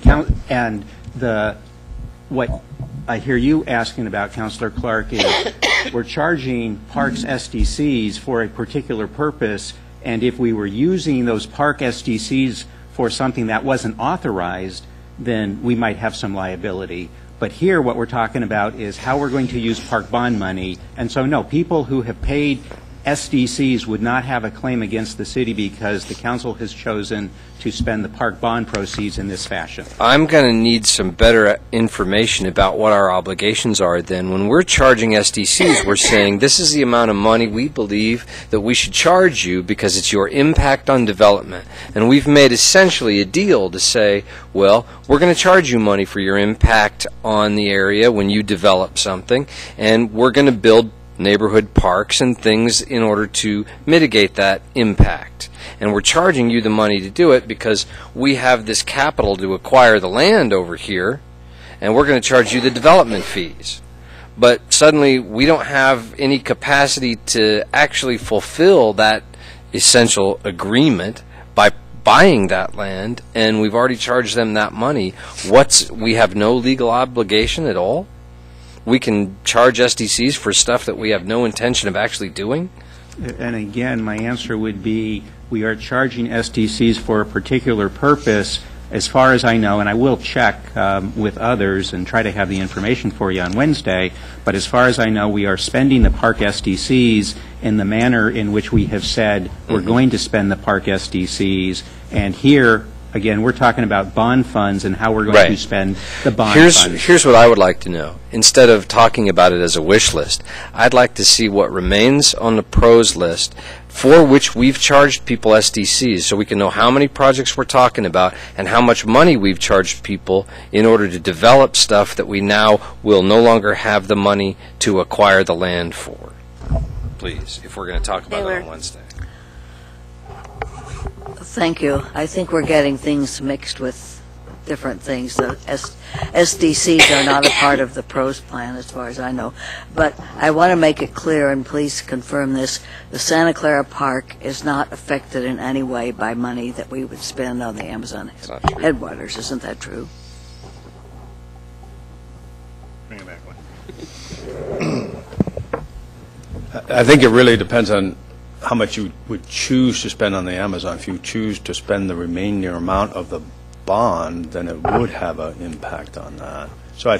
S15: what I hear you asking about, Councilor Clark, is we're charging parks SDCs for a particular purpose, and if we were using those park SDCs for something that wasn't authorized, then we might have some liability. But here, what we're talking about is how we're going to use park bond money. And so, no, people who have paid SDCs would not have a claim against the city because the council has chosen to spend the park bond proceeds in this fashion.
S10: I'm going to need some better information about what our obligations are then. When we're charging SDCs, we're saying this is the amount of money we believe that we should charge you because it's your impact on development. And we've made essentially a deal to say, well, we're going to charge you money for your impact on the area when you develop something, and we're going to build neighborhood parks and things in order to mitigate that impact. And we're charging you the money to do it because we have this capital to acquire the land over here, and we're going to charge you the development fees. But suddenly we don't have any capacity to actually fulfill that essential agreement by buying that land, and we've already charged them that money. We have no legal obligation at all? We can charge SDCs for stuff that we have no intention of actually doing?
S15: And again, my answer would be we are charging SDCs for a particular purpose, as far as I know, and I will check with others and try to have the information for you on Wednesday, but as far as I know, we are spending the park SDCs in the manner in which we have said we're going to spend the park SDCs, and here, again, we're talking about bond funds and how we're going to spend the bond funds.
S10: Here's what I would like to know. Instead of talking about it as a wish list, I'd like to see what remains on the pros list for which we've charged people SDCs so we can know how many projects we're talking about and how much money we've charged people in order to develop stuff that we now will no longer have the money to acquire the land for. Please, if we're going to talk about it on Wednesday.
S14: Thank you. I think we're getting things mixed with different things. The SDCs are not a part of the PROS plan as far as I know. But I want to make it clear, and please confirm this, the Santa Clara Park is not affected in any way by money that we would spend on the Amazon headwaters. Isn't that true?
S23: Bring it back one.
S8: I think it really depends on how much you would choose to spend on the Amazon. If you choose to spend the remaining amount of the bond, then it would have an impact on that. So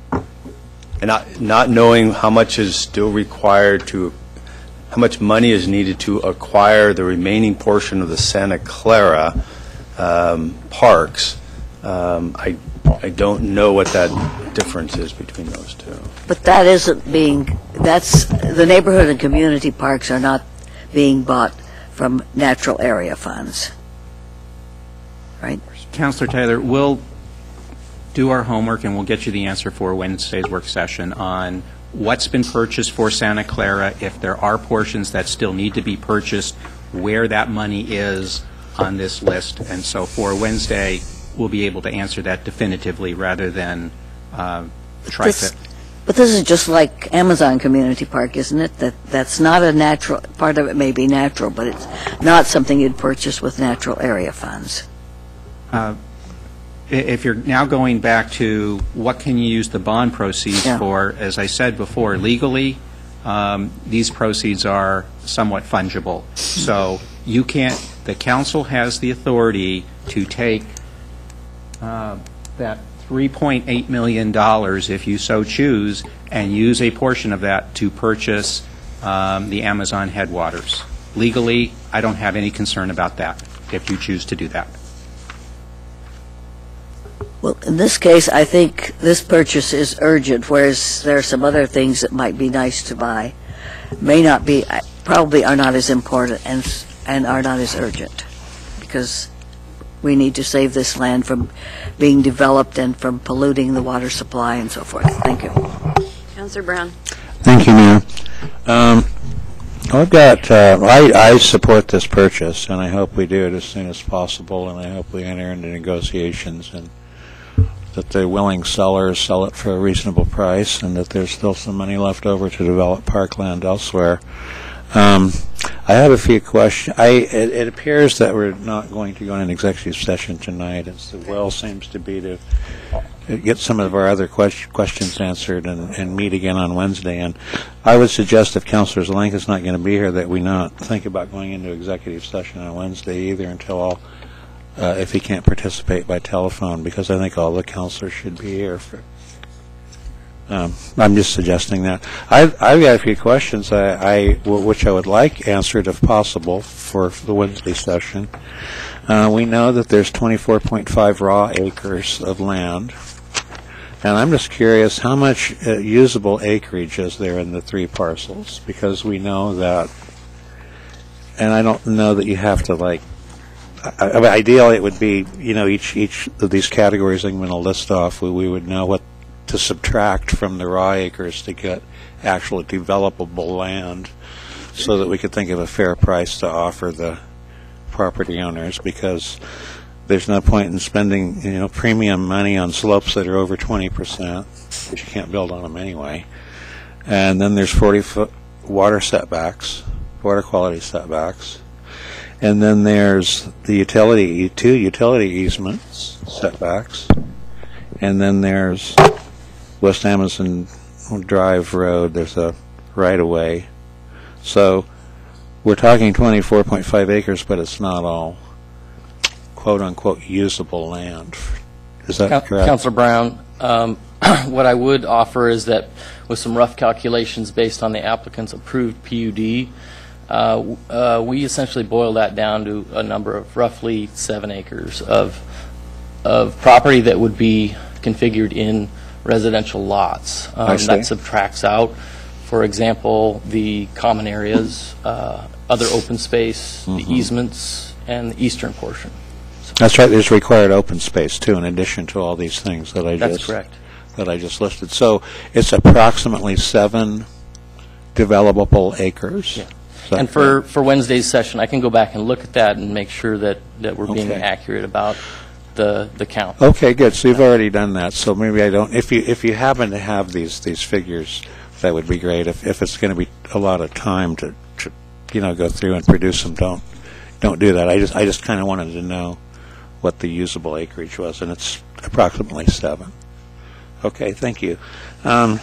S8: not knowing how much is still required how much money is needed to acquire the remaining portion of the Santa Clara parks, I don't know what that difference is between those two.
S14: But that that's the neighborhood and community parks are not being bought from natural area funds, right?
S15: Councilor Taylor, we'll do our homework and we'll get you the answer for Wednesday's work session on what's been purchased for Santa Clara, if there are portions that still need to be purchased, where that money is on this list. And so for Wednesday, we'll be able to answer that definitively rather than try to...
S14: But this is just like Amazon Community Park, isn't it? That's not a natural, part of it may be natural, but it's not something you'd purchase with natural area funds.
S15: If you're now going back to what can you use the bond proceeds for, as I said before, legally, these proceeds are somewhat fungible. So you can't, the council has the authority to take that $3.8 million, if you so choose, and use a portion of that to purchase the Amazon headwaters. Legally, I don't have any concern about that, if you choose to do that.
S14: Well, in this case, I think this purchase is urgent, whereas there are some other things that might be nice to buy, may not be, probably are not as important and are not as urgent, because we need to save this land from being developed and from polluting the water supply and so forth. Thank you.
S1: Councilor Brown.
S2: Thank you, Mayor. I support this purchase, and I hope we do it as soon as possible, and I hope we enter into negotiations and that the willing sellers sell it for a reasonable price, and that there's still some money left over to develop parkland elsewhere. I have a few questions. It appears that we're not going to go in an executive session tonight. The will seems to be to get some of our other questions answered and meet again on Wednesday. And I would suggest if Councilor Zelenka is not going to be here, that we not think about going into executive session on Wednesday either until if he can't participate by telephone, because I think all the councilors should be here. I'm just suggesting that. I've got a few questions which I would like answered if possible for the Wednesday session. We know that there's 24.5 raw acres of land, and I'm just curious how much usable acreage is there in the 3 parcels, because we know that, and I don't know that you have to ideally it would be, each of these categories I'm going to list off, we would know what to subtract from the raw acres to get actual developable land, so that we could think of a fair price to offer the property owners, because there's no point in spending premium money on slopes that are over 20%, because you can't build on them anyway. And then there's 40-foot water quality setbacks, and then there's the two utility easements setbacks, and then there's West Amazon Drive Road, there's a right-of-way. So we're talking 24.5 acres, but it's not all quote-unquote usable land. Is that correct?
S18: Councilor Brown, what I would offer is that with some rough calculations based on the applicant's approved PUD, we essentially boil that down to a number of roughly 7 acres of property that would be configured in residential lots. That subtracts out, for example, the common areas, other open space, the easements, and the eastern portion.
S2: That's right. There's required open space too, in addition to all these things that I
S18: That's correct.
S2: That I just listed. So it's approximately 7 developable acres.
S18: Yeah. And for Wednesday's session, I can go back and look at that and make sure that we're being accurate about the count.
S2: Okay, good. So you've already done that. So maybe I don't. If you happen to have these figures, that would be great. If it's going to be a lot of time to go through and produce them, don't do that. I just kind of wanted to know what the usable acreage was, and it's approximately 7. Okay, thank you. And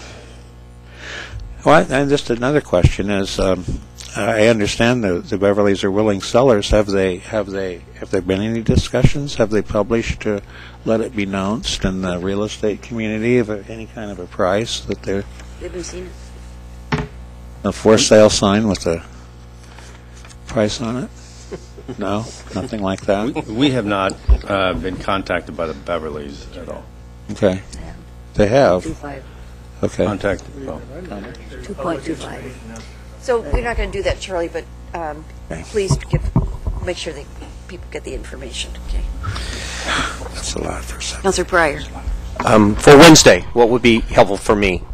S2: just another question is, I understand the Beverleys are willing sellers. Have there been any discussions? Have they published to let it be known in the real estate community of any kind of a price that they've
S1: been seen?
S2: A for sale sign with a price on it? No, nothing like that.
S8: We have not been contacted by the Beverleys at all.
S2: Okay, they have.
S14: 2.25.
S2: Okay.
S8: Contacted.
S14: 2.25.
S1: So we're not going to do that, Charlie, but please make sure that people get the information. Okay.
S2: That's a lot for a second.
S1: Councilor Pryor.
S13: For Wednesday, what would be helpful for me?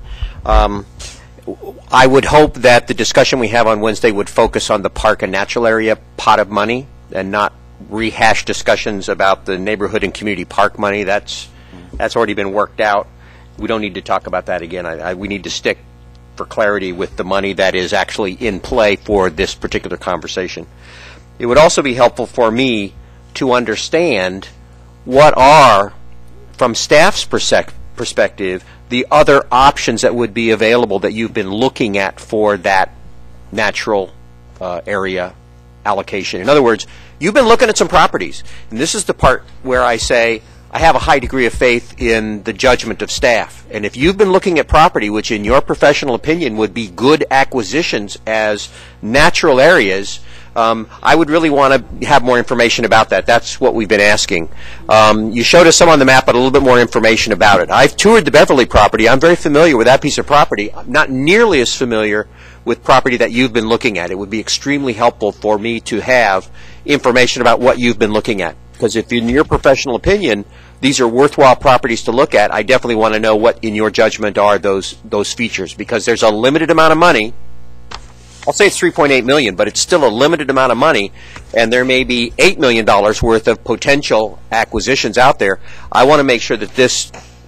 S13: I would hope that the discussion we have on Wednesday would focus on the park and natural area pot of money and not rehash discussions about the neighborhood and community park money. That's already been worked out. We don't need to talk about that again. We need to stick for clarity with the money that is actually in play for this particular conversation. It would also be helpful for me to understand what are, from staff's perspective, the other options that would be available that you've been looking at for that natural area allocation. In other words, you've been looking at some properties, and this is the part where I say I have a high degree of faith in the judgment of staff. And if you've been looking at property which in your professional opinion would be good acquisitions as natural areas, I would really want to have more information about that. That's what we've been asking. You showed us some on the map, but a little bit more information about it. I've toured the Beverly property. I'm very familiar with that piece of property. I'm not nearly as familiar with property that you've been looking at. It would be extremely helpful for me to have information about what you've been looking at. Because if in your professional opinion these are worthwhile properties to look at, I definitely want to know what in your judgment are those features. Because there's a limited amount of money. I'll say it's $3.8 million, but it's still a limited amount of money, and there may be $8 million worth of potential acquisitions out there. I want to make sure that this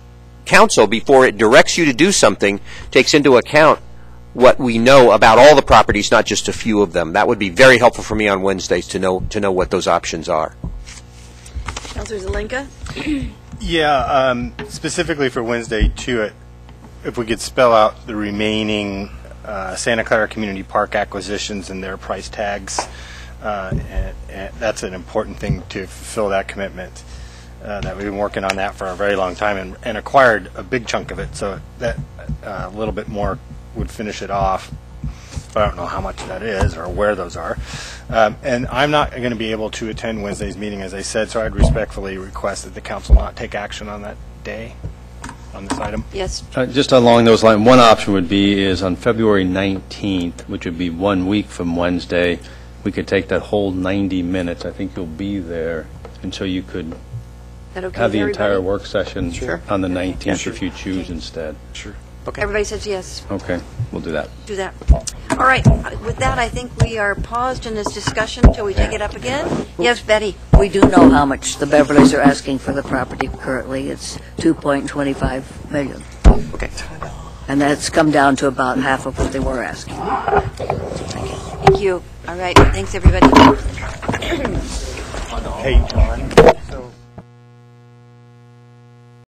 S13: council, before it directs you to do something, takes into account what we know about all the properties, not just a few of them. That would be very helpful for me on Wednesdays to know what those options are.
S1: Councilor Zelenka?
S23: Yeah, specifically for Wednesday, too, if we could spell out the remaining Santa Clara Community Park acquisitions and their price tags, and that's an important thing to fulfill that commitment. That we've been working on that for a very long time and acquired a big chunk of it, so that a little bit more would finish it off. But I don't know how much that is or where those are. And I'm not going to be able to attend Wednesday's meeting, as I said, so I'd respectfully request that the council not take action on that day on this item.
S1: Yes.
S8: Just along those lines, one option would be is on February 19th, which would be 1 week from Wednesday, we could take that whole 90 minutes. I think you'll be there, and so you could
S1: That okay
S8: have
S1: with
S8: the entire
S1: everybody?
S8: work session
S1: Sure.
S8: on the 19th if you choose instead.
S23: Sure.
S13: Okay.
S1: Everybody says yes.
S8: Okay, we'll do that.
S1: Do that. All right. With that, I think we are paused in this discussion until we take it up again. Yes, Betty?
S14: We do know how much the Beverleys are asking for the property currently. It's $2.25 million.
S13: Okay.
S14: And that's come down to about half of what they were asking.
S1: Thank you. All right. Thanks, everybody.
S23: Hey, John.